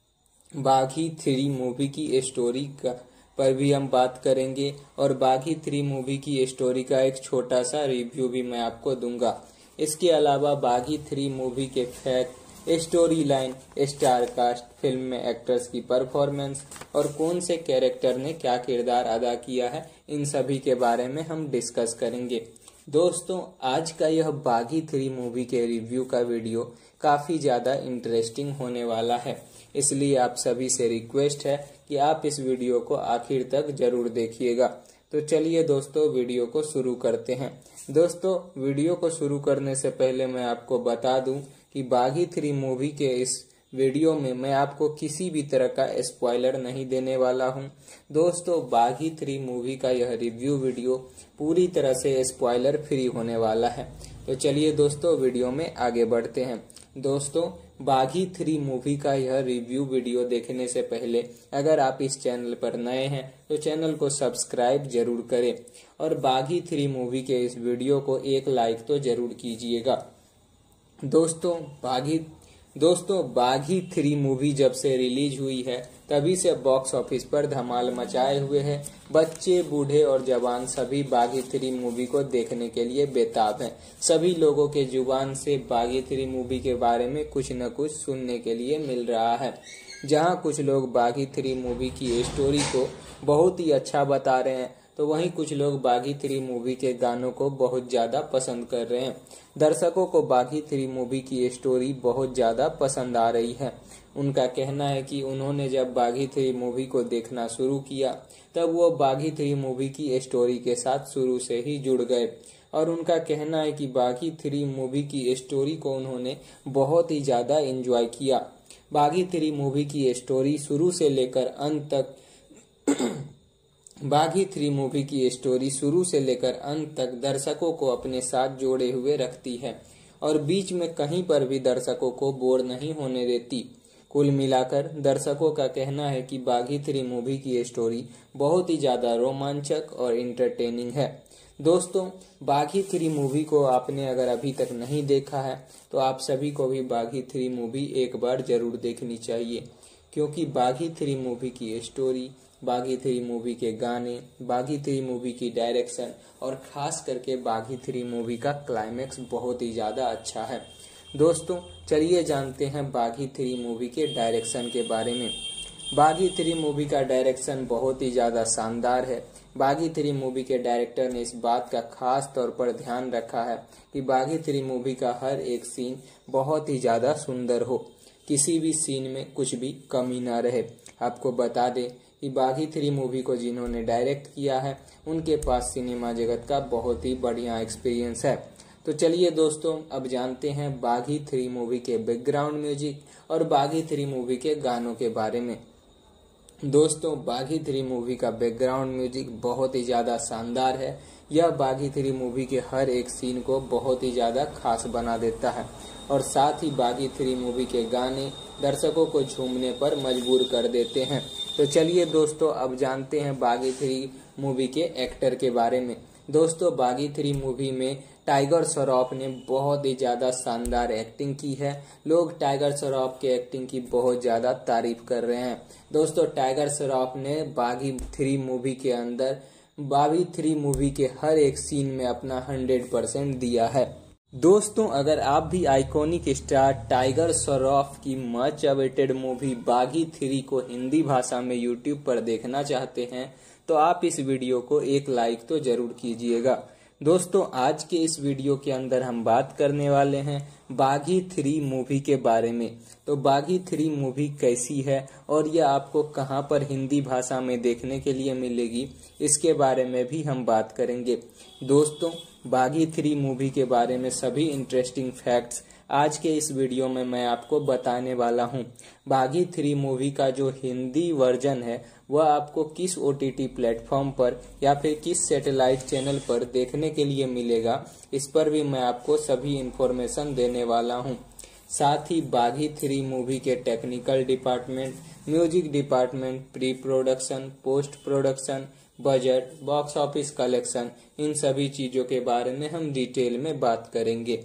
बागी 3 मूवी की स्टोरी पर भी हम बात करेंगे और बागी 3 मूवी की स्टोरी का एक छोटा सा रिव्यू भी मैं आपको दूंगा। इसके अलावा बागी 3 मूवी के fact, story line, star cast, film में एक्टर्स की परफॉर्मेंस और कौन से कैरेक्टर ने क्या किरदार अदा किया है, इन सभी के बारे में हम डिस्कस करेंगे। दोस्तों, आज का यह बागी 3 मूवी के रिव्यू का वीडियो काफी ज्यादा इंटरेस्टिंग होने वाला है, इसलिए आप सभी से रिक्वेस्ट है कि आप इस वीडियो को आखिर तक जरूर देखिएगा। तो चलिए दोस्तों, वीडियो को शुरू करते हैं। दोस्तों, वीडियो को शुरू करने से पहले मैं आपको बता दूं कि बागी 3 मूवी के इस वीडियो में मैं आपको किसी भी तरह का स्पॉइलर नहीं देने वाला हूं। दोस्तों, बागी 3 मूवी का यह रिव्यू वीडियो पूरी तरह से स्पॉइलर फ्री होने वाला है। तो चलिए दोस्तों, वीडियो में आगे बढ़ते हैं। दोस्तों, बागी 3 मूवी का यह रिव्यू वीडियो देखने से पहले अगर आप इस चैनल पर नए हैं तो चैनल को सब्सक्राइब जरूर करें और बागी 3 मूवी के इस वीडियो को एक लाइक तो जरूर कीजिएगा। दोस्तों, बागी 3 मूवी जब से रिलीज हुई है तभी से बॉक्स ऑफिस पर धमाल मचाए हुए है। बच्चे, बूढ़े और जवान सभी बागी 3 मूवी को देखने के लिए बेताब हैं। सभी लोगों के जुबान से बागी 3 मूवी के बारे में कुछ न कुछ सुनने के लिए मिल रहा है। जहां कुछ लोग बागी 3 मूवी की स्टोरी को बहुत ही अच्छा बता रहे हैं तो वहीं कुछ लोग बागी 3 मूवी के गानों को बहुत ज्यादा पसंद कर रहे हैं। दर्शकों को बागी 3 मूवी की स्टोरी बहुत ज्यादा पसंद आ रही है। उनका कहना है कि उन्होंने जब बागी 3 मूवी को देखना शुरू किया तब वो बागी 3 मूवी की स्टोरी के साथ शुरू से ही जुड़ गए और उनका कहना है कि बागी 3 मूवी की स्टोरी को उन्होंने बहुत ही ज्यादा एंजॉय किया। बागी 3 मूवी की स्टोरी शुरू से लेकर अंत तक बागी 3 मूवी की स्टोरी शुरू से लेकर अंत तक दर्शकों को अपने साथ जोड़े हुए रखती है और बीच में कहीं पर भी दर्शकों को बोर नहीं होने देती। कुल मिलाकर दर्शकों का कहना है कि बागी 3 मूवी की स्टोरी बहुत ही ज्यादा रोमांचक और इंटरटेनिंग है। दोस्तों, बागी 3 मूवी को आपने अगर अभी तक नहीं देखा है तो आप सभी को भी बागी 3 मूवी एक बार जरूर देखनी चाहिए, क्योंकि बागी 3 मूवी की स्टोरी, बागी 3 मूवी के गाने, बागी 3 मूवी की डायरेक्शन और खास करके बागी 3 मूवी का क्लाइमेक्स बहुत ही ज्यादा अच्छा है। दोस्तों, चलिए जानते हैं बागी 3 मूवी के डायरेक्शन के बारे में। बागी 3 मूवी का डायरेक्शन बहुत ही ज्यादा शानदार है। बागी 3 मूवी के डायरेक्टर ने इस बात का खास तौर पर ध्यान रखा है कि बागी 3 मूवी का हर एक सीन बहुत ही ज्यादा सुंदर हो, किसी भी सीन में कुछ भी कमी ना रहे। आपको बता दें कि बागी 3 मूवी को जिन्होंने डायरेक्ट किया है उनके पास सिनेमा जगत का बहुत ही बढ़िया एक्सपीरियंस है। तो चलिए दोस्तों, अब जानते हैं बागी 3 मूवी के बैकग्राउंड म्यूजिक और बागी 3 मूवी के गानों के बारे में। दोस्तों, बागी 3 मूवी का बैकग्राउंड म्यूजिक बहुत ही ज्यादा शानदार है। यह बागी 3 मूवी के हर एक सीन को बहुत ही ज्यादा खास बना देता है और साथ ही बागी 3 मूवी के गाने दर्शकों को झूमने पर मजबूर कर देते हैं। तो चलिए दोस्तों, अब जानते हैं बागी 3 मूवी के एक्टर के बारे में। दोस्तों, बागी 3 मूवी में टाइगर श्रॉफ ने बहुत ही ज्यादा शानदार एक्टिंग की है। लोग टाइगर श्रॉफ के एक्टिंग की बहुत ज्यादा तारीफ कर रहे हैं। दोस्तों, टाइगर श्रॉफ ने बागी 3 मूवी के अंदर बागी 3 मूवी के हर एक सीन में अपना 100% दिया है। दोस्तों, अगर आप भी आइकॉनिक स्टार टाइगर श्रॉफ की मच अवेटेड मूवी बागी 3 को हिंदी भाषा में यूट्यूब पर देखना चाहते हैं तो आप इस वीडियो को एक लाइक तो जरूर कीजिएगा। दोस्तों, आज के इस वीडियो के अंदर हम बात करने वाले हैं बागी 3 मूवी के बारे में। तो बागी 3 मूवी कैसी है और यह आपको कहां पर हिंदी भाषा में देखने के लिए मिलेगी, इसके बारे में भी हम बात करेंगे। दोस्तों, बागी 3 मूवी के बारे में सभी इंटरेस्टिंग फैक्ट्स आज के इस वीडियो में मैं आपको बताने वाला हूं। बागी 3 मूवी का जो हिंदी वर्जन है वह आपको किस OTT प्लेटफॉर्म पर या फिर किस सैटेलाइट चैनल पर देखने के लिए मिलेगा, इस पर भी मैं आपको सभी इंफॉर्मेशन देने वाला हूं। साथ ही बागी 3 मूवी के technical department, music department, pre production, post production, budget, box office collection, इन सभी चीजों के बारे में हम डिटेल में बात करेंगे।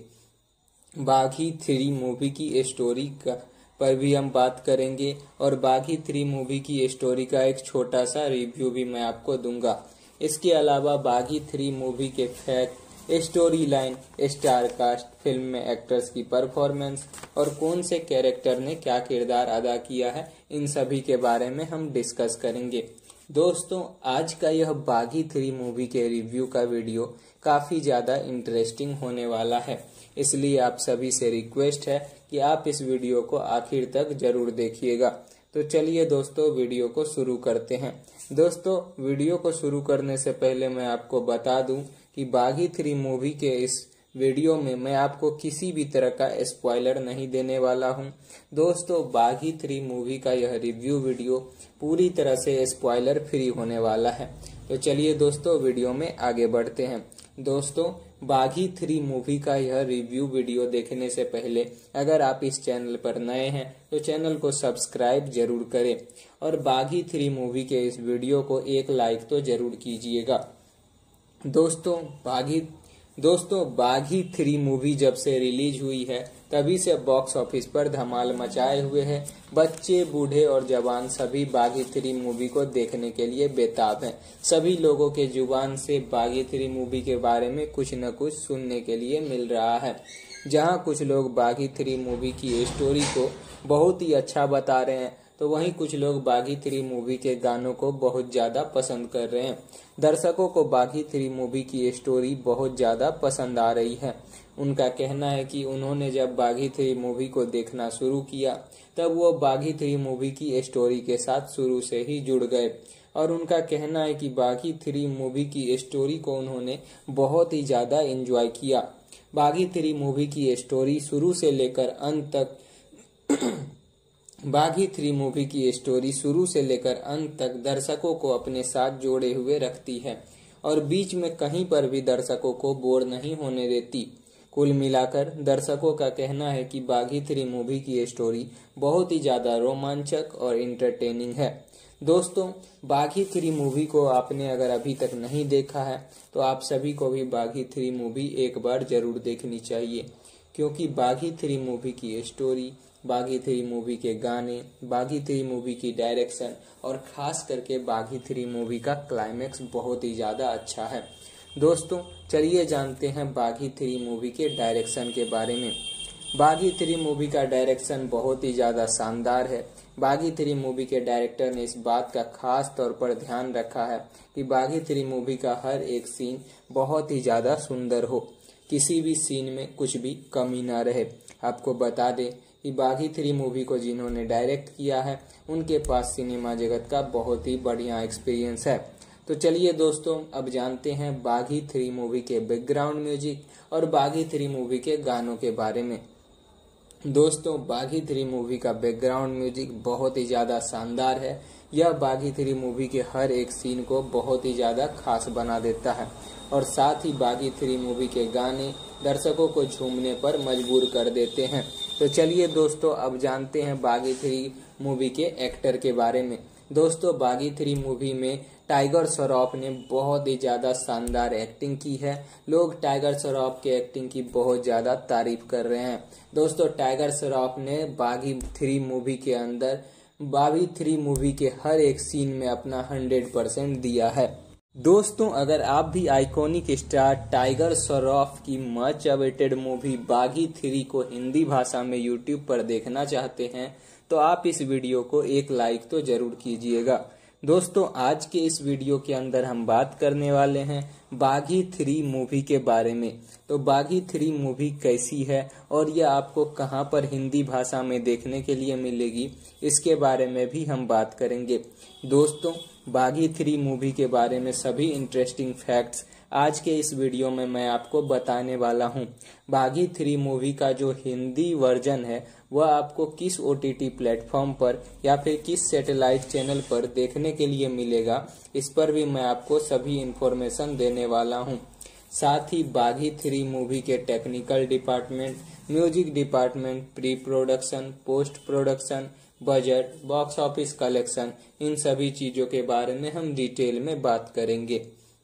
बागी 3 मूवी की स्टोरी पर भी हम बात करेंगे और बागी 3 मूवी की स्टोरी का एक छोटा सा रिव्यू भी मैं आपको दूंगा। इसके अलावा बागी 3 मूवी के fact, story line, star cast, film में एक्टर्स की परफॉर्मेंस और कौन से कैरेक्टर ने क्या किरदार अदा किया है, इन सभी के बारे में हम डिस्कस करेंगे। दोस्तों, आज का यह बागी 3 मूवी के रिव्यू का वीडियो काफी ज्यादा इंटरेस्टिंग होने वाला है, इसलिए आप सभी से रिक्वेस्ट है कि आप इस वीडियो को आखिर तक जरूर देखिएगा। तो चलिए दोस्तों, वीडियो को शुरू करते हैं। दोस्तों, वीडियो को शुरू करने से पहले मैं आपको बता दूं कि बागी 3 मूवी के इस वीडियो में मैं आपको किसी भी तरह का स्पॉइलर नहीं देने वाला हूं। दोस्तों, बागी 3 मूवी का यह रिव्यू वीडियो पूरी तरह से स्पॉइलर फ्री होने वाला है। तो चलिए दोस्तों, वीडियो में आगे बढ़ते हैं। दोस्तों, बागी 3 मूवी का यह रिव्यू वीडियो देखने से पहले अगर आप इस चैनल पर नए हैं तो चैनल को सब्सक्राइब जरूर करें और बागी 3 मूवी के इस वीडियो को एक लाइक तो जरूर कीजिएगा। दोस्तों, बागी 3 मूवी जब से रिलीज हुई है तभी से बॉक्स ऑफिस पर धमाल मचाए हुए है। बच्चे, बूढ़े और जवान सभी बागी 3 मूवी को देखने के लिए बेताब हैं। सभी लोगों के जुबान से बागी 3 मूवी के बारे में कुछ न कुछ सुनने के लिए मिल रहा है। जहां कुछ लोग बागी 3 मूवी की स्टोरी को बहुत ही अच्छा बता रहे हैं तो वहीं कुछ लोग बागी 3 मूवी के गानों को बहुत ज्यादा पसंद कर रहे हैं। दर्शकों को बागी 3 मूवी की स्टोरी बहुत ज्यादा पसंद आ रही है। उनका कहना है कि उन्होंने जब बागी 3 मूवी को देखना शुरू किया तब वो बागी 3 मूवी की स्टोरी के साथ शुरू से ही जुड़ गए और उनका कहना है कि बागी 3 मूवी की स्टोरी को उन्होंने बहुत ही ज्यादा एंजॉय किया। बागी 3 मूवी की स्टोरी शुरू से लेकर अंत तक बागी 3 मूवी की स्टोरी शुरू से लेकर अंत तक दर्शकों को अपने साथ जोड़े हुए रखती है और बीच में कहीं पर भी दर्शकों को बोर नहीं होने देती। कुल मिलाकर दर्शकों का कहना है कि बागी 3 मूवी की स्टोरी बहुत ही ज्यादा रोमांचक और इंटरटेनिंग है। दोस्तों, बागी 3 मूवी को आपने अगर अभी तक नहीं देखा है तो आप सभी को भी बागी 3 मूवी एक बार जरूर देखनी चाहिए, क्योंकि बागी 3 मूवी की स्टोरी, बागी 3 मूवी के गाने, बागी 3 मूवी की डायरेक्शन और खास करके बागी 3 मूवी का क्लाइमेक्स बहुत ही ज्यादा अच्छा है। दोस्तों, चलिए जानते हैं बागी 3 मूवी के डायरेक्शन के बारे में। बागी 3 मूवी का डायरेक्शन बहुत ही ज्यादा शानदार है। बागी 3 मूवी के डायरेक्टर ने इस बात का खास तौर पर ध्यान रखा है कि बागी 3 मूवी का हर एक सीन बहुत ही ज्यादा सुंदर हो, किसी भी सीन में कुछ भी कमी ना रहे। आपको बता दें कि बागी 3 मूवी को जिन्होंने डायरेक्ट किया है उनके पास सिनेमा जगत का बहुत ही बढ़िया एक्सपीरियंस है। तो चलिए दोस्तों, अब जानते हैं बागी 3 मूवी के बैकग्राउंड म्यूजिक और बागी 3 मूवी के गानों के बारे में। दोस्तों, बागी 3 मूवी का बैकग्राउंड म्यूजिक बहुत ही ज्यादा शानदार है। यह बागी 3 मूवी के हर एक सीन को बहुत ही ज्यादा खास बना देता है और साथ ही बागी 3 मूवी के गाने दर्शकों को झूमने पर मजबूर कर देते हैं। तो चलिए दोस्तों, अब जानते हैं बागी 3 मूवी के एक्टर के बारे में। दोस्तों, बागी 3 मूवी में टाइगर श्रॉफ ने बहुत ही ज्यादा शानदार एक्टिंग की है। लोग टाइगर श्रॉफ के एक्टिंग की बहुत ज्यादा तारीफ कर रहे हैं। दोस्तों, टाइगर श्रॉफ ने बागी 3 मूवी के अंदर बागी 3 मूवी के हर एक सीन में अपना 100% दिया है। दोस्तों, अगर आप भी आइकॉनिक स्टार टाइगर श्रॉफ की मच अवेटेड मूवी बागी 3 को हिंदी भाषा में यूट्यूब पर देखना चाहते हैं तो आप इस वीडियो को एक लाइक तो जरूर कीजिएगा। दोस्तों, आज के इस वीडियो के अंदर हम बात करने वाले हैं बागी 3 मूवी के बारे में। तो बागी 3 मूवी कैसी है और यह आपको कहां पर हिंदी भाषा में देखने के लिए मिलेगी, इसके बारे में भी हम बात करेंगे। दोस्तों, बागी 3 मूवी के बारे में सभी इंटरेस्टिंग फैक्ट्स आज के इस वीडियो में मैं आपको बताने वाला हूं। बागी 3 मूवी का जो हिंदी वर्जन है वह आपको किस OTT प्लेटफॉर्म पर या फिर किस सैटेलाइट चैनल पर देखने के लिए मिलेगा, इस पर भी मैं आपको सभी इंफॉर्मेशन देने वाला हूं। साथ ही बागी 3 मूवी के technical department, music department, pre production, post production, budget, box office collection, इन सभी चीजों के बारे में हम डिटेल में बात करेंगे।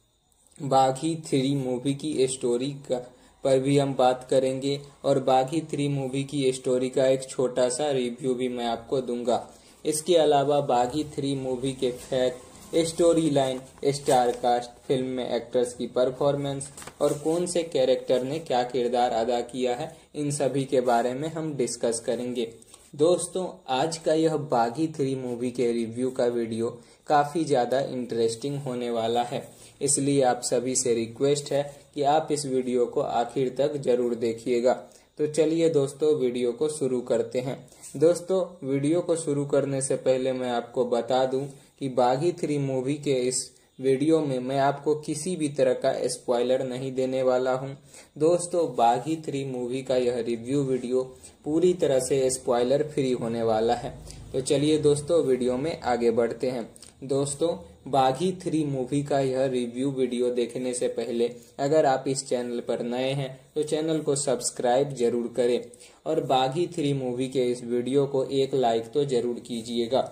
बागी 3 मूवी की स्टोरी पर भी हम बात करेंगे और बागी 3 मूवी की स्टोरी का एक छोटा सा रिव्यू भी मैं आपको दूंगा। इसके अलावा बागी 3 मूवी के fact, story line, star cast, film में एक्टर्स की परफॉर्मेंस और कौन से कैरेक्टर ने क्या किरदार अदा किया है, इन सभी के बारे में हम डिस्कस करेंगे। दोस्तों, आज का यह बागी 3 मूवी के रिव्यू का वीडियो काफी ज्यादा इंटरेस्टिंग होने वाला है, इसलिए आप सभी से रिक्वेस्ट है कि आप इस वीडियो को आखिर तक जरूर देखिएगा। तो चलिए दोस्तों, वीडियो को शुरू करते हैं। दोस्तों, वीडियो को शुरू करने से पहले मैं आपको बता दूं कि बागी 3 मूवी के इस वीडियो में मैं आपको किसी भी तरह का स्पॉइलर नहीं देने वाला हूं। दोस्तों, बागी 3 मूवी का यह रिव्यू वीडियो पूरी तरह से स्पॉइलर फ्री होने वाला है। तो चलिए दोस्तों, वीडियो में आगे बढ़ते हैं। दोस्तों, बागी 3 मूवी का यह रिव्यू वीडियो देखने से पहले अगर आप इस चैनल पर नए हैं तो चैनल को सब्सक्राइब जरूर करें और बागी 3 मूवी के इस वीडियो को एक लाइक तो जरूर कीजिएगा।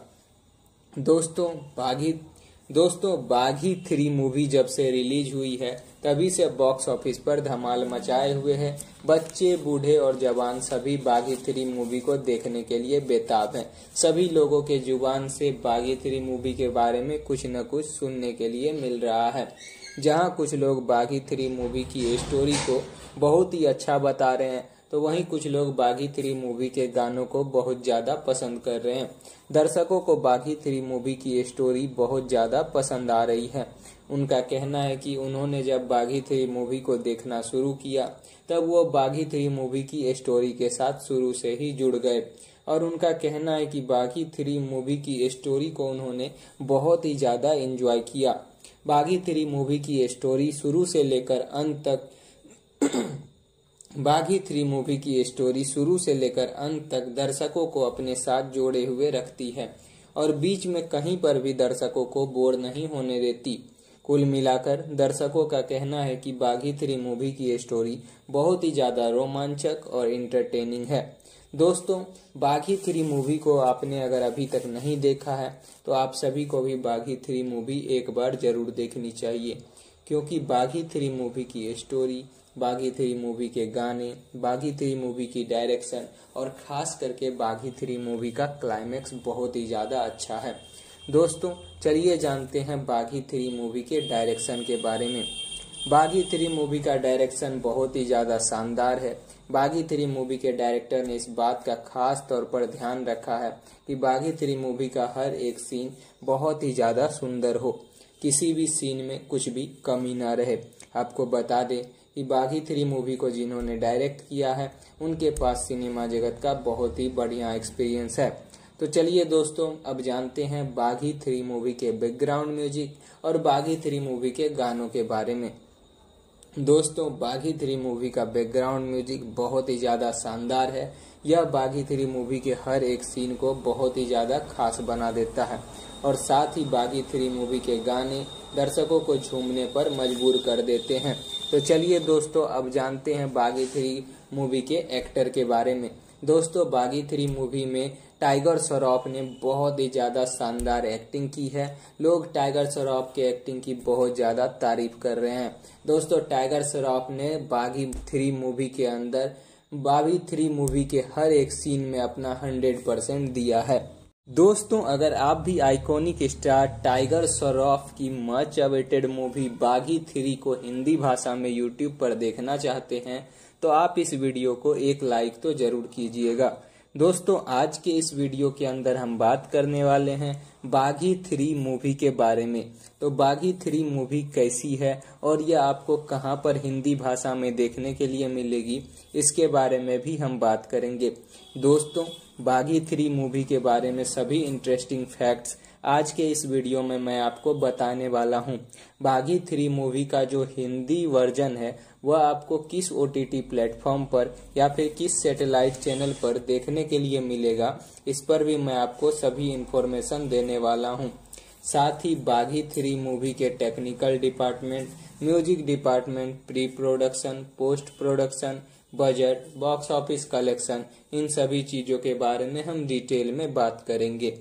दोस्तों, बागी 3 मूवी जब से रिलीज हुई है तभी से बॉक्स ऑफिस पर धमाल मचाए हुए है। बच्चे, बूढ़े और जवान सभी बागी 3 मूवी को देखने के लिए बेताब हैं। सभी लोगों के जुबान से बागी 3 मूवी के बारे में कुछ न कुछ सुनने के लिए मिल रहा है। जहां कुछ लोग बागी 3 मूवी की स्टोरी को बहुत ही अच्छा बता रहे हैं तो वहीं कुछ लोग बागी 3 मूवी के गानों को बहुत ज्यादा पसंद कर रहे हैं। दर्शकों को बागी 3 मूवी की स्टोरी बहुत ज्यादा पसंद आ रही है। उनका कहना है कि उन्होंने जब बागी 3 मूवी को देखना शुरू किया तब वो बागी 3 मूवी की स्टोरी के साथ शुरू से ही जुड़ गए और उनका कहना है कि बागी 3 मूवी की स्टोरी को उन्होंने बहुत ही ज्यादा एंजॉय किया। बागी 3 मूवी की स्टोरी शुरू से लेकर अंत तक बागी 3 मूवी की स्टोरी शुरू से लेकर अंत तक दर्शकों को अपने साथ जोड़े हुए रखती है और बीच में कहीं पर भी दर्शकों को बोर नहीं होने देती। कुल मिलाकर दर्शकों का कहना है कि बागी 3 मूवी की स्टोरी बहुत ही ज्यादा रोमांचक और इंटरटेनिंग है। दोस्तों, बागी 3 मूवी को आपने अगर अभी तक नहीं देखा है तो आप सभी को भी बागी 3 मूवी एक बार जरूर देखनी चाहिए, क्योंकि बागी 3 मूवी की स्टोरी, बागी 3 मूवी के गाने, बागी 3 मूवी की डायरेक्शन और खास करके बागी 3 मूवी का क्लाइमेक्स बहुत ही ज्यादा अच्छा है। दोस्तों, चलिए जानते हैं बागी 3 मूवी के डायरेक्शन के बारे में। बागी 3 मूवी का डायरेक्शन बहुत ही ज्यादा शानदार है। बागी 3 मूवी के डायरेक्टर ने इस बात का खास तौर पर ध्यान रखा है कि बागी 3 मूवी का हर एक सीन बहुत ही ज्यादा सुंदर हो, किसी भी सीन में कुछ भी कमी ना रहे। आपको बता दें कि बागी 3 मूवी को जिन्होंने डायरेक्ट किया है उनके पास सिनेमा जगत का बहुत ही बढ़िया एक्सपीरियंस है। तो चलिए दोस्तों, अब जानते हैं बागी 3 मूवी के बैकग्राउंड म्यूजिक और बागी 3 मूवी के गानों के बारे में। दोस्तों, बागी 3 मूवी का बैकग्राउंड म्यूजिक बहुत ही ज्यादा शानदार है। यह बागी 3 मूवी के हर एक सीन को बहुत ही ज्यादा खास बना देता है और साथ ही बागी 3 मूवी के गाने दर्शकों को झूमने पर मजबूर कर देते हैं। तो चलिए दोस्तों, अब जानते हैं बागी 3 मूवी के एक्टर के बारे में। दोस्तों, बागी 3 मूवी में टाइगर श्रॉफ ने बहुत ही ज्यादा शानदार एक्टिंग की है। लोग टाइगर श्रॉफ के एक्टिंग की बहुत ज्यादा तारीफ कर रहे हैं। दोस्तों, टाइगर श्रॉफ ने बागी 3 मूवी के अंदर बागी 3 मूवी के हर एक सीन में अपना 100% दिया है। दोस्तों, अगर आप भी आइकॉनिक स्टार टाइगर श्रॉफ की मच अवेटेड मूवी बागी 3 को हिंदी भाषा में यूट्यूब पर देखना चाहते हैं तो आप इस वीडियो को एक लाइक तो जरूर कीजिएगा। दोस्तों, आज के इस वीडियो के अंदर हम बात करने वाले हैं बागी 3 मूवी के बारे में। तो बागी 3 मूवी कैसी है और यह आपको कहां पर हिंदी भाषा में देखने के लिए मिलेगी, इसके बारे में भी हम बात करेंगे। दोस्तों, बागी 3 मूवी के बारे में सभी इंटरेस्टिंग फैक्ट्स आज के इस वीडियो में मैं आपको बताने वाला हूं। बागी 3 मूवी का जो हिंदी वर्जन है वह आपको किस OTT प्लेटफॉर्म पर या फिर किस सैटेलाइट चैनल पर देखने के लिए मिलेगा, इस पर भी मैं आपको सभी इंफॉर्मेशन देने वाला हूं। साथ ही बागी 3 मूवी के technical department, music department, pre production, post production, budget, box office collection, इन सभी चीजों के बारे में हम डिटेल में बात करेंगे।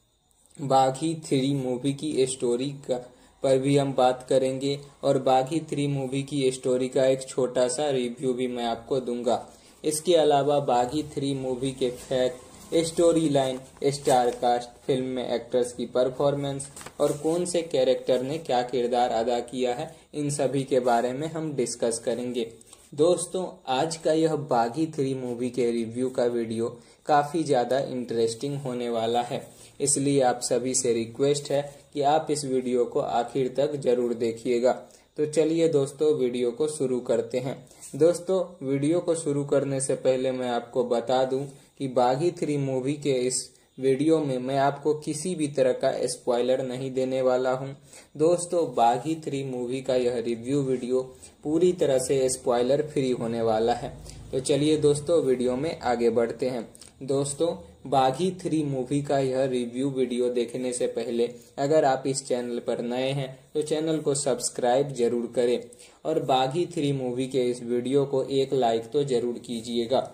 बागी 3 मूवी की स्टोरी पर भी हम बात करेंगे और बागी 3 मूवी की स्टोरी का एक छोटा सा रिव्यू भी मैं आपको दूंगा। इसके अलावा बागी 3 मूवी के fact, story line, star cast, film में एक्टर्स की परफॉर्मेंस और कौन से कैरेक्टर ने क्या किरदार अदा किया है, इन सभी के बारे में हम डिस्कस करेंगे। दोस्तों, आज का यह बागी 3 मूवी के रिव्यू का वीडियो काफी ज्यादा इंटरेस्टिंग होने वाला है, इसलिए आप सभी से रिक्वेस्ट है कि आप इस वीडियो को आखिर तक जरूर देखिएगा। तो चलिए दोस्तों, वीडियो को शुरू करते हैं। दोस्तों, वीडियो को शुरू करने से पहले मैं आपको बता दूं कि बागी 3 मूवी के इस वीडियो में मैं आपको किसी भी तरह का स्पॉइलर नहीं देने वाला हूं। दोस्तों, बागी 3 मूवी का यह रिव्यू वीडियो पूरी तरह से स्पॉइलर फ्री होने वाला है। तो चलिए दोस्तों, वीडियो में आगे बढ़ते हैं। दोस्तों, बागी 3 मूवी का यह रिव्यू वीडियो देखने से पहले अगर आप इस चैनल पर नए हैं तो चैनल को सब्सक्राइब जरूर करें और बागी 3 मूवी के इस वीडियो को एक लाइक तो जरूर कीजिएगा।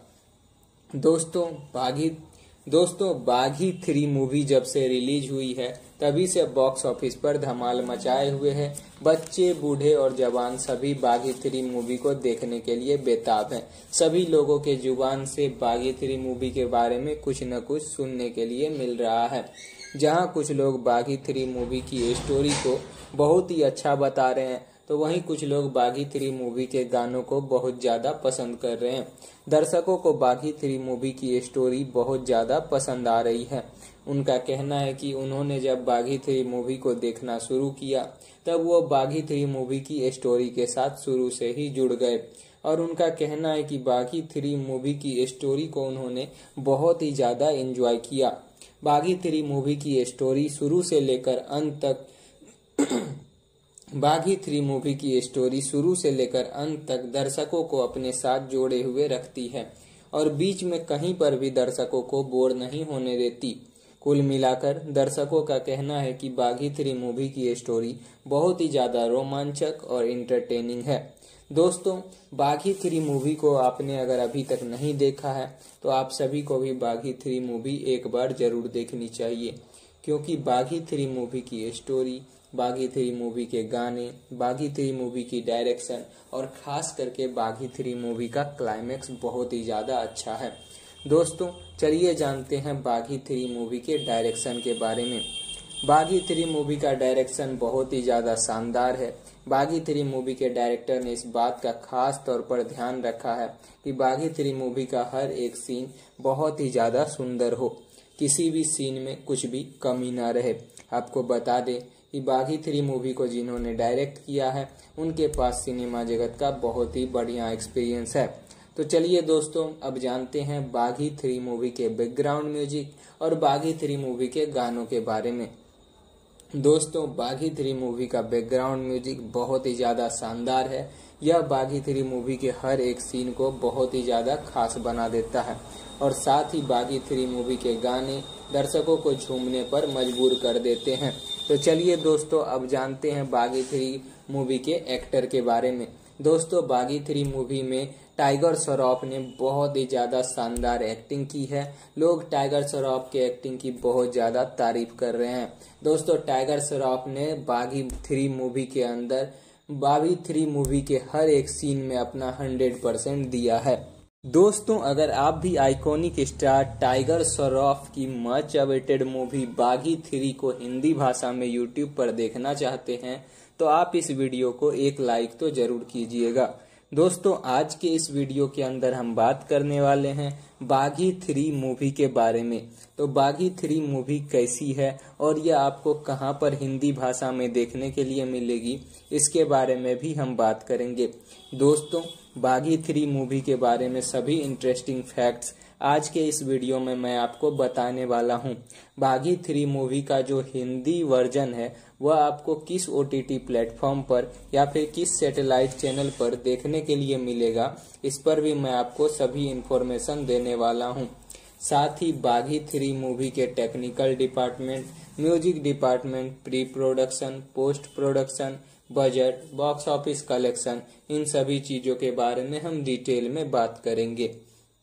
दोस्तों, बागी 3 मूवी जब से रिलीज हुई है तभी से बॉक्स ऑफिस पर धमाल मचाए हुए है। बच्चे, बूढ़े और जवान सभी बागी 3 मूवी को देखने के लिए बेताब हैं। सभी लोगों के जुबान से बागी 3 मूवी के बारे में कुछ न कुछ सुनने के लिए मिल रहा है। जहां कुछ लोग बागी 3 मूवी की स्टोरी को बहुत ही अच्छा बता रहे हैं तो वहीं कुछ लोग बागी 3 मूवी के गानों को बहुत ज्यादा पसंद कर रहे हैं। दर्शकों को बागी 3 मूवी की स्टोरी बहुत ज्यादा पसंद आ रही है। उनका कहना है कि उन्होंने जब बागी 3 मूवी को देखना शुरू किया तब वो बागी 3 मूवी की स्टोरी के साथ शुरू से ही जुड़ गए और उनका कहना है कि बागी 3 मूवी की स्टोरी को उन्होंने बहुत ही ज्यादा एंजॉय किया। बागी 3 मूवी की स्टोरी शुरू से लेकर अंत तक बागी 3 मूवी की स्टोरी शुरू से लेकर अंत तक दर्शकों को अपने साथ जोड़े हुए रखती है और बीच में कहीं पर भी दर्शकों को बोर नहीं होने देती। कुल मिलाकर दर्शकों का कहना है कि बागी 3 मूवी की स्टोरी बहुत ही ज्यादा रोमांचक और इंटरटेनिंग है। दोस्तों, बागी 3 मूवी को आपने अगर अभी तक नहीं देखा है तो आप सभी को भी बागी 3 मूवी एक बार जरूर देखनी चाहिए, क्योंकि बागी 3 मूवी की स्टोरी, बागी 3 मूवी के गाने, बागी 3 मूवी की डायरेक्शन और खास करके बागी 3 मूवी का क्लाइमेक्स बहुत ही ज्यादा अच्छा है। दोस्तों, चलिए जानते हैं बागी 3 मूवी के डायरेक्शन के बारे में। बागी 3 मूवी का डायरेक्शन बहुत ही ज्यादा शानदार है। बागी 3 मूवी के डायरेक्टर ने इस बात का खास तौर पर ध्यान रखा है कि बागी 3 मूवी का हर एक सीन बहुत ही ज्यादा सुंदर हो, किसी भी सीन में कुछ भी कमी ना रहे। आपको बता दें कि बागी 3 मूवी को जिन्होंने डायरेक्ट किया है उनके पास सिनेमा जगत का बहुत ही बढ़िया एक्सपीरियंस है। तो चलिए दोस्तों, अब जानते हैं बागी 3 मूवी के बैकग्राउंड म्यूजिक और बागी 3 मूवी के गानों के बारे में। दोस्तों, बागी 3 मूवी का बैकग्राउंड म्यूजिक बहुत ही ज्यादा शानदार है। यह बागी 3 मूवी के हर एक सीन को बहुत ही ज्यादा खास बना देता है और साथ ही बागी 3 मूवी के गाने दर्शकों को झूमने पर मजबूर कर देते हैं। तो चलिए दोस्तों, अब जानते हैं बागी 3 मूवी के एक्टर के बारे में। दोस्तों, बागी 3 मूवी में टाइगर श्रॉफ ने बहुत ही ज्यादा शानदार एक्टिंग की है। लोग टाइगर श्रॉफ के एक्टिंग की बहुत ज्यादा तारीफ कर रहे हैं। दोस्तों, टाइगर श्रॉफ ने बागी 3 मूवी के अंदर बागी 3 मूवी के हर एक सीन में अपना 100% दिया है। दोस्तों, अगर आप भी आइकॉनिक स्टार टाइगर श्रॉफ की मच अवेटेड मूवी बागी 3 को हिंदी भाषा में यूट्यूब पर देखना चाहते हैं तो आप इस वीडियो को एक लाइक तो जरूर कीजिएगा। दोस्तों, आज के इस वीडियो के अंदर हम बात करने वाले हैं बागी 3 मूवी के बारे में। तो बागी 3 मूवी कैसी है और यह आपको कहां पर हिंदी भाषा में देखने के लिए मिलेगी, इसके बारे में भी हम बात करेंगे। दोस्तों, बागी 3 मूवी के बारे में सभी इंटरेस्टिंग फैक्ट्स आज के इस वीडियो में मैं आपको बताने वाला हूं। बागी 3 मूवी का जो हिंदी वर्जन है वह आपको किस OTT प्लेटफॉर्म पर या फिर किस सैटेलाइट चैनल पर देखने के लिए मिलेगा, इस पर भी मैं आपको सभी इंफॉर्मेशन देने वाला हूं। साथ ही बागी 3 मूवी के technical department, music department, pre production, post production, budget, box office collection, इन सभी चीजों के बारे में हम डिटेल में बात करेंगे।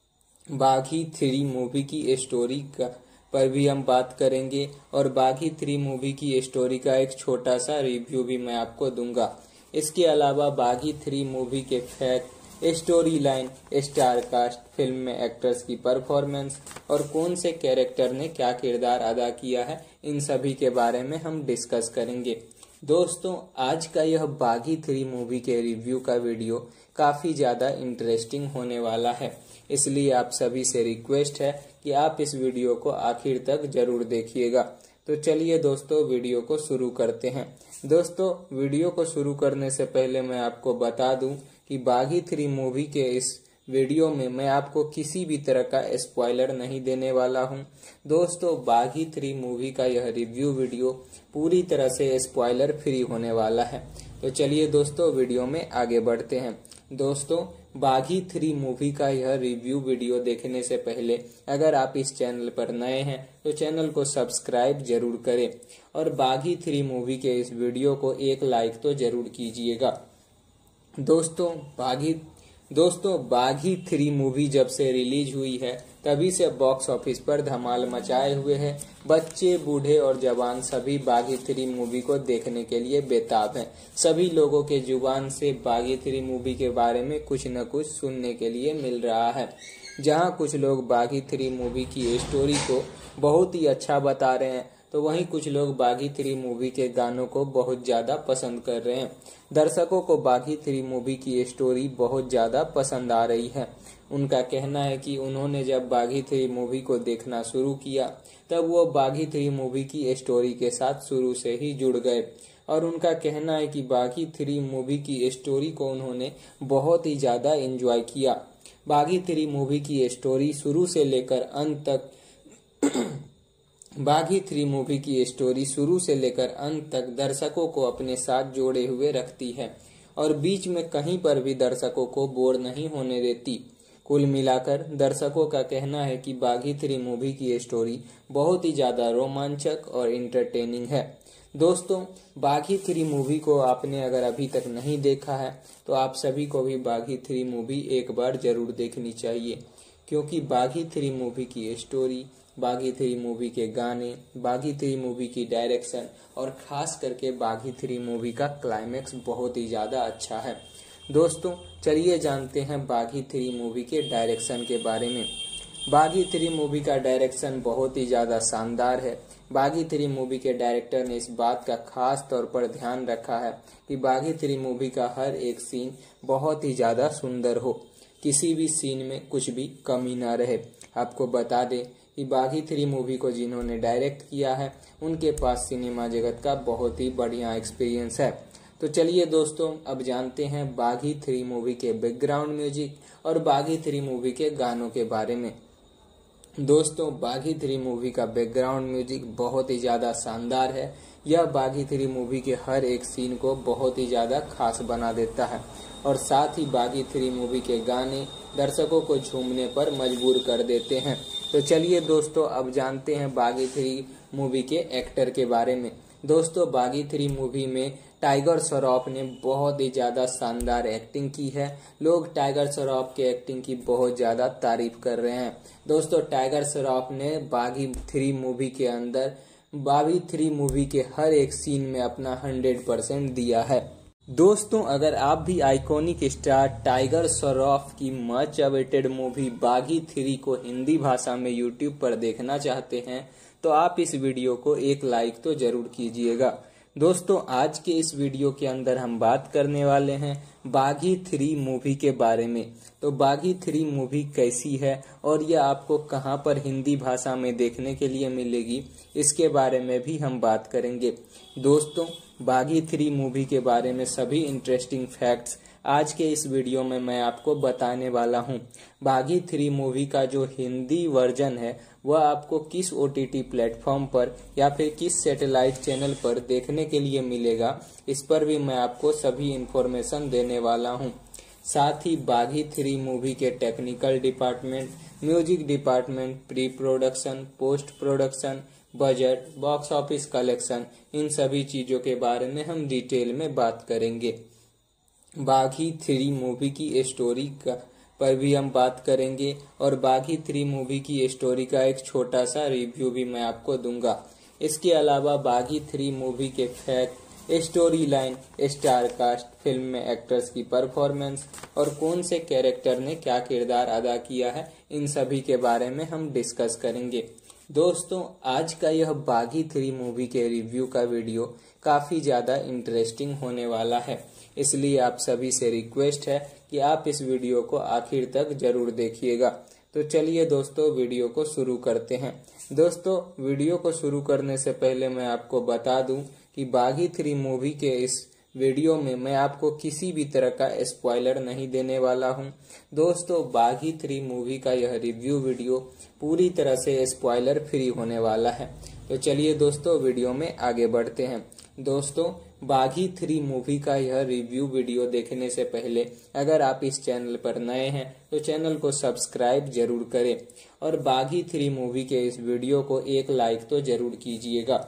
बागी 3 मूवी की स्टोरी पर भी हम बात करेंगे और बागी 3 मूवी की स्टोरी का एक छोटा सा रिव्यू भी मैं आपको दूंगा। इसके अलावा बागी 3 मूवी के fact, story line, star cast, film में एक्टर्स की परफॉर्मेंस और कौन से कैरेक्टर ने क्या किरदार अदा किया है, इन सभी के बारे में हम डिस्कस करेंगे। दोस्तों, आज का यह बागी 3 मूवी के रिव्यू का वीडियो काफी ज्यादा इंटरेस्टिंग होने वाला है, इसलिए आप सभी से रिक्वेस्ट है कि आप इस वीडियो को आखिर तक जरूर देखिएगा। तो चलिए दोस्तों, वीडियो को शुरू करते हैं। दोस्तों, वीडियो को शुरू करने से पहले मैं आपको बता दूं कि बागी 3 मूवी के इस वीडियो में मैं आपको किसी भी तरह का स्पॉइलर नहीं देने वाला हूं। दोस्तों, बागी 3 मूवी का यह रिव्यू वीडियो पूरी तरह से स्पॉइलर फ्री होने वाला है। तो चलिए दोस्तों, वीडियो में आगे बढ़ते हैं। दोस्तों, बागी 3 मूवी का यह रिव्यू वीडियो देखने से पहले अगर आप इस चैनल पर नए हैं तो चैनल को सब्सक्राइब जरूर करें और बागी 3 मूवी के इस वीडियो को एक लाइक तो जरूर कीजिएगा। दोस्तों, बागी 3 मूवी जब से रिलीज हुई है तभी से बॉक्स ऑफिस पर धमाल मचाए हुए है। बच्चे, बूढ़े और जवान सभी बागी 3 मूवी को देखने के लिए बेताब हैं। सभी लोगों के जुबान से बागी 3 मूवी के बारे में कुछ न कुछ सुनने के लिए मिल रहा है। जहां कुछ लोग बागी 3 मूवी की स्टोरी को बहुत ही अच्छा बता रहे हैं तो वहीं कुछ लोग बागी 3 मूवी के गानों को बहुत ज्यादा पसंद कर रहे हैं। दर्शकों को बागी 3 मूवी की स्टोरी बहुत ज्यादा पसंद आ रही है। उनका कहना है कि उन्होंने जब बागी 3 मूवी को देखना शुरू किया तब वो बागी 3 मूवी की स्टोरी के साथ शुरू से ही जुड़ गए और उनका कहना है कि बागी 3 मूवी की स्टोरी को उन्होंने बहुत ही ज्यादा एंजॉय किया। बागी 3 मूवी की स्टोरी शुरू से लेकर अंत तक बागी 3 मूवी की स्टोरी शुरू से लेकर अंत तक दर्शकों को अपने साथ जोड़े हुए रखती है और बीच में कहीं पर भी दर्शकों को बोर नहीं होने देती। कुल मिलाकर दर्शकों का कहना है कि बागी 3 मूवी की स्टोरी बहुत ही ज्यादा रोमांचक और इंटरटेनिंग है। दोस्तों, बागी 3 मूवी को आपने अगर अभी तक नहीं देखा है तो आप सभी को भी बागी 3 मूवी एक बार जरूर देखनी चाहिए, क्योंकि बागी 3 मूवी की स्टोरी, बागी 3 मूवी के गाने, बागी 3 मूवी की डायरेक्शन और खास करके बागी 3 मूवी का क्लाइमेक्स बहुत ही ज्यादा अच्छा है। दोस्तों, चलिए जानते हैं बागी 3 मूवी के डायरेक्शन के बारे में। बागी 3 मूवी का डायरेक्शन बहुत ही ज्यादा शानदार है। बागी 3 मूवी के डायरेक्टर ने इस बात का खास तौर पर ध्यान रखा है कि बागी 3 मूवी का हर एक सीन बहुत ही ज्यादा सुंदर हो, किसी भी सीन में कुछ भी कमी ना रहे। आपको बता दें कि बागी 3 मूवी को जिन्होंने डायरेक्ट किया है उनके पास सिनेमा जगत का बहुत ही बढ़िया एक्सपीरियंस है। तो चलिए दोस्तों, अब जानते हैं बागी 3 मूवी के बैकग्राउंड म्यूजिक और बागी 3 मूवी के गानों के बारे में। दोस्तों, बागी 3 मूवी का बैकग्राउंड म्यूजिक बहुत ही ज्यादा शानदार है। यह बागी 3 मूवी के हर एक सीन को बहुत ही ज्यादा खास बना देता है और साथ ही बागी 3 मूवी के गाने दर्शकों को झूमने पर मजबूर कर देते हैं। तो चलिए दोस्तों, अब जानते हैं बागी 3 मूवी के एक्टर के बारे में। दोस्तों, बागी 3 मूवी में टाइगर श्रॉफ ने बहुत ही ज्यादा शानदार एक्टिंग की है। लोग टाइगर श्रॉफ के एक्टिंग की बहुत ज्यादा तारीफ कर रहे हैं। दोस्तों, टाइगर श्रॉफ ने बागी 3 मूवी के अंदर बागी 3 मूवी के हर एक सीन में अपना 100% दिया है। दोस्तों, अगर आप भी आइकॉनिक स्टार टाइगर श्रॉफ की मच अवेटेड मूवी बागी 3 को हिंदी भाषा में यूट्यूब पर देखना चाहते हैं तो आप इस वीडियो को एक लाइक तो जरूर कीजिएगा। दोस्तों, आज के इस वीडियो के अंदर हम बात करने वाले हैं बागी 3 मूवी के बारे में। तो बागी 3 मूवी कैसी है और यह आपको कहां पर हिंदी भाषा में देखने के लिए मिलेगी, इसके बारे में भी हम बात करेंगे। दोस्तों, बागी 3 मूवी के बारे में सभी इंटरेस्टिंग फैक्ट्स आज के इस वीडियो में मैं आपको बताने वाला हूं। बागी 3 मूवी का जो हिंदी वर्जन है वह आपको किस OTT प्लेटफॉर्म पर या फिर किस सैटेलाइट चैनल पर देखने के लिए मिलेगा, इस पर भी मैं आपको सभी इंफॉर्मेशन देने वाला हूं। साथ ही बागी 3 मूवी के technical department, music department, pre production, post production, budget, box office collection, इन सभी चीजों के बारे में हम डिटेल में बात करेंगे। बागी 3 मूवी की स्टोरी पर भी हम बात करेंगे और बागी 3 मूवी की स्टोरी का एक छोटा सा रिव्यू भी मैं आपको दूंगा। इसके अलावा बागी 3 मूवी के fact, story line, star cast, film में एक्टर्स की परफॉर्मेंस और कौन से कैरेक्टर ने क्या किरदार अदा किया है, इन सभी के बारे में हम डिस्कस करेंगे। दोस्तों, आज का यह बागी 3 मूवी के रिव्यू का वीडियो काफी ज्यादा इंटरेस्टिंग होने वाला है, इसलिए आप सभी से रिक्वेस्ट है कि आप इस वीडियो को आखिर तक जरूर देखिएगा। तो चलिए दोस्तों, वीडियो को शुरू करते हैं। दोस्तों, वीडियो को शुरू करने से पहले मैं आपको बता दूं कि बागी 3 मूवी के इस वीडियो में मैं आपको किसी भी तरह का स्पॉइलर नहीं देने वाला हूं। दोस्तों, बागी 3 मूवी का यह रिव्यू वीडियो पूरी तरह से स्पॉइलर फ्री होने वाला है। तो चलिए दोस्तों, वीडियो में आगे बढ़ते हैं। दोस्तों, बागी 3 मूवी का यह रिव्यू वीडियो देखने से पहले अगर आप इस चैनल पर नए हैं तो चैनल को सब्सक्राइब जरूर करें और बागी 3 मूवी के इस वीडियो को एक लाइक तो जरूर कीजिएगा।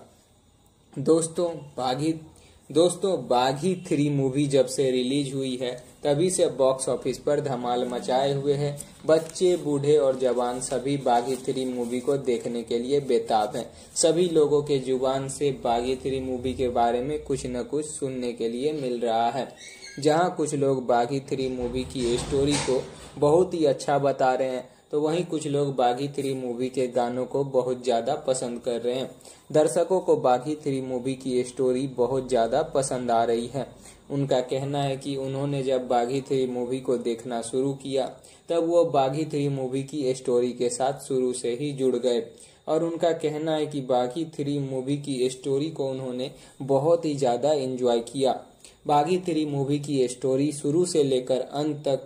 दोस्तों, बागी 3 मूवी जब से रिलीज हुई है तभी से बॉक्स ऑफिस पर धमाल मचाए हुए है। बच्चे, बूढ़े और जवान सभी बागी 3 मूवी को देखने के लिए बेताब हैं। सभी लोगों के जुबान से बागी 3 मूवी के बारे में कुछ न कुछ सुनने के लिए मिल रहा है। जहां कुछ लोग बागी 3 मूवी की स्टोरी को बहुत ही अच्छा बता रहे हैं तो वहीं कुछ लोग बागी 3 मूवी के गानों को बहुत ज्यादा पसंद कर रहे हैं। दर्शकों को बागी 3 मूवी की स्टोरी बहुत ज्यादा पसंद आ रही है। उनका कहना है कि उन्होंने जब बागी 3 मूवी को देखना शुरू किया तब वो बागी 3 मूवी की स्टोरी के साथ शुरू से ही जुड़ गए और उनका कहना है कि बागी 3 मूवी की स्टोरी को उन्होंने बहुत ही ज्यादा एंजॉय किया। बागी 3 मूवी की स्टोरी शुरू से लेकर अंत तक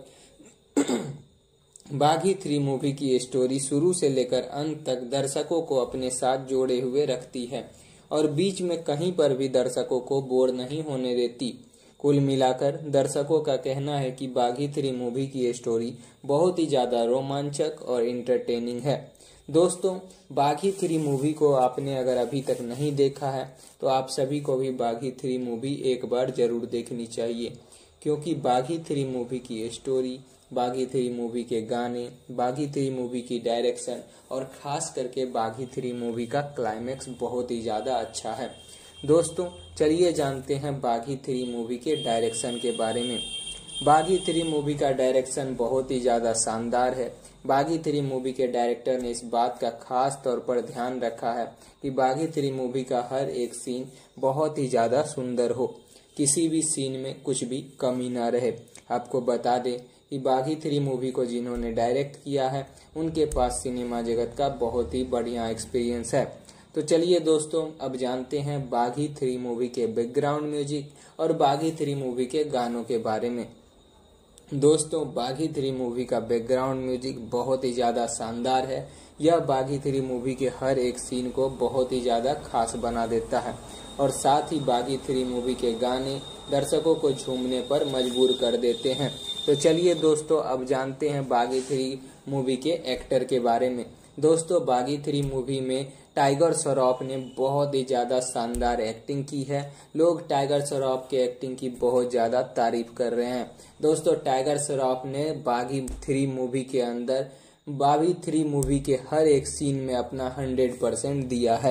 बागी 3 मूवी की स्टोरी शुरू से लेकर अंत तक दर्शकों को अपने साथ जोड़े हुए रखती है और बीच में कहीं पर भी दर्शकों को बोर नहीं होने देती। कुल मिलाकर दर्शकों का कहना है कि बागी 3 मूवी की स्टोरी बहुत ही ज्यादा रोमांचक और इंटरटेनिंग है। दोस्तों, बागी 3 मूवी को आपने अगर अभी तक नहीं देखा है तो आप सभी को भी बागी 3 मूवी एक बार जरूर देखनी चाहिए, क्योंकि बागी 3 मूवी की स्टोरी, बागी 3 मूवी के गाने, बागी 3 मूवी की डायरेक्शन और खास करके बागी 3 मूवी का क्लाइमेक्स बहुत ही ज्यादा अच्छा है। दोस्तों, चलिए जानते हैं बागी 3 मूवी के डायरेक्शन के बारे में। बागी 3 मूवी का डायरेक्शन बहुत ही ज्यादा शानदार है। बागी 3 मूवी के डायरेक्टर ने इस बात का खास तौर पर ध्यान रखा है कि बागी 3 मूवी का हर एक सीन बहुत ही ज्यादा सुंदर हो, किसी भी सीन में कुछ भी कमी ना रहे। आपको बता दें कि बागी 3 मूवी को जिन्होंने डायरेक्ट किया है उनके पास सिनेमा जगत का बहुत ही बढ़िया एक्सपीरियंस है। तो चलिए दोस्तों, अब जानते हैं बागी 3 मूवी के बैकग्राउंड म्यूजिक और बागी 3 मूवी के गानों के बारे में। दोस्तों, बागी 3 मूवी का बैकग्राउंड म्यूजिक बहुत ही ज्यादा शानदार है। यह बागी 3 मूवी के हर एक सीन को बहुत ही ज्यादा खास बना देता है और साथ ही बागी 3 मूवी के गाने दर्शकों को झूमने पर मजबूर कर देते हैं। तो चलिए दोस्तों, अब जानते हैं बागी 3 मूवी के एक्टर के बारे में। दोस्तों, बागी 3 मूवी में टाइगर श्रॉफ ने बहुत ही ज्यादा शानदार एक्टिंग की है। लोग टाइगर श्रॉफ के एक्टिंग की बहुत ज्यादा तारीफ कर रहे हैं। दोस्तों, टाइगर श्रॉफ ने बागी 3 मूवी के अंदर बागी 3 मूवी के हर एक सीन में अपना 100% दिया है।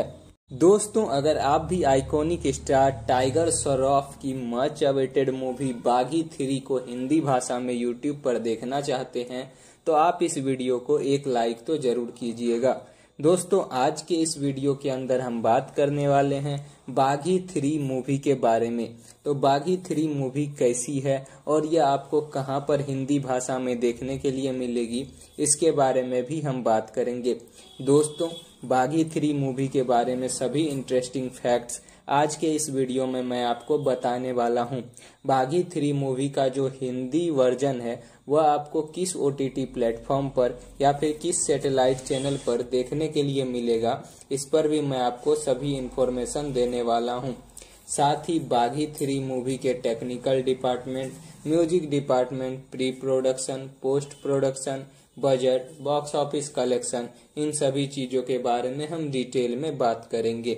दोस्तों, अगर आप भी आइकॉनिक स्टार टाइगर श्रॉफ की मच अवेटेड मूवी बागी 3 को हिंदी भाषा में यूट्यूब पर देखना चाहते हैं तो आप इस वीडियो को एक लाइक तो जरूर कीजिएगा। दोस्तों, आज के इस वीडियो के अंदर हम बात करने वाले हैं बागी 3 मूवी के बारे में। तो बागी 3 मूवी कैसी है और यह आपको कहां पर हिंदी भाषा में देखने के लिए मिलेगी, इसके बारे में भी हम बात करेंगे। दोस्तों, बागी 3 मूवी के बारे में सभी इंटरेस्टिंग फैक्ट्स आज के इस वीडियो में मैं आपको बताने वाला हूं। बागी 3 मूवी का जो हिंदी वर्जन है वह आपको किस OTT प्लेटफॉर्म पर या फिर किस सैटेलाइट चैनल पर देखने के लिए मिलेगा, इस पर भी मैं आपको सभी इंफॉर्मेशन देने वाला हूं। साथ ही बागी 3 मूवी के technical department, music department, pre production, post production, budget, box office collection, इन सभी चीजों के बारे में हम डिटेल में बात करेंगे।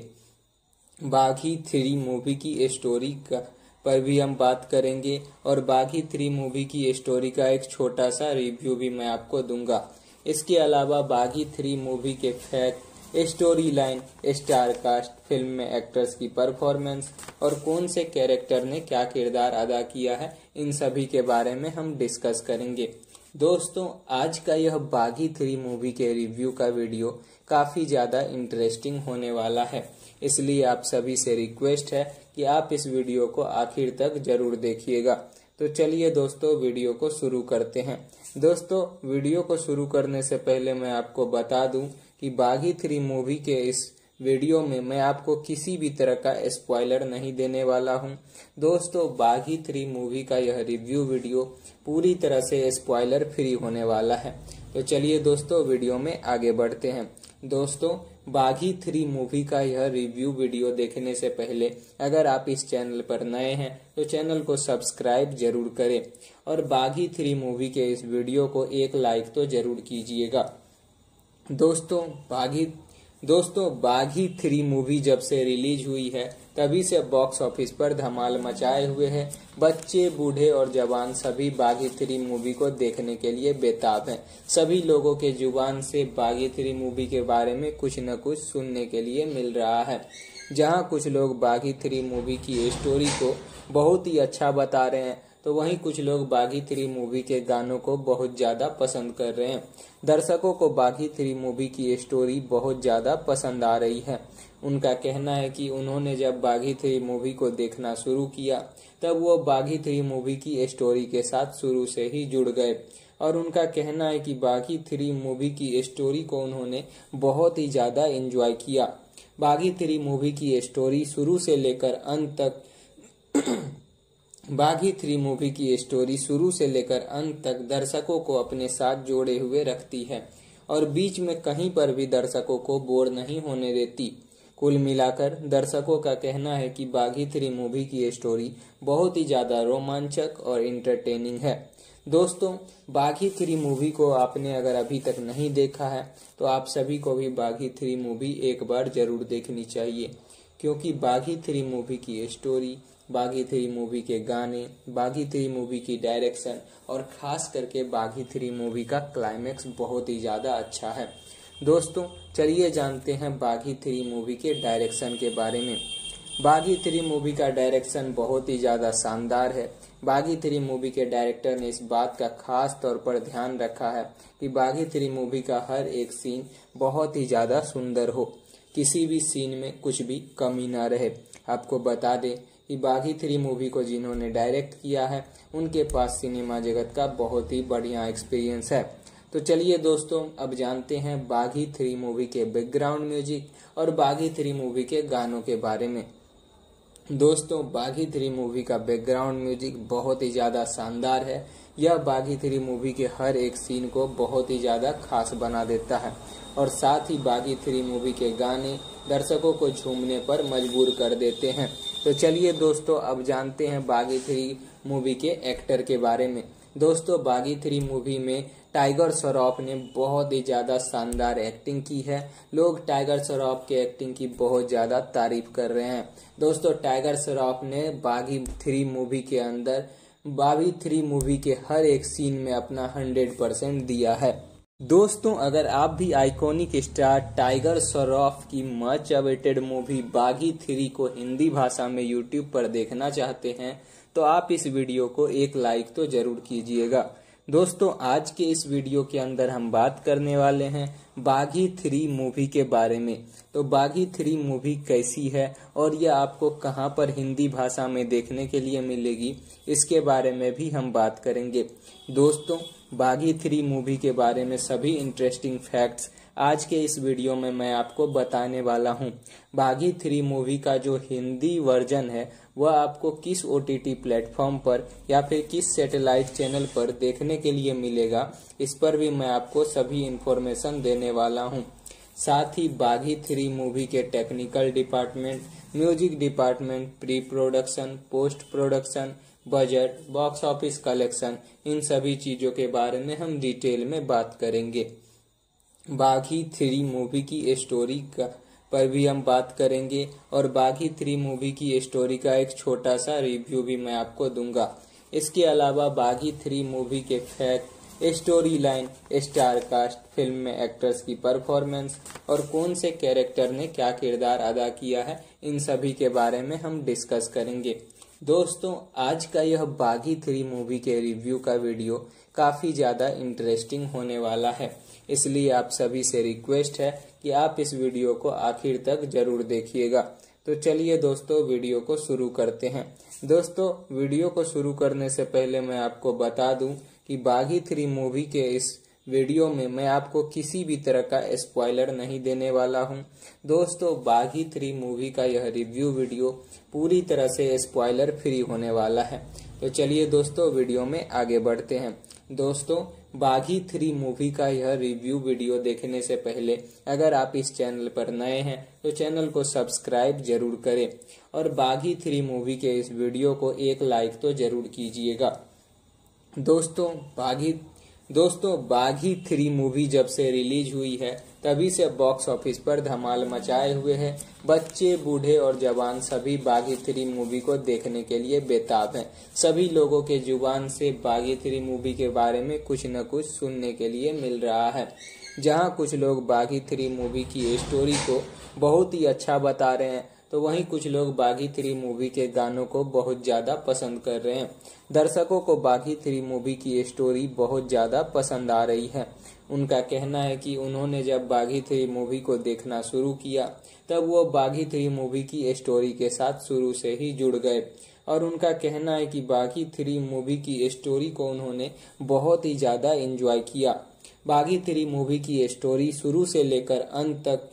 बागी 3 मूवी की स्टोरी पर भी हम बात करेंगे और बागी 3 मूवी की स्टोरी का एक छोटा सा रिव्यू भी मैं आपको दूंगा। इसके अलावा बागी 3 मूवी के fact, story line, star cast, film में एक्टर्स की परफॉर्मेंस और कौन से कैरेक्टर ने क्या किरदार अदा किया है, इन सभी के बारे में हम डिस्कस करेंगे। दोस्तों, आज का यह बागी 3 मूवी के रिव्यू का वीडियो काफी ज्यादा इंटरेस्टिंग होने वाला है, इसलिए आप सभी से रिक्वेस्ट है कि आप इस वीडियो को आखिर तक जरूर देखिएगा। तो चलिए दोस्तों, वीडियो को शुरू करते हैं। दोस्तों, वीडियो को शुरू करने से पहले मैं आपको बता दूं कि बागी 3 मूवी के इस वीडियो में मैं आपको किसी भी तरह का स्पॉइलर नहीं देने वाला हूं। दोस्तों, बागी 3 मूवी का यह रिव्यू वीडियो पूरी तरह से स्पॉइलर फ्री होने वाला है। तो चलिए दोस्तों, वीडियो में आगे बढ़ते हैं। दोस्तों, बागी 3 मूवी का यह रिव्यू वीडियो देखने से पहले अगर आप इस चैनल पर नए हैं तो चैनल को सब्सक्राइब जरूर करें और बागी 3 मूवी के इस वीडियो को एक लाइक तो जरूर कीजिएगा। दोस्तों, बागी 3 मूवी जब से रिलीज हुई है तभी से बॉक्स ऑफिस पर धमाल मचाए हुए है। बच्चे, बूढ़े और जवान सभी बागी 3 मूवी को देखने के लिए बेताब हैं। सभी लोगों के जुबान से बागी 3 मूवी के बारे में कुछ न कुछ सुनने के लिए मिल रहा है। जहां कुछ लोग बागी 3 मूवी की स्टोरी को बहुत ही अच्छा बता रहे हैं तो वहीं कुछ लोग बागी 3 मूवी के गानों को बहुत ज्यादा पसंद कर रहे हैं। दर्शकों को बागी 3 मूवी की स्टोरी बहुत ज्यादा पसंद आ रही है। उनका कहना है कि उन्होंने जब बागी 3 मूवी को देखना शुरू किया तब वो बागी 3 मूवी की स्टोरी के साथ शुरू से ही जुड़ गए और उनका कहना है कि बागी 3 मूवी की स्टोरी को उन्होंने बहुत ही ज्यादा एंजॉय किया। बागी 3 मूवी की स्टोरी शुरू से लेकर अंत तक बागी 3 मूवी की स्टोरी शुरू से लेकर अंत तक दर्शकों को अपने साथ जोड़े हुए रखती है और बीच में कहीं पर भी दर्शकों को बोर नहीं होने देती। कुल मिलाकर दर्शकों का कहना है कि बागी 3 मूवी की स्टोरी बहुत ही ज्यादा रोमांचक और इंटरटेनिंग है। दोस्तों, बागी 3 मूवी को आपने अगर अभी तक नहीं देखा है तो आप सभी को भी बागी 3 मूवी एक बार जरूर देखनी चाहिए, क्योंकि बागी 3 मूवी की स्टोरी, बागी 3 मूवी के गाने, बागी 3 मूवी की डायरेक्शन और खास करके बागी 3 मूवी का क्लाइमेक्स बहुत ही ज्यादा अच्छा है। दोस्तों, चलिए जानते हैं बागी 3 मूवी के डायरेक्शन के बारे में। बागी 3 मूवी का डायरेक्शन बहुत ही ज्यादा शानदार है। बागी 3 मूवी के डायरेक्टर ने इस बात का खास तौर पर ध्यान रखा है कि बागी 3 मूवी का हर एक सीन बहुत ही ज्यादा सुंदर हो, किसी भी सीन में कुछ भी कमी ना रहे। आपको बता दें कि बागी 3 मूवी को जिन्होंने डायरेक्ट किया है उनके पास सिनेमा जगत का बहुत ही बढ़िया एक्सपीरियंस है। तो चलिए दोस्तों, अब जानते हैं बागी 3 मूवी के बैकग्राउंड म्यूजिक और बागी 3 मूवी के गानों के बारे में। दोस्तों, बागी 3 मूवी का बैकग्राउंड म्यूजिक बहुत ही ज्यादा शानदार है। यह बागी 3 मूवी के हर एक सीन को बहुत ही ज्यादा खास बना देता है और साथ ही बागी 3 मूवी के गाने दर्शकों को झूमने पर मजबूर कर देते हैं। तो चलिए दोस्तों, अब जानते हैं बागी 3 मूवी के एक्टर के बारे में। दोस्तों, बागी 3 मूवी में टाइगर श्रॉफ ने बहुत ही ज्यादा शानदार एक्टिंग की है। लोग टाइगर श्रॉफ के एक्टिंग की बहुत ज्यादा तारीफ कर रहे हैं। दोस्तों, टाइगर श्रॉफ ने बागी 3 मूवी के अंदर बागी 3 मूवी के हर एक सीन में अपना 100% दिया है। दोस्तों, अगर आप भी आइकॉनिक स्टार टाइगर श्रॉफ की मच अवेटेड मूवी बागी 3 को हिंदी भाषा में यूट्यूब पर देखना चाहते हैं तो आप इस वीडियो को एक लाइक तो जरूर कीजिएगा। दोस्तों, आज के इस वीडियो के अंदर हम बात करने वाले हैं बागी 3 मूवी के बारे में। तो बागी 3 मूवी कैसी है और यह आपको कहां पर हिंदी भाषा में देखने के लिए मिलेगी, इसके बारे में भी हम बात करेंगे। दोस्तों, बागी 3 मूवी के बारे में सभी इंटरेस्टिंग फैक्ट्स आज के इस वीडियो में मैं आपको बताने वाला हूं। बागी 3 मूवी का जो हिंदी वर्जन है वह आपको किस OTT प्लेटफॉर्म पर या फिर किस सैटेलाइट चैनल पर देखने के लिए मिलेगा, इस पर भी मैं आपको सभी इंफॉर्मेशन देने वाला हूं। साथ ही बागी 3 मूवी के technical department, music department, pre production, post production, budget, box office collection, इन सभी चीजों के बारे में हम डिटेल में बात करेंगे। बागी 3 मूवी की स्टोरी पर भी हम बात करेंगे और बागी 3 मूवी की स्टोरी का एक छोटा सा रिव्यू भी मैं आपको दूंगा। इसके अलावा बागी 3 मूवी के fact, story line, star cast, film में एक्टर्स की परफॉर्मेंस और कौन से कैरेक्टर ने क्या किरदार अदा किया है, इन सभी के बारे में हम डिस्कस करेंगे। दोस्तों, आज का यह बागी 3 मूवी के रिव्यू का वीडियो काफी ज्यादा इंटरेस्टिंग होने वाला है, इसलिए आप सभी से रिक्वेस्ट है कि आप इस वीडियो को आखिर तक जरूर देखिएगा। तो चलिए दोस्तों, वीडियो को शुरू करते हैं। दोस्तों, वीडियो को शुरू करने से पहले मैं आपको बता दूं कि बागी 3 मूवी के इस वीडियो में मैं आपको किसी भी तरह का स्पॉइलर नहीं देने वाला हूं। दोस्तों, बागी 3 मूवी का यह रिव्यू वीडियो पूरी तरह से स्पॉइलर फ्री होने वाला है। तो चलिए दोस्तों, वीडियो में आगे बढ़ते हैं। दोस्तों, बागी 3 मूवी का यह रिव्यू वीडियो देखने से पहले अगर आप इस चैनल पर नए हैं तो चैनल को सब्सक्राइब जरूर करें और बागी 3 मूवी के इस वीडियो को एक लाइक तो जरूर कीजिएगा। दोस्तों, बागी 3 मूवी जब से रिलीज हुई है तभी से बॉक्स ऑफिस पर धमाल मचाए हुए है। बच्चे, बूढ़े और जवान सभी बागी 3 मूवी को देखने के लिए बेताब हैं। सभी लोगों के जुबान से बागी 3 मूवी के बारे में कुछ न कुछ सुनने के लिए मिल रहा है। जहां कुछ लोग बागी 3 मूवी की स्टोरी को बहुत ही अच्छा बता रहे हैं तो वहीं कुछ लोग बागी 3 मूवी के गानों को बहुत ज्यादा पसंद कर रहे हैं। दर्शकों को बागी 3 मूवी की स्टोरी बहुत ज्यादा पसंद आ रही है। उनका कहना है कि उन्होंने जब बागी 3 मूवी को देखना शुरू किया तब वो बागी 3 मूवी की स्टोरी के साथ शुरू से ही जुड़ गए और उनका कहना है कि बागी 3 मूवी की स्टोरी को उन्होंने बहुत ही ज्यादा एंजॉय किया। बागी 3 मूवी की स्टोरी शुरू से लेकर अंत तक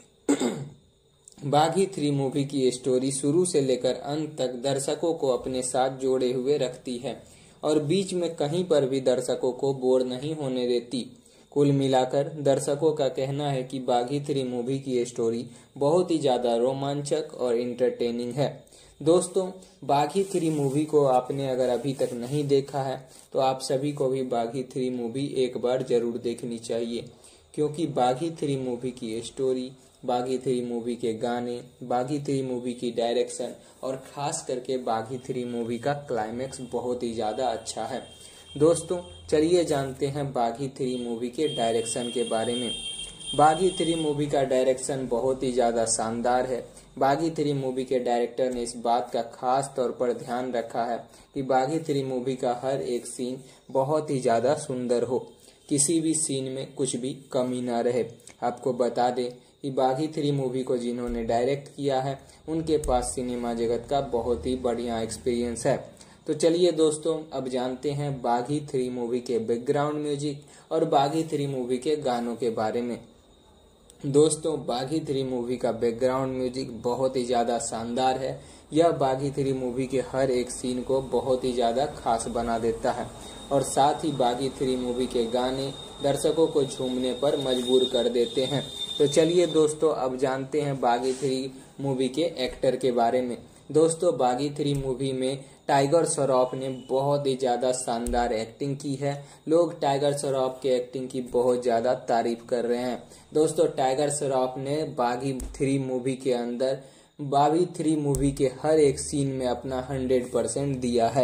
बागी 3 मूवी की स्टोरी शुरू से लेकर अंत तक दर्शकों को अपने साथ जोड़े हुए रखती है और बीच में कहीं पर भी दर्शकों को बोर नहीं होने देती। कुल मिलाकर दर्शकों का कहना है कि बागी 3 मूवी की स्टोरी बहुत ही ज्यादा रोमांचक और इंटरटेनिंग है। दोस्तों, बागी 3 मूवी को आपने अगर अभी तक नहीं देखा है तो आप सभी को भी बागी 3 मूवी एक बार जरूर देखनी चाहिए, क्योंकि बागी 3 मूवी की स्टोरी, बागी 3 मूवी के गाने, बागी 3 मूवी की डायरेक्शन और खास करके बागी 3 मूवी का क्लाइमेक्स बहुत ही ज्यादा अच्छा है। दोस्तों, चलिए जानते हैं बागी 3 मूवी के डायरेक्शन के बारे में। बागी 3 मूवी का डायरेक्शन बहुत ही ज्यादा शानदार है। बागी 3 मूवी के डायरेक्टर ने इस बात का खास तौर पर ध्यान रखा है कि बागी 3 मूवी का हर एक सीन बहुत ही ज्यादा सुंदर हो, किसी भी सीन में कुछ भी कमी ना रहे। आपको बता दें कि बागी 3 मूवी को जिन्होंने डायरेक्ट किया है उनके पास सिनेमा जगत का बहुत ही बढ़िया एक्सपीरियंस है। तो चलिए दोस्तों, अब जानते हैं बागी 3 मूवी के बैकग्राउंड म्यूजिक और बागी 3 मूवी के गानों के बारे में। दोस्तों, बागी 3 मूवी का बैकग्राउंड म्यूजिक बहुत ही ज्यादा शानदार है। यह बागी 3 मूवी के हर एक सीन को बहुत ही ज्यादा खास बना देता है और साथ ही बागी 3 मूवी के गाने दर्शकों को झूमने पर मजबूर कर देते हैं। तो चलिए दोस्तों, अब जानते हैं बागी 3 मूवी के एक्टर के बारे में। दोस्तों, बागी 3 मूवी में टाइगर श्रॉफ ने बहुत ही ज्यादा शानदार एक्टिंग की है। लोग टाइगर श्रॉफ के एक्टिंग की बहुत ज्यादा तारीफ कर रहे हैं। दोस्तों, टाइगर श्रॉफ ने बागी 3 मूवी के अंदर बागी 3 मूवी के हर एक सीन में अपना 100% दिया है।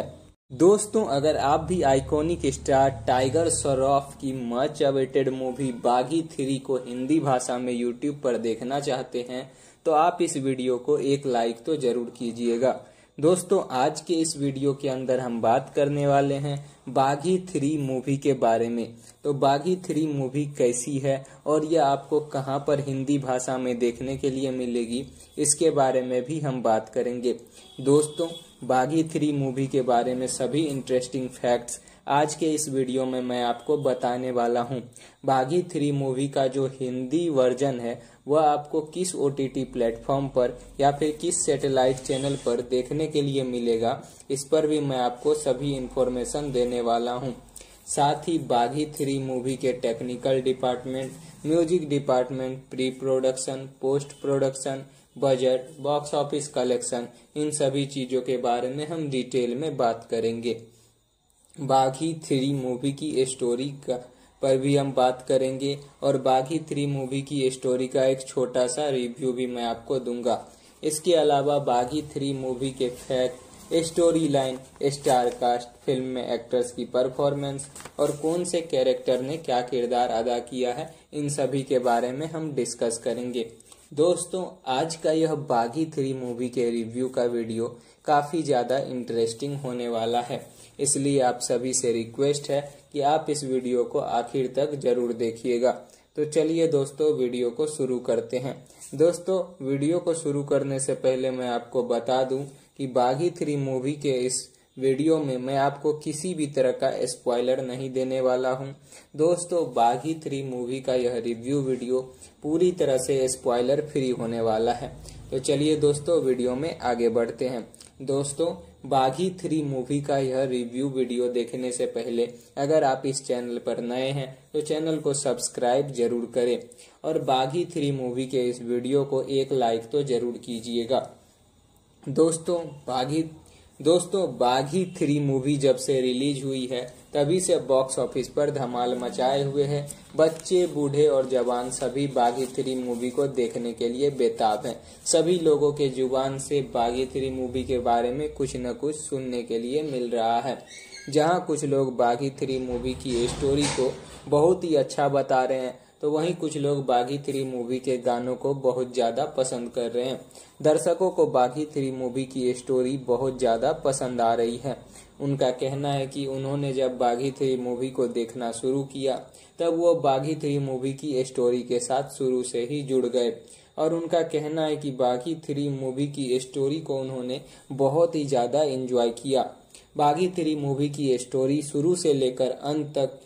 दोस्तों, अगर आप भी आइकॉनिक स्टार टाइगर श्रॉफ की मच अवेटेड मूवी बागी 3 को हिंदी भाषा में यूट्यूब पर देखना चाहते हैं तो आप इस वीडियो को एक लाइक तो जरूर कीजिएगा। दोस्तों, आज के इस वीडियो के अंदर हम बात करने वाले हैं बागी 3 मूवी के बारे में। तो बागी 3 मूवी कैसी है और यह आपको कहां पर हिंदी भाषा में देखने के लिए मिलेगी, इसके बारे में भी हम बात करेंगे। दोस्तों, बागी 3 मूवी के बारे में सभी इंटरेस्टिंग फैक्ट्स आज के इस वीडियो में मैं आपको बताने वाला हूं। बागी 3 मूवी का जो हिंदी वर्जन है वह आपको किस OTT प्लेटफॉर्म पर या फिर किस सैटेलाइट चैनल पर देखने के लिए मिलेगा, इस पर भी मैं आपको सभी इंफॉर्मेशन देने वाला हूं। साथ ही बागी 3 मूवी के technical department, music department, pre production, post production, budget, box office collection, इन सभी चीजों के बारे में हम डिटेल में बात करेंगे। बागी 3 मूवी की स्टोरी पर भी हम बात करेंगे और बागी 3 मूवी की स्टोरी का एक छोटा सा रिव्यू भी मैं आपको दूंगा। इसके अलावा बागी 3 मूवी के fact, story line, star cast, film में एक्टर्स की परफॉर्मेंस और कौन से कैरेक्टर ने क्या किरदार अदा किया है, इन सभी के बारे में हम डिस्कस करेंगे। दोस्तों, आज का यह बागी 3 मूवी के रिव्यू का वीडियो काफी ज्यादा इंटरेस्टिंग होने वाला है, इसलिए आप सभी से रिक्वेस्ट है कि आप इस वीडियो को आखिर तक जरूर देखिएगा। तो चलिए दोस्तों, वीडियो को शुरू करते हैं। दोस्तों, वीडियो को शुरू करने से पहले मैं आपको बता दूं कि बागी 3 मूवी के इस वीडियो में मैं आपको किसी भी तरह का स्पॉइलर नहीं देने वाला हूं। दोस्तों, बागी 3 मूवी का यह रिव्यू वीडियो पूरी तरह से स्पॉइलर फ्री होने वाला है। तो चलिए दोस्तों, वीडियो में आगे बढ़ते हैं। दोस्तों, बागी 3 मूवी का यह रिव्यू वीडियो देखने से पहले अगर आप इस चैनल पर नए हैं तो चैनल को सब्सक्राइब जरूर करें और बागी 3 मूवी के इस वीडियो को एक लाइक तो जरूर कीजिएगा। दोस्तों, बागी 3 मूवी जब से रिलीज हुई है तभी से बॉक्स ऑफिस पर धमाल मचाए हुए है। बच्चे, बूढ़े और जवान सभी बागी 3 मूवी को देखने के लिए बेताब हैं। सभी लोगों के जुबान से बागी 3 मूवी के बारे में कुछ न कुछ सुनने के लिए मिल रहा है। जहां कुछ लोग बागी 3 मूवी की स्टोरी को बहुत ही अच्छा बता रहे हैं तो वहीं कुछ लोग बागी 3 मूवी के गानों को बहुत ज्यादा पसंद कर रहे हैं। दर्शकों को बागी 3 मूवी की स्टोरी बहुत ज्यादा पसंद आ रही है। उनका कहना है कि उन्होंने जब बागी 3 मूवी को देखना शुरू किया तब वो बागी 3 मूवी की स्टोरी के साथ शुरू से ही जुड़ गए और उनका कहना है कि बागी 3 मूवी की स्टोरी को उन्होंने बहुत ही ज्यादा एंजॉय किया। बागी 3 मूवी की स्टोरी शुरू से लेकर अंत तक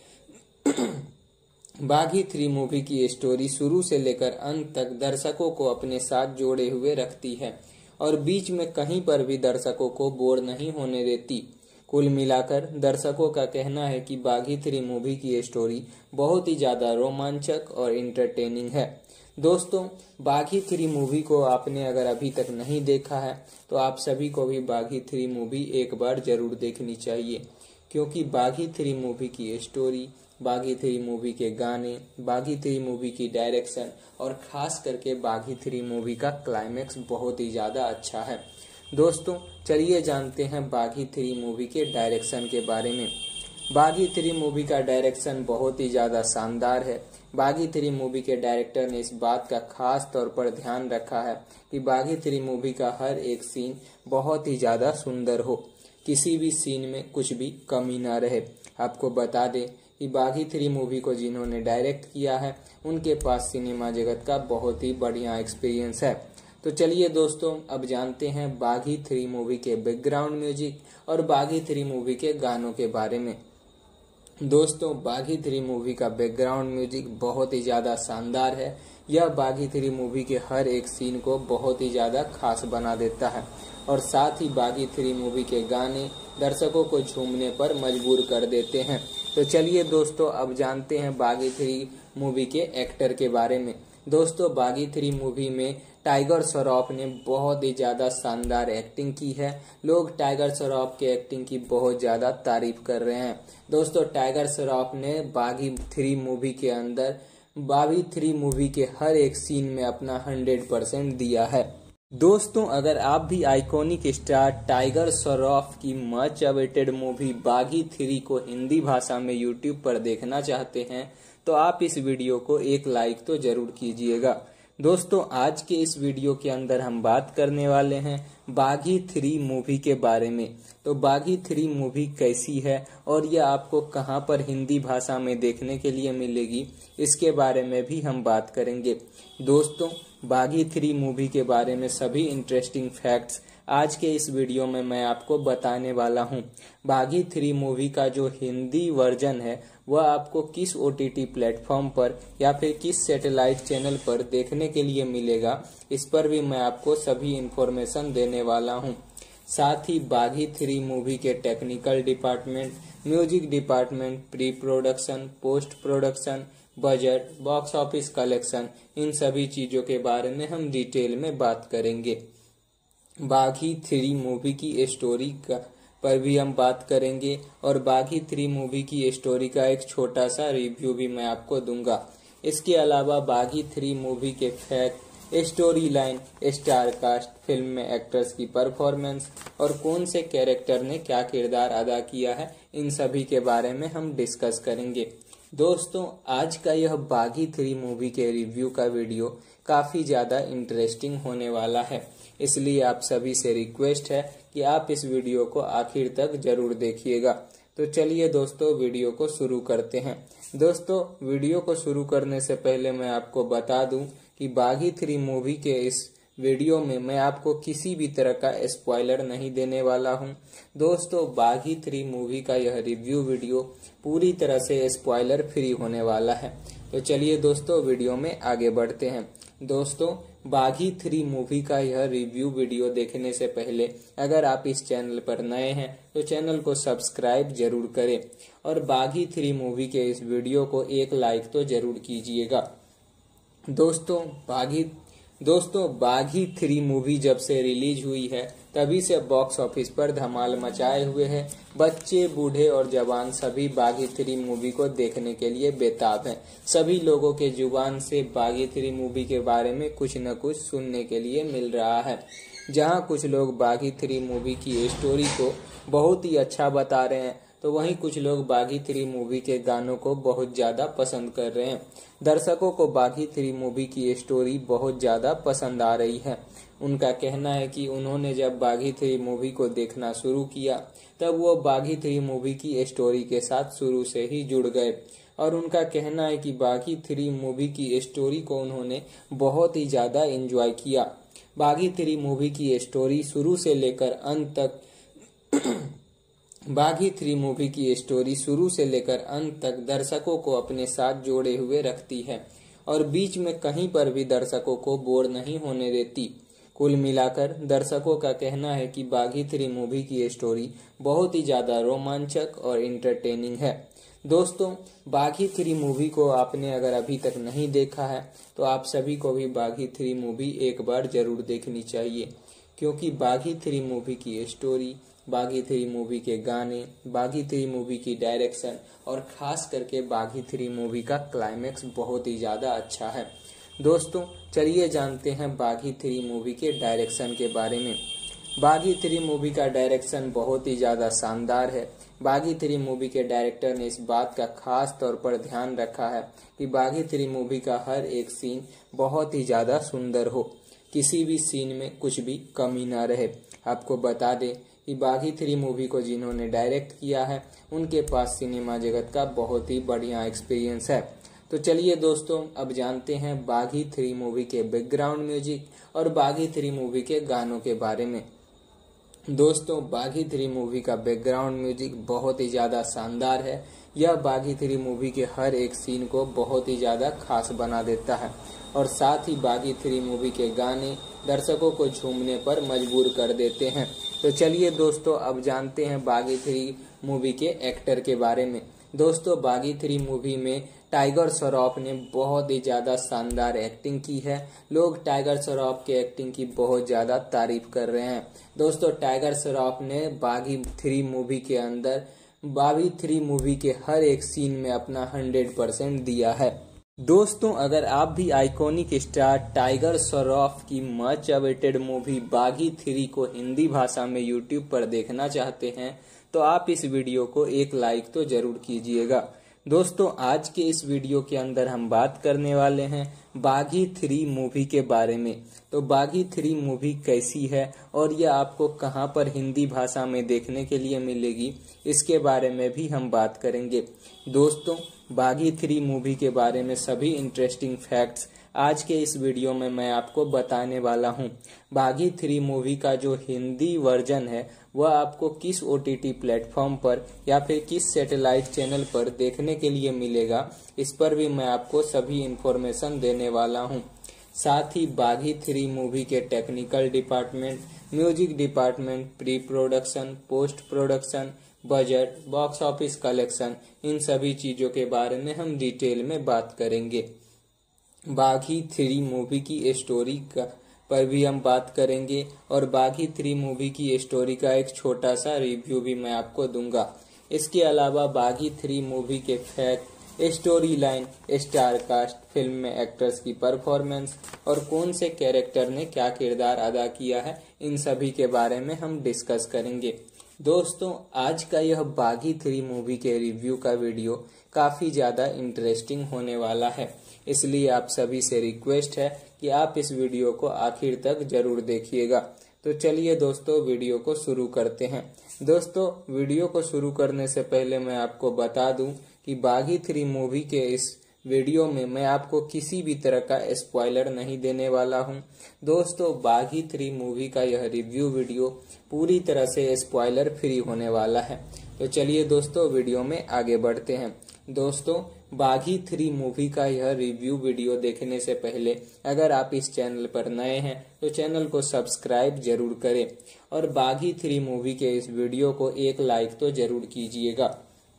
बागी 3 मूवी की स्टोरी शुरू से लेकर अंत तक दर्शकों को अपने साथ जोड़े हुए रखती है और बीच में कहीं पर भी दर्शकों को बोर नहीं होने देती। कुल मिलाकर दर्शकों का कहना है कि बागी 3 मूवी की स्टोरी बहुत ही ज्यादा रोमांचक और इंटरटेनिंग है। दोस्तों, बागी 3 मूवी को आपने अगर अभी तक नहीं देखा है तो आप सभी को भी बागी 3 मूवी एक बार जरूर देखनी चाहिए, क्योंकि बागी 3 मूवी की स्टोरी, बागी 3 मूवी के गाने, बागी 3 मूवी की डायरेक्शन और खास करके बागी 3 मूवी का क्लाइमेक्स बहुत ही ज्यादा अच्छा है। दोस्तों, चलिए जानते हैं बागी 3 मूवी के डायरेक्शन के बारे में। बागी 3 मूवी का डायरेक्शन बहुत ही ज्यादा शानदार है। बागी 3 मूवी के डायरेक्टर ने इस बात का खास तौर पर ध्यान रखा है कि बागी 3 मूवी का हर एक सीन बहुत ही ज्यादा सुंदर हो, किसी भी सीन में कुछ भी कमी ना रहे। आपको बता दें कि बागी 3 मूवी को जिन्होंने डायरेक्ट किया है उनके पास सिनेमा जगत का बहुत ही बढ़िया एक्सपीरियंस है। तो चलिए दोस्तों, अब जानते हैं बागी 3 मूवी के बैकग्राउंड म्यूजिक और बागी 3 मूवी के गानों के बारे में। दोस्तों, बागी 3 मूवी का बैकग्राउंड म्यूजिक बहुत ही ज्यादा शानदार है। यह बागी 3 मूवी के हर एक सीन को बहुत ही ज्यादा खास बना देता है और साथ ही बागी 3 मूवी के गाने दर्शकों को झूमने पर मजबूर कर देते हैं। तो चलिए दोस्तों, अब जानते हैं बागी 3 मूवी के एक्टर के बारे में। दोस्तों, बागी 3 मूवी में टाइगर श्रॉफ ने बहुत ही ज्यादा शानदार एक्टिंग की है। लोग टाइगर श्रॉफ के एक्टिंग की बहुत ज्यादा तारीफ कर रहे हैं। दोस्तों, टाइगर श्रॉफ ने बागी 3 मूवी के अंदर बागी 3 मूवी के हर एक सीन में अपना 100% दिया है। दोस्तों, अगर आप भी आइकॉनिक स्टार टाइगर श्रॉफ की मच अवेटेड मूवी बागी 3 को हिंदी भाषा में यूट्यूब पर देखना चाहते हैं तो आप इस वीडियो को एक लाइक तो जरूर कीजिएगा। दोस्तों, आज के इस वीडियो के अंदर हम बात करने वाले हैं बागी 3 मूवी के बारे में। तो बागी 3 मूवी कैसी है और यह आपको कहां पर हिंदी भाषा में देखने के लिए मिलेगी, इसके बारे में भी हम बात करेंगे। दोस्तों, बागी 3 मूवी के बारे में सभी इंटरेस्टिंग फैक्ट्स आज के इस वीडियो में मैं आपको बताने वाला हूं। बागी 3 मूवी का जो हिंदी वर्जन है वह आपको किस OTT प्लेटफॉर्म पर या फिर किस सैटेलाइट चैनल पर देखने के लिए मिलेगा, इस पर भी मैं आपको सभी इंफॉर्मेशन देने वाला हूं। साथ ही बागी 3 मूवी के technical department, music department, pre production, post production, budget, box office collection, इन सभी चीजों के बारे में हम डिटेल में बात करेंगे। बागी 3 मूवी की स्टोरी पर भी हम बात करेंगे और बागी 3 मूवी की स्टोरी का एक छोटा सा रिव्यू भी मैं आपको दूंगा। इसके अलावा बागी 3 मूवी के fact, story line, star cast, film में एक्टर्स की परफॉर्मेंस और कौन से कैरेक्टर ने क्या किरदार अदा किया है, इन सभी के बारे में हम डिस्कस करेंगे। दोस्तों, आज का यह बागी 3 मूवी के रिव्यू का वीडियो काफी ज्यादा इंटरेस्टिंग होने वाला है, इसलिए आप सभी से रिक्वेस्ट है कि आप इस वीडियो को आखिर तक जरूर देखिएगा। तो चलिए दोस्तों, वीडियो को शुरू करते हैं। दोस्तों, वीडियो को शुरू करने से पहले मैं आपको बता दूं कि बागी 3 मूवी के इस वीडियो में मैं आपको किसी भी तरह का स्पॉइलर नहीं देने वाला हूं। दोस्तों, बागी 3 मूवी का यह रिव्यू वीडियो पूरी तरह से स्पॉइलर फ्री होने वाला है। तो चलिए दोस्तों, वीडियो में आगे बढ़ते हैं। दोस्तों, बागी 3 मूवी का यह रिव्यू वीडियो देखने से पहले अगर आप इस चैनल पर नए हैं तो चैनल को सब्सक्राइब जरूर करें और बागी 3 मूवी के इस वीडियो को एक लाइक तो जरूर कीजिएगा। दोस्तों, बागी 3 मूवी जब से रिलीज हुई है तभी से बॉक्स ऑफिस पर धमाल मचाए हुए है। बच्चे, बूढ़े और जवान सभी बागी 3 मूवी को देखने के लिए बेताब हैं। सभी लोगों के जुबान से बागी 3 मूवी के बारे में कुछ न कुछ सुनने के लिए मिल रहा है। जहां कुछ लोग बागी 3 मूवी की स्टोरी को बहुत ही अच्छा बता रहे हैं तो वहीं कुछ लोग बागी 3 मूवी के गानों को बहुत ज्यादा पसंद कर रहे हैं। दर्शकों को बागी 3 मूवी की स्टोरी बहुत ज्यादा पसंद आ रही है। उनका कहना है कि उन्होंने जब बागी 3 मूवी को देखना शुरू किया तब वो बागी 3 मूवी की स्टोरी के साथ शुरू से ही जुड़ गए और उनका कहना है कि बागी 3 मूवी की स्टोरी को उन्होंने बहुत ही ज्यादा एंजॉय किया। बागी 3 मूवी की स्टोरी शुरू से लेकर अंत तक बागी 3 मूवी की स्टोरी शुरू से लेकर अंत तक दर्शकों को अपने साथ जोड़े हुए रखती है और बीच में कहीं पर भी दर्शकों को बोर नहीं होने देती। कुल मिलाकर दर्शकों का कहना है कि बागी 3 मूवी की स्टोरी बहुत ही ज्यादा रोमांचक और इंटरटेनिंग है। दोस्तों, बागी 3 मूवी को आपने अगर अभी तक नहीं देखा है तो आप सभी को भी बागी 3 मूवी एक बार जरूर देखनी चाहिए, क्योंकि बागी 3 मूवी की स्टोरी, बागी 3 मूवी के गाने, बागी 3 मूवी की डायरेक्शन और खास करके बागी 3 मूवी का क्लाइमेक्स बहुत ही ज्यादा अच्छा है। दोस्तों, चलिए जानते हैं बागी 3 मूवी के डायरेक्शन के बारे में। बागी 3 मूवी का डायरेक्शन बहुत ही ज्यादा शानदार है। बागी 3 मूवी के डायरेक्टर ने इस बात का खास तौर पर ध्यान रखा है कि बागी 3 मूवी का हर एक सीन बहुत ही ज्यादा सुंदर हो, किसी भी सीन में कुछ भी कमी ना रहे। आपको बता दें कि बागी 3 मूवी को जिन्होंने डायरेक्ट किया है उनके पास सिनेमा जगत का बहुत ही बढ़िया एक्सपीरियंस है। तो चलिए दोस्तों, अब जानते हैं बागी 3 मूवी के बैकग्राउंड म्यूजिक और बागी 3 मूवी के गानों के बारे में। दोस्तों, बागी 3 मूवी का बैकग्राउंड म्यूजिक बहुत ही ज्यादा शानदार है। यह बागी 3 मूवी के हर एक सीन को बहुत ही ज्यादा खास बना देता है और साथ ही बागी 3 मूवी के गाने दर्शकों को झूमने पर मजबूर कर देते हैं। तो चलिए दोस्तों, अब जानते हैं बागी 3 मूवी के एक्टर के बारे में। दोस्तों, बागी 3 मूवी में टाइगर श्रॉफ ने बहुत ही ज्यादा शानदार एक्टिंग की है। लोग टाइगर श्रॉफ के एक्टिंग की बहुत ज्यादा तारीफ कर रहे हैं। दोस्तों, टाइगर श्रॉफ ने बागी 3 मूवी के अंदर बागी 3 मूवी के हर एक सीन में अपना 100% दिया है। दोस्तों, अगर आप भी आइकॉनिक स्टार टाइगर श्रॉफ की मच अवेटेड मूवी बागी 3 को हिंदी भाषा में यूट्यूब पर देखना चाहते हैं तो आप इस वीडियो को एक लाइक तो जरूर कीजिएगा। दोस्तों, आज के इस वीडियो के अंदर हम बात करने वाले हैं बागी 3 मूवी के बारे में। तो बागी 3 मूवी कैसी है और यह आपको कहां पर हिंदी भाषा में देखने के लिए मिलेगी, इसके बारे में भी हम बात करेंगे। दोस्तों, बागी 3 मूवी के बारे में सभी इंटरेस्टिंग फैक्ट्स आज के इस वीडियो में मैं आपको बताने वाला हूं। बागी 3 मूवी का जो हिंदी वर्जन है वह आपको किस OTT प्लेटफॉर्म पर या फिर किस सैटेलाइट चैनल पर देखने के लिए मिलेगा, इस पर भी मैं आपको सभी इंफॉर्मेशन देने वाला हूं। साथ ही बागी 3 मूवी के technical department, music department, pre production, post production, budget, box office collection, इन सभी चीजों के बारे में हम डिटेल में बात करेंगे। बागी 3 मूवी की स्टोरी पर भी हम बात करेंगे और बागी 3 मूवी की स्टोरी का एक छोटा सा रिव्यू भी मैं आपको दूंगा। इसके अलावा बागी 3 मूवी के fact, story line, star cast, film में एक्टर्स की परफॉर्मेंस और कौन से कैरेक्टर ने क्या किरदार अदा किया है, इन सभी के बारे में हम डिस्कस करेंगे। दोस्तों, आज का यह बागी 3 मूवी के रिव्यू का वीडियो काफी ज्यादा इंटरेस्टिंग होने वाला है, इसलिए आप सभी से रिक्वेस्ट है कि आप इस वीडियो को आखिर तक जरूर देखिएगा। तो चलिए दोस्तों, वीडियो को शुरू करते हैं। दोस्तों, वीडियो को शुरू करने से पहले मैं आपको बता दूं कि बागी 3 मूवी के इस वीडियो में मैं आपको किसी भी तरह का स्पॉइलर नहीं देने वाला हूं। दोस्तों, बागी 3 मूवी का यह रिव्यू वीडियो पूरी तरह से स्पॉइलर फ्री होने वाला है। तो चलिए दोस्तों, वीडियो में आगे बढ़ते हैं। दोस्तों, बागी 3 मूवी का यह रिव्यू वीडियो देखने से पहले अगर आप इस चैनल पर नए हैं तो चैनल को सब्सक्राइब जरूर करें और बागी 3 मूवी के इस वीडियो को एक लाइक तो जरूर कीजिएगा।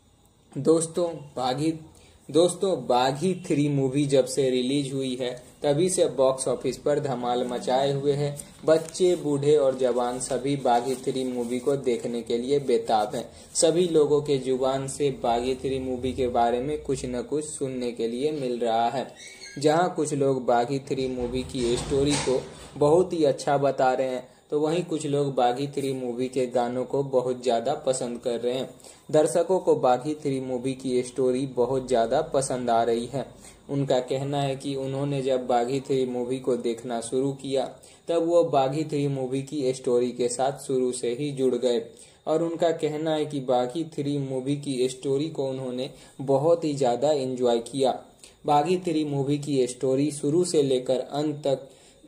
दोस्तों, बागी 3 मूवी जब से रिलीज हुई है तभी से बॉक्स ऑफिस पर धमाल मचाए हुए है। बच्चे, बूढ़े और जवान सभी बागी 3 मूवी को देखने के लिए बेताब हैं। सभी लोगों के जुबान से बागी 3 मूवी के बारे में कुछ न कुछ सुनने के लिए मिल रहा है। जहां कुछ लोग बागी 3 मूवी की स्टोरी को बहुत ही अच्छा बता रहे हैं तो वहीं कुछ लोग बागी 3 मूवी के गानों को बहुत ज्यादा पसंद कर रहे हैं। दर्शकों को बागी 3 मूवी की स्टोरी बहुत ज्यादा पसंद आ रही है। उनका कहना है कि उन्होंने जब बागी 3 मूवी को देखना शुरू किया तब वो बागी 3 मूवी की स्टोरी के साथ शुरू से ही जुड़ गए और उनका कहना है कि बागी 3 मूवी की स्टोरी को उन्होंने बहुत ही ज्यादा एंजॉय किया। बागी 3 मूवी की स्टोरी शुरू से लेकर अंत तक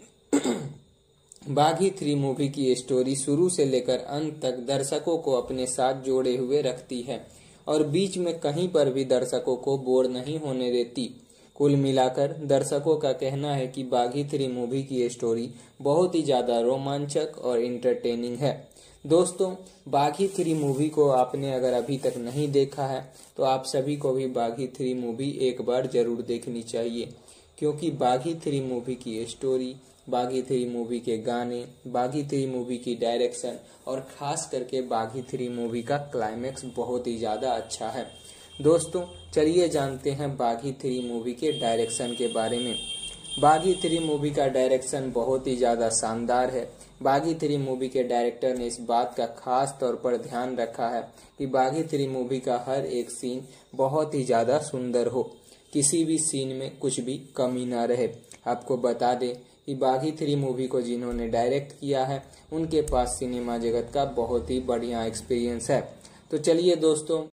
बागी 3 मूवी की स्टोरी शुरू से लेकर अंत तक दर्शकों को अपने साथ जोड़े हुए रखती है और बीच में कहीं पर भी दर्शकों को बोर नहीं होने देती। कुल मिलाकर दर्शकों का कहना है कि बागी 3 मूवी की स्टोरी बहुत ही ज्यादा रोमांचक और इंटरटेनिंग है। दोस्तों, बागी 3 मूवी को आपने अगर अभी तक नहीं देखा है तो आप सभी को भी बागी 3 मूवी एक बार जरूर देखनी चाहिए, क्योंकि बागी 3 मूवी की स्टोरी, बागी 3 मूवी के गाने, बागी 3 मूवी की डायरेक्शन और खास करके बागी 3 मूवी का क्लाइमेक्स बहुत ही ज्यादा अच्छा है। दोस्तों, चलिए जानते हैं बागी 3 मूवी के डायरेक्शन के बारे में। बागी 3 मूवी का डायरेक्शन बहुत ही ज्यादा शानदार है। बागी 3 मूवी के डायरेक्टर ने इस बात का खास तौर पर ध्यान रखा है कि बागी 3 मूवी का हर एक सीन बहुत ही ज्यादा सुंदर हो, किसी भी सीन में कुछ भी कमी ना रहे। आपको बता दें कि बागी 3 मूवी को जिन्होंने डायरेक्ट किया है उनके पास सिनेमा जगत का बहुत ही बढ़िया एक्सपीरियंस है। तो चलिए दोस्तों,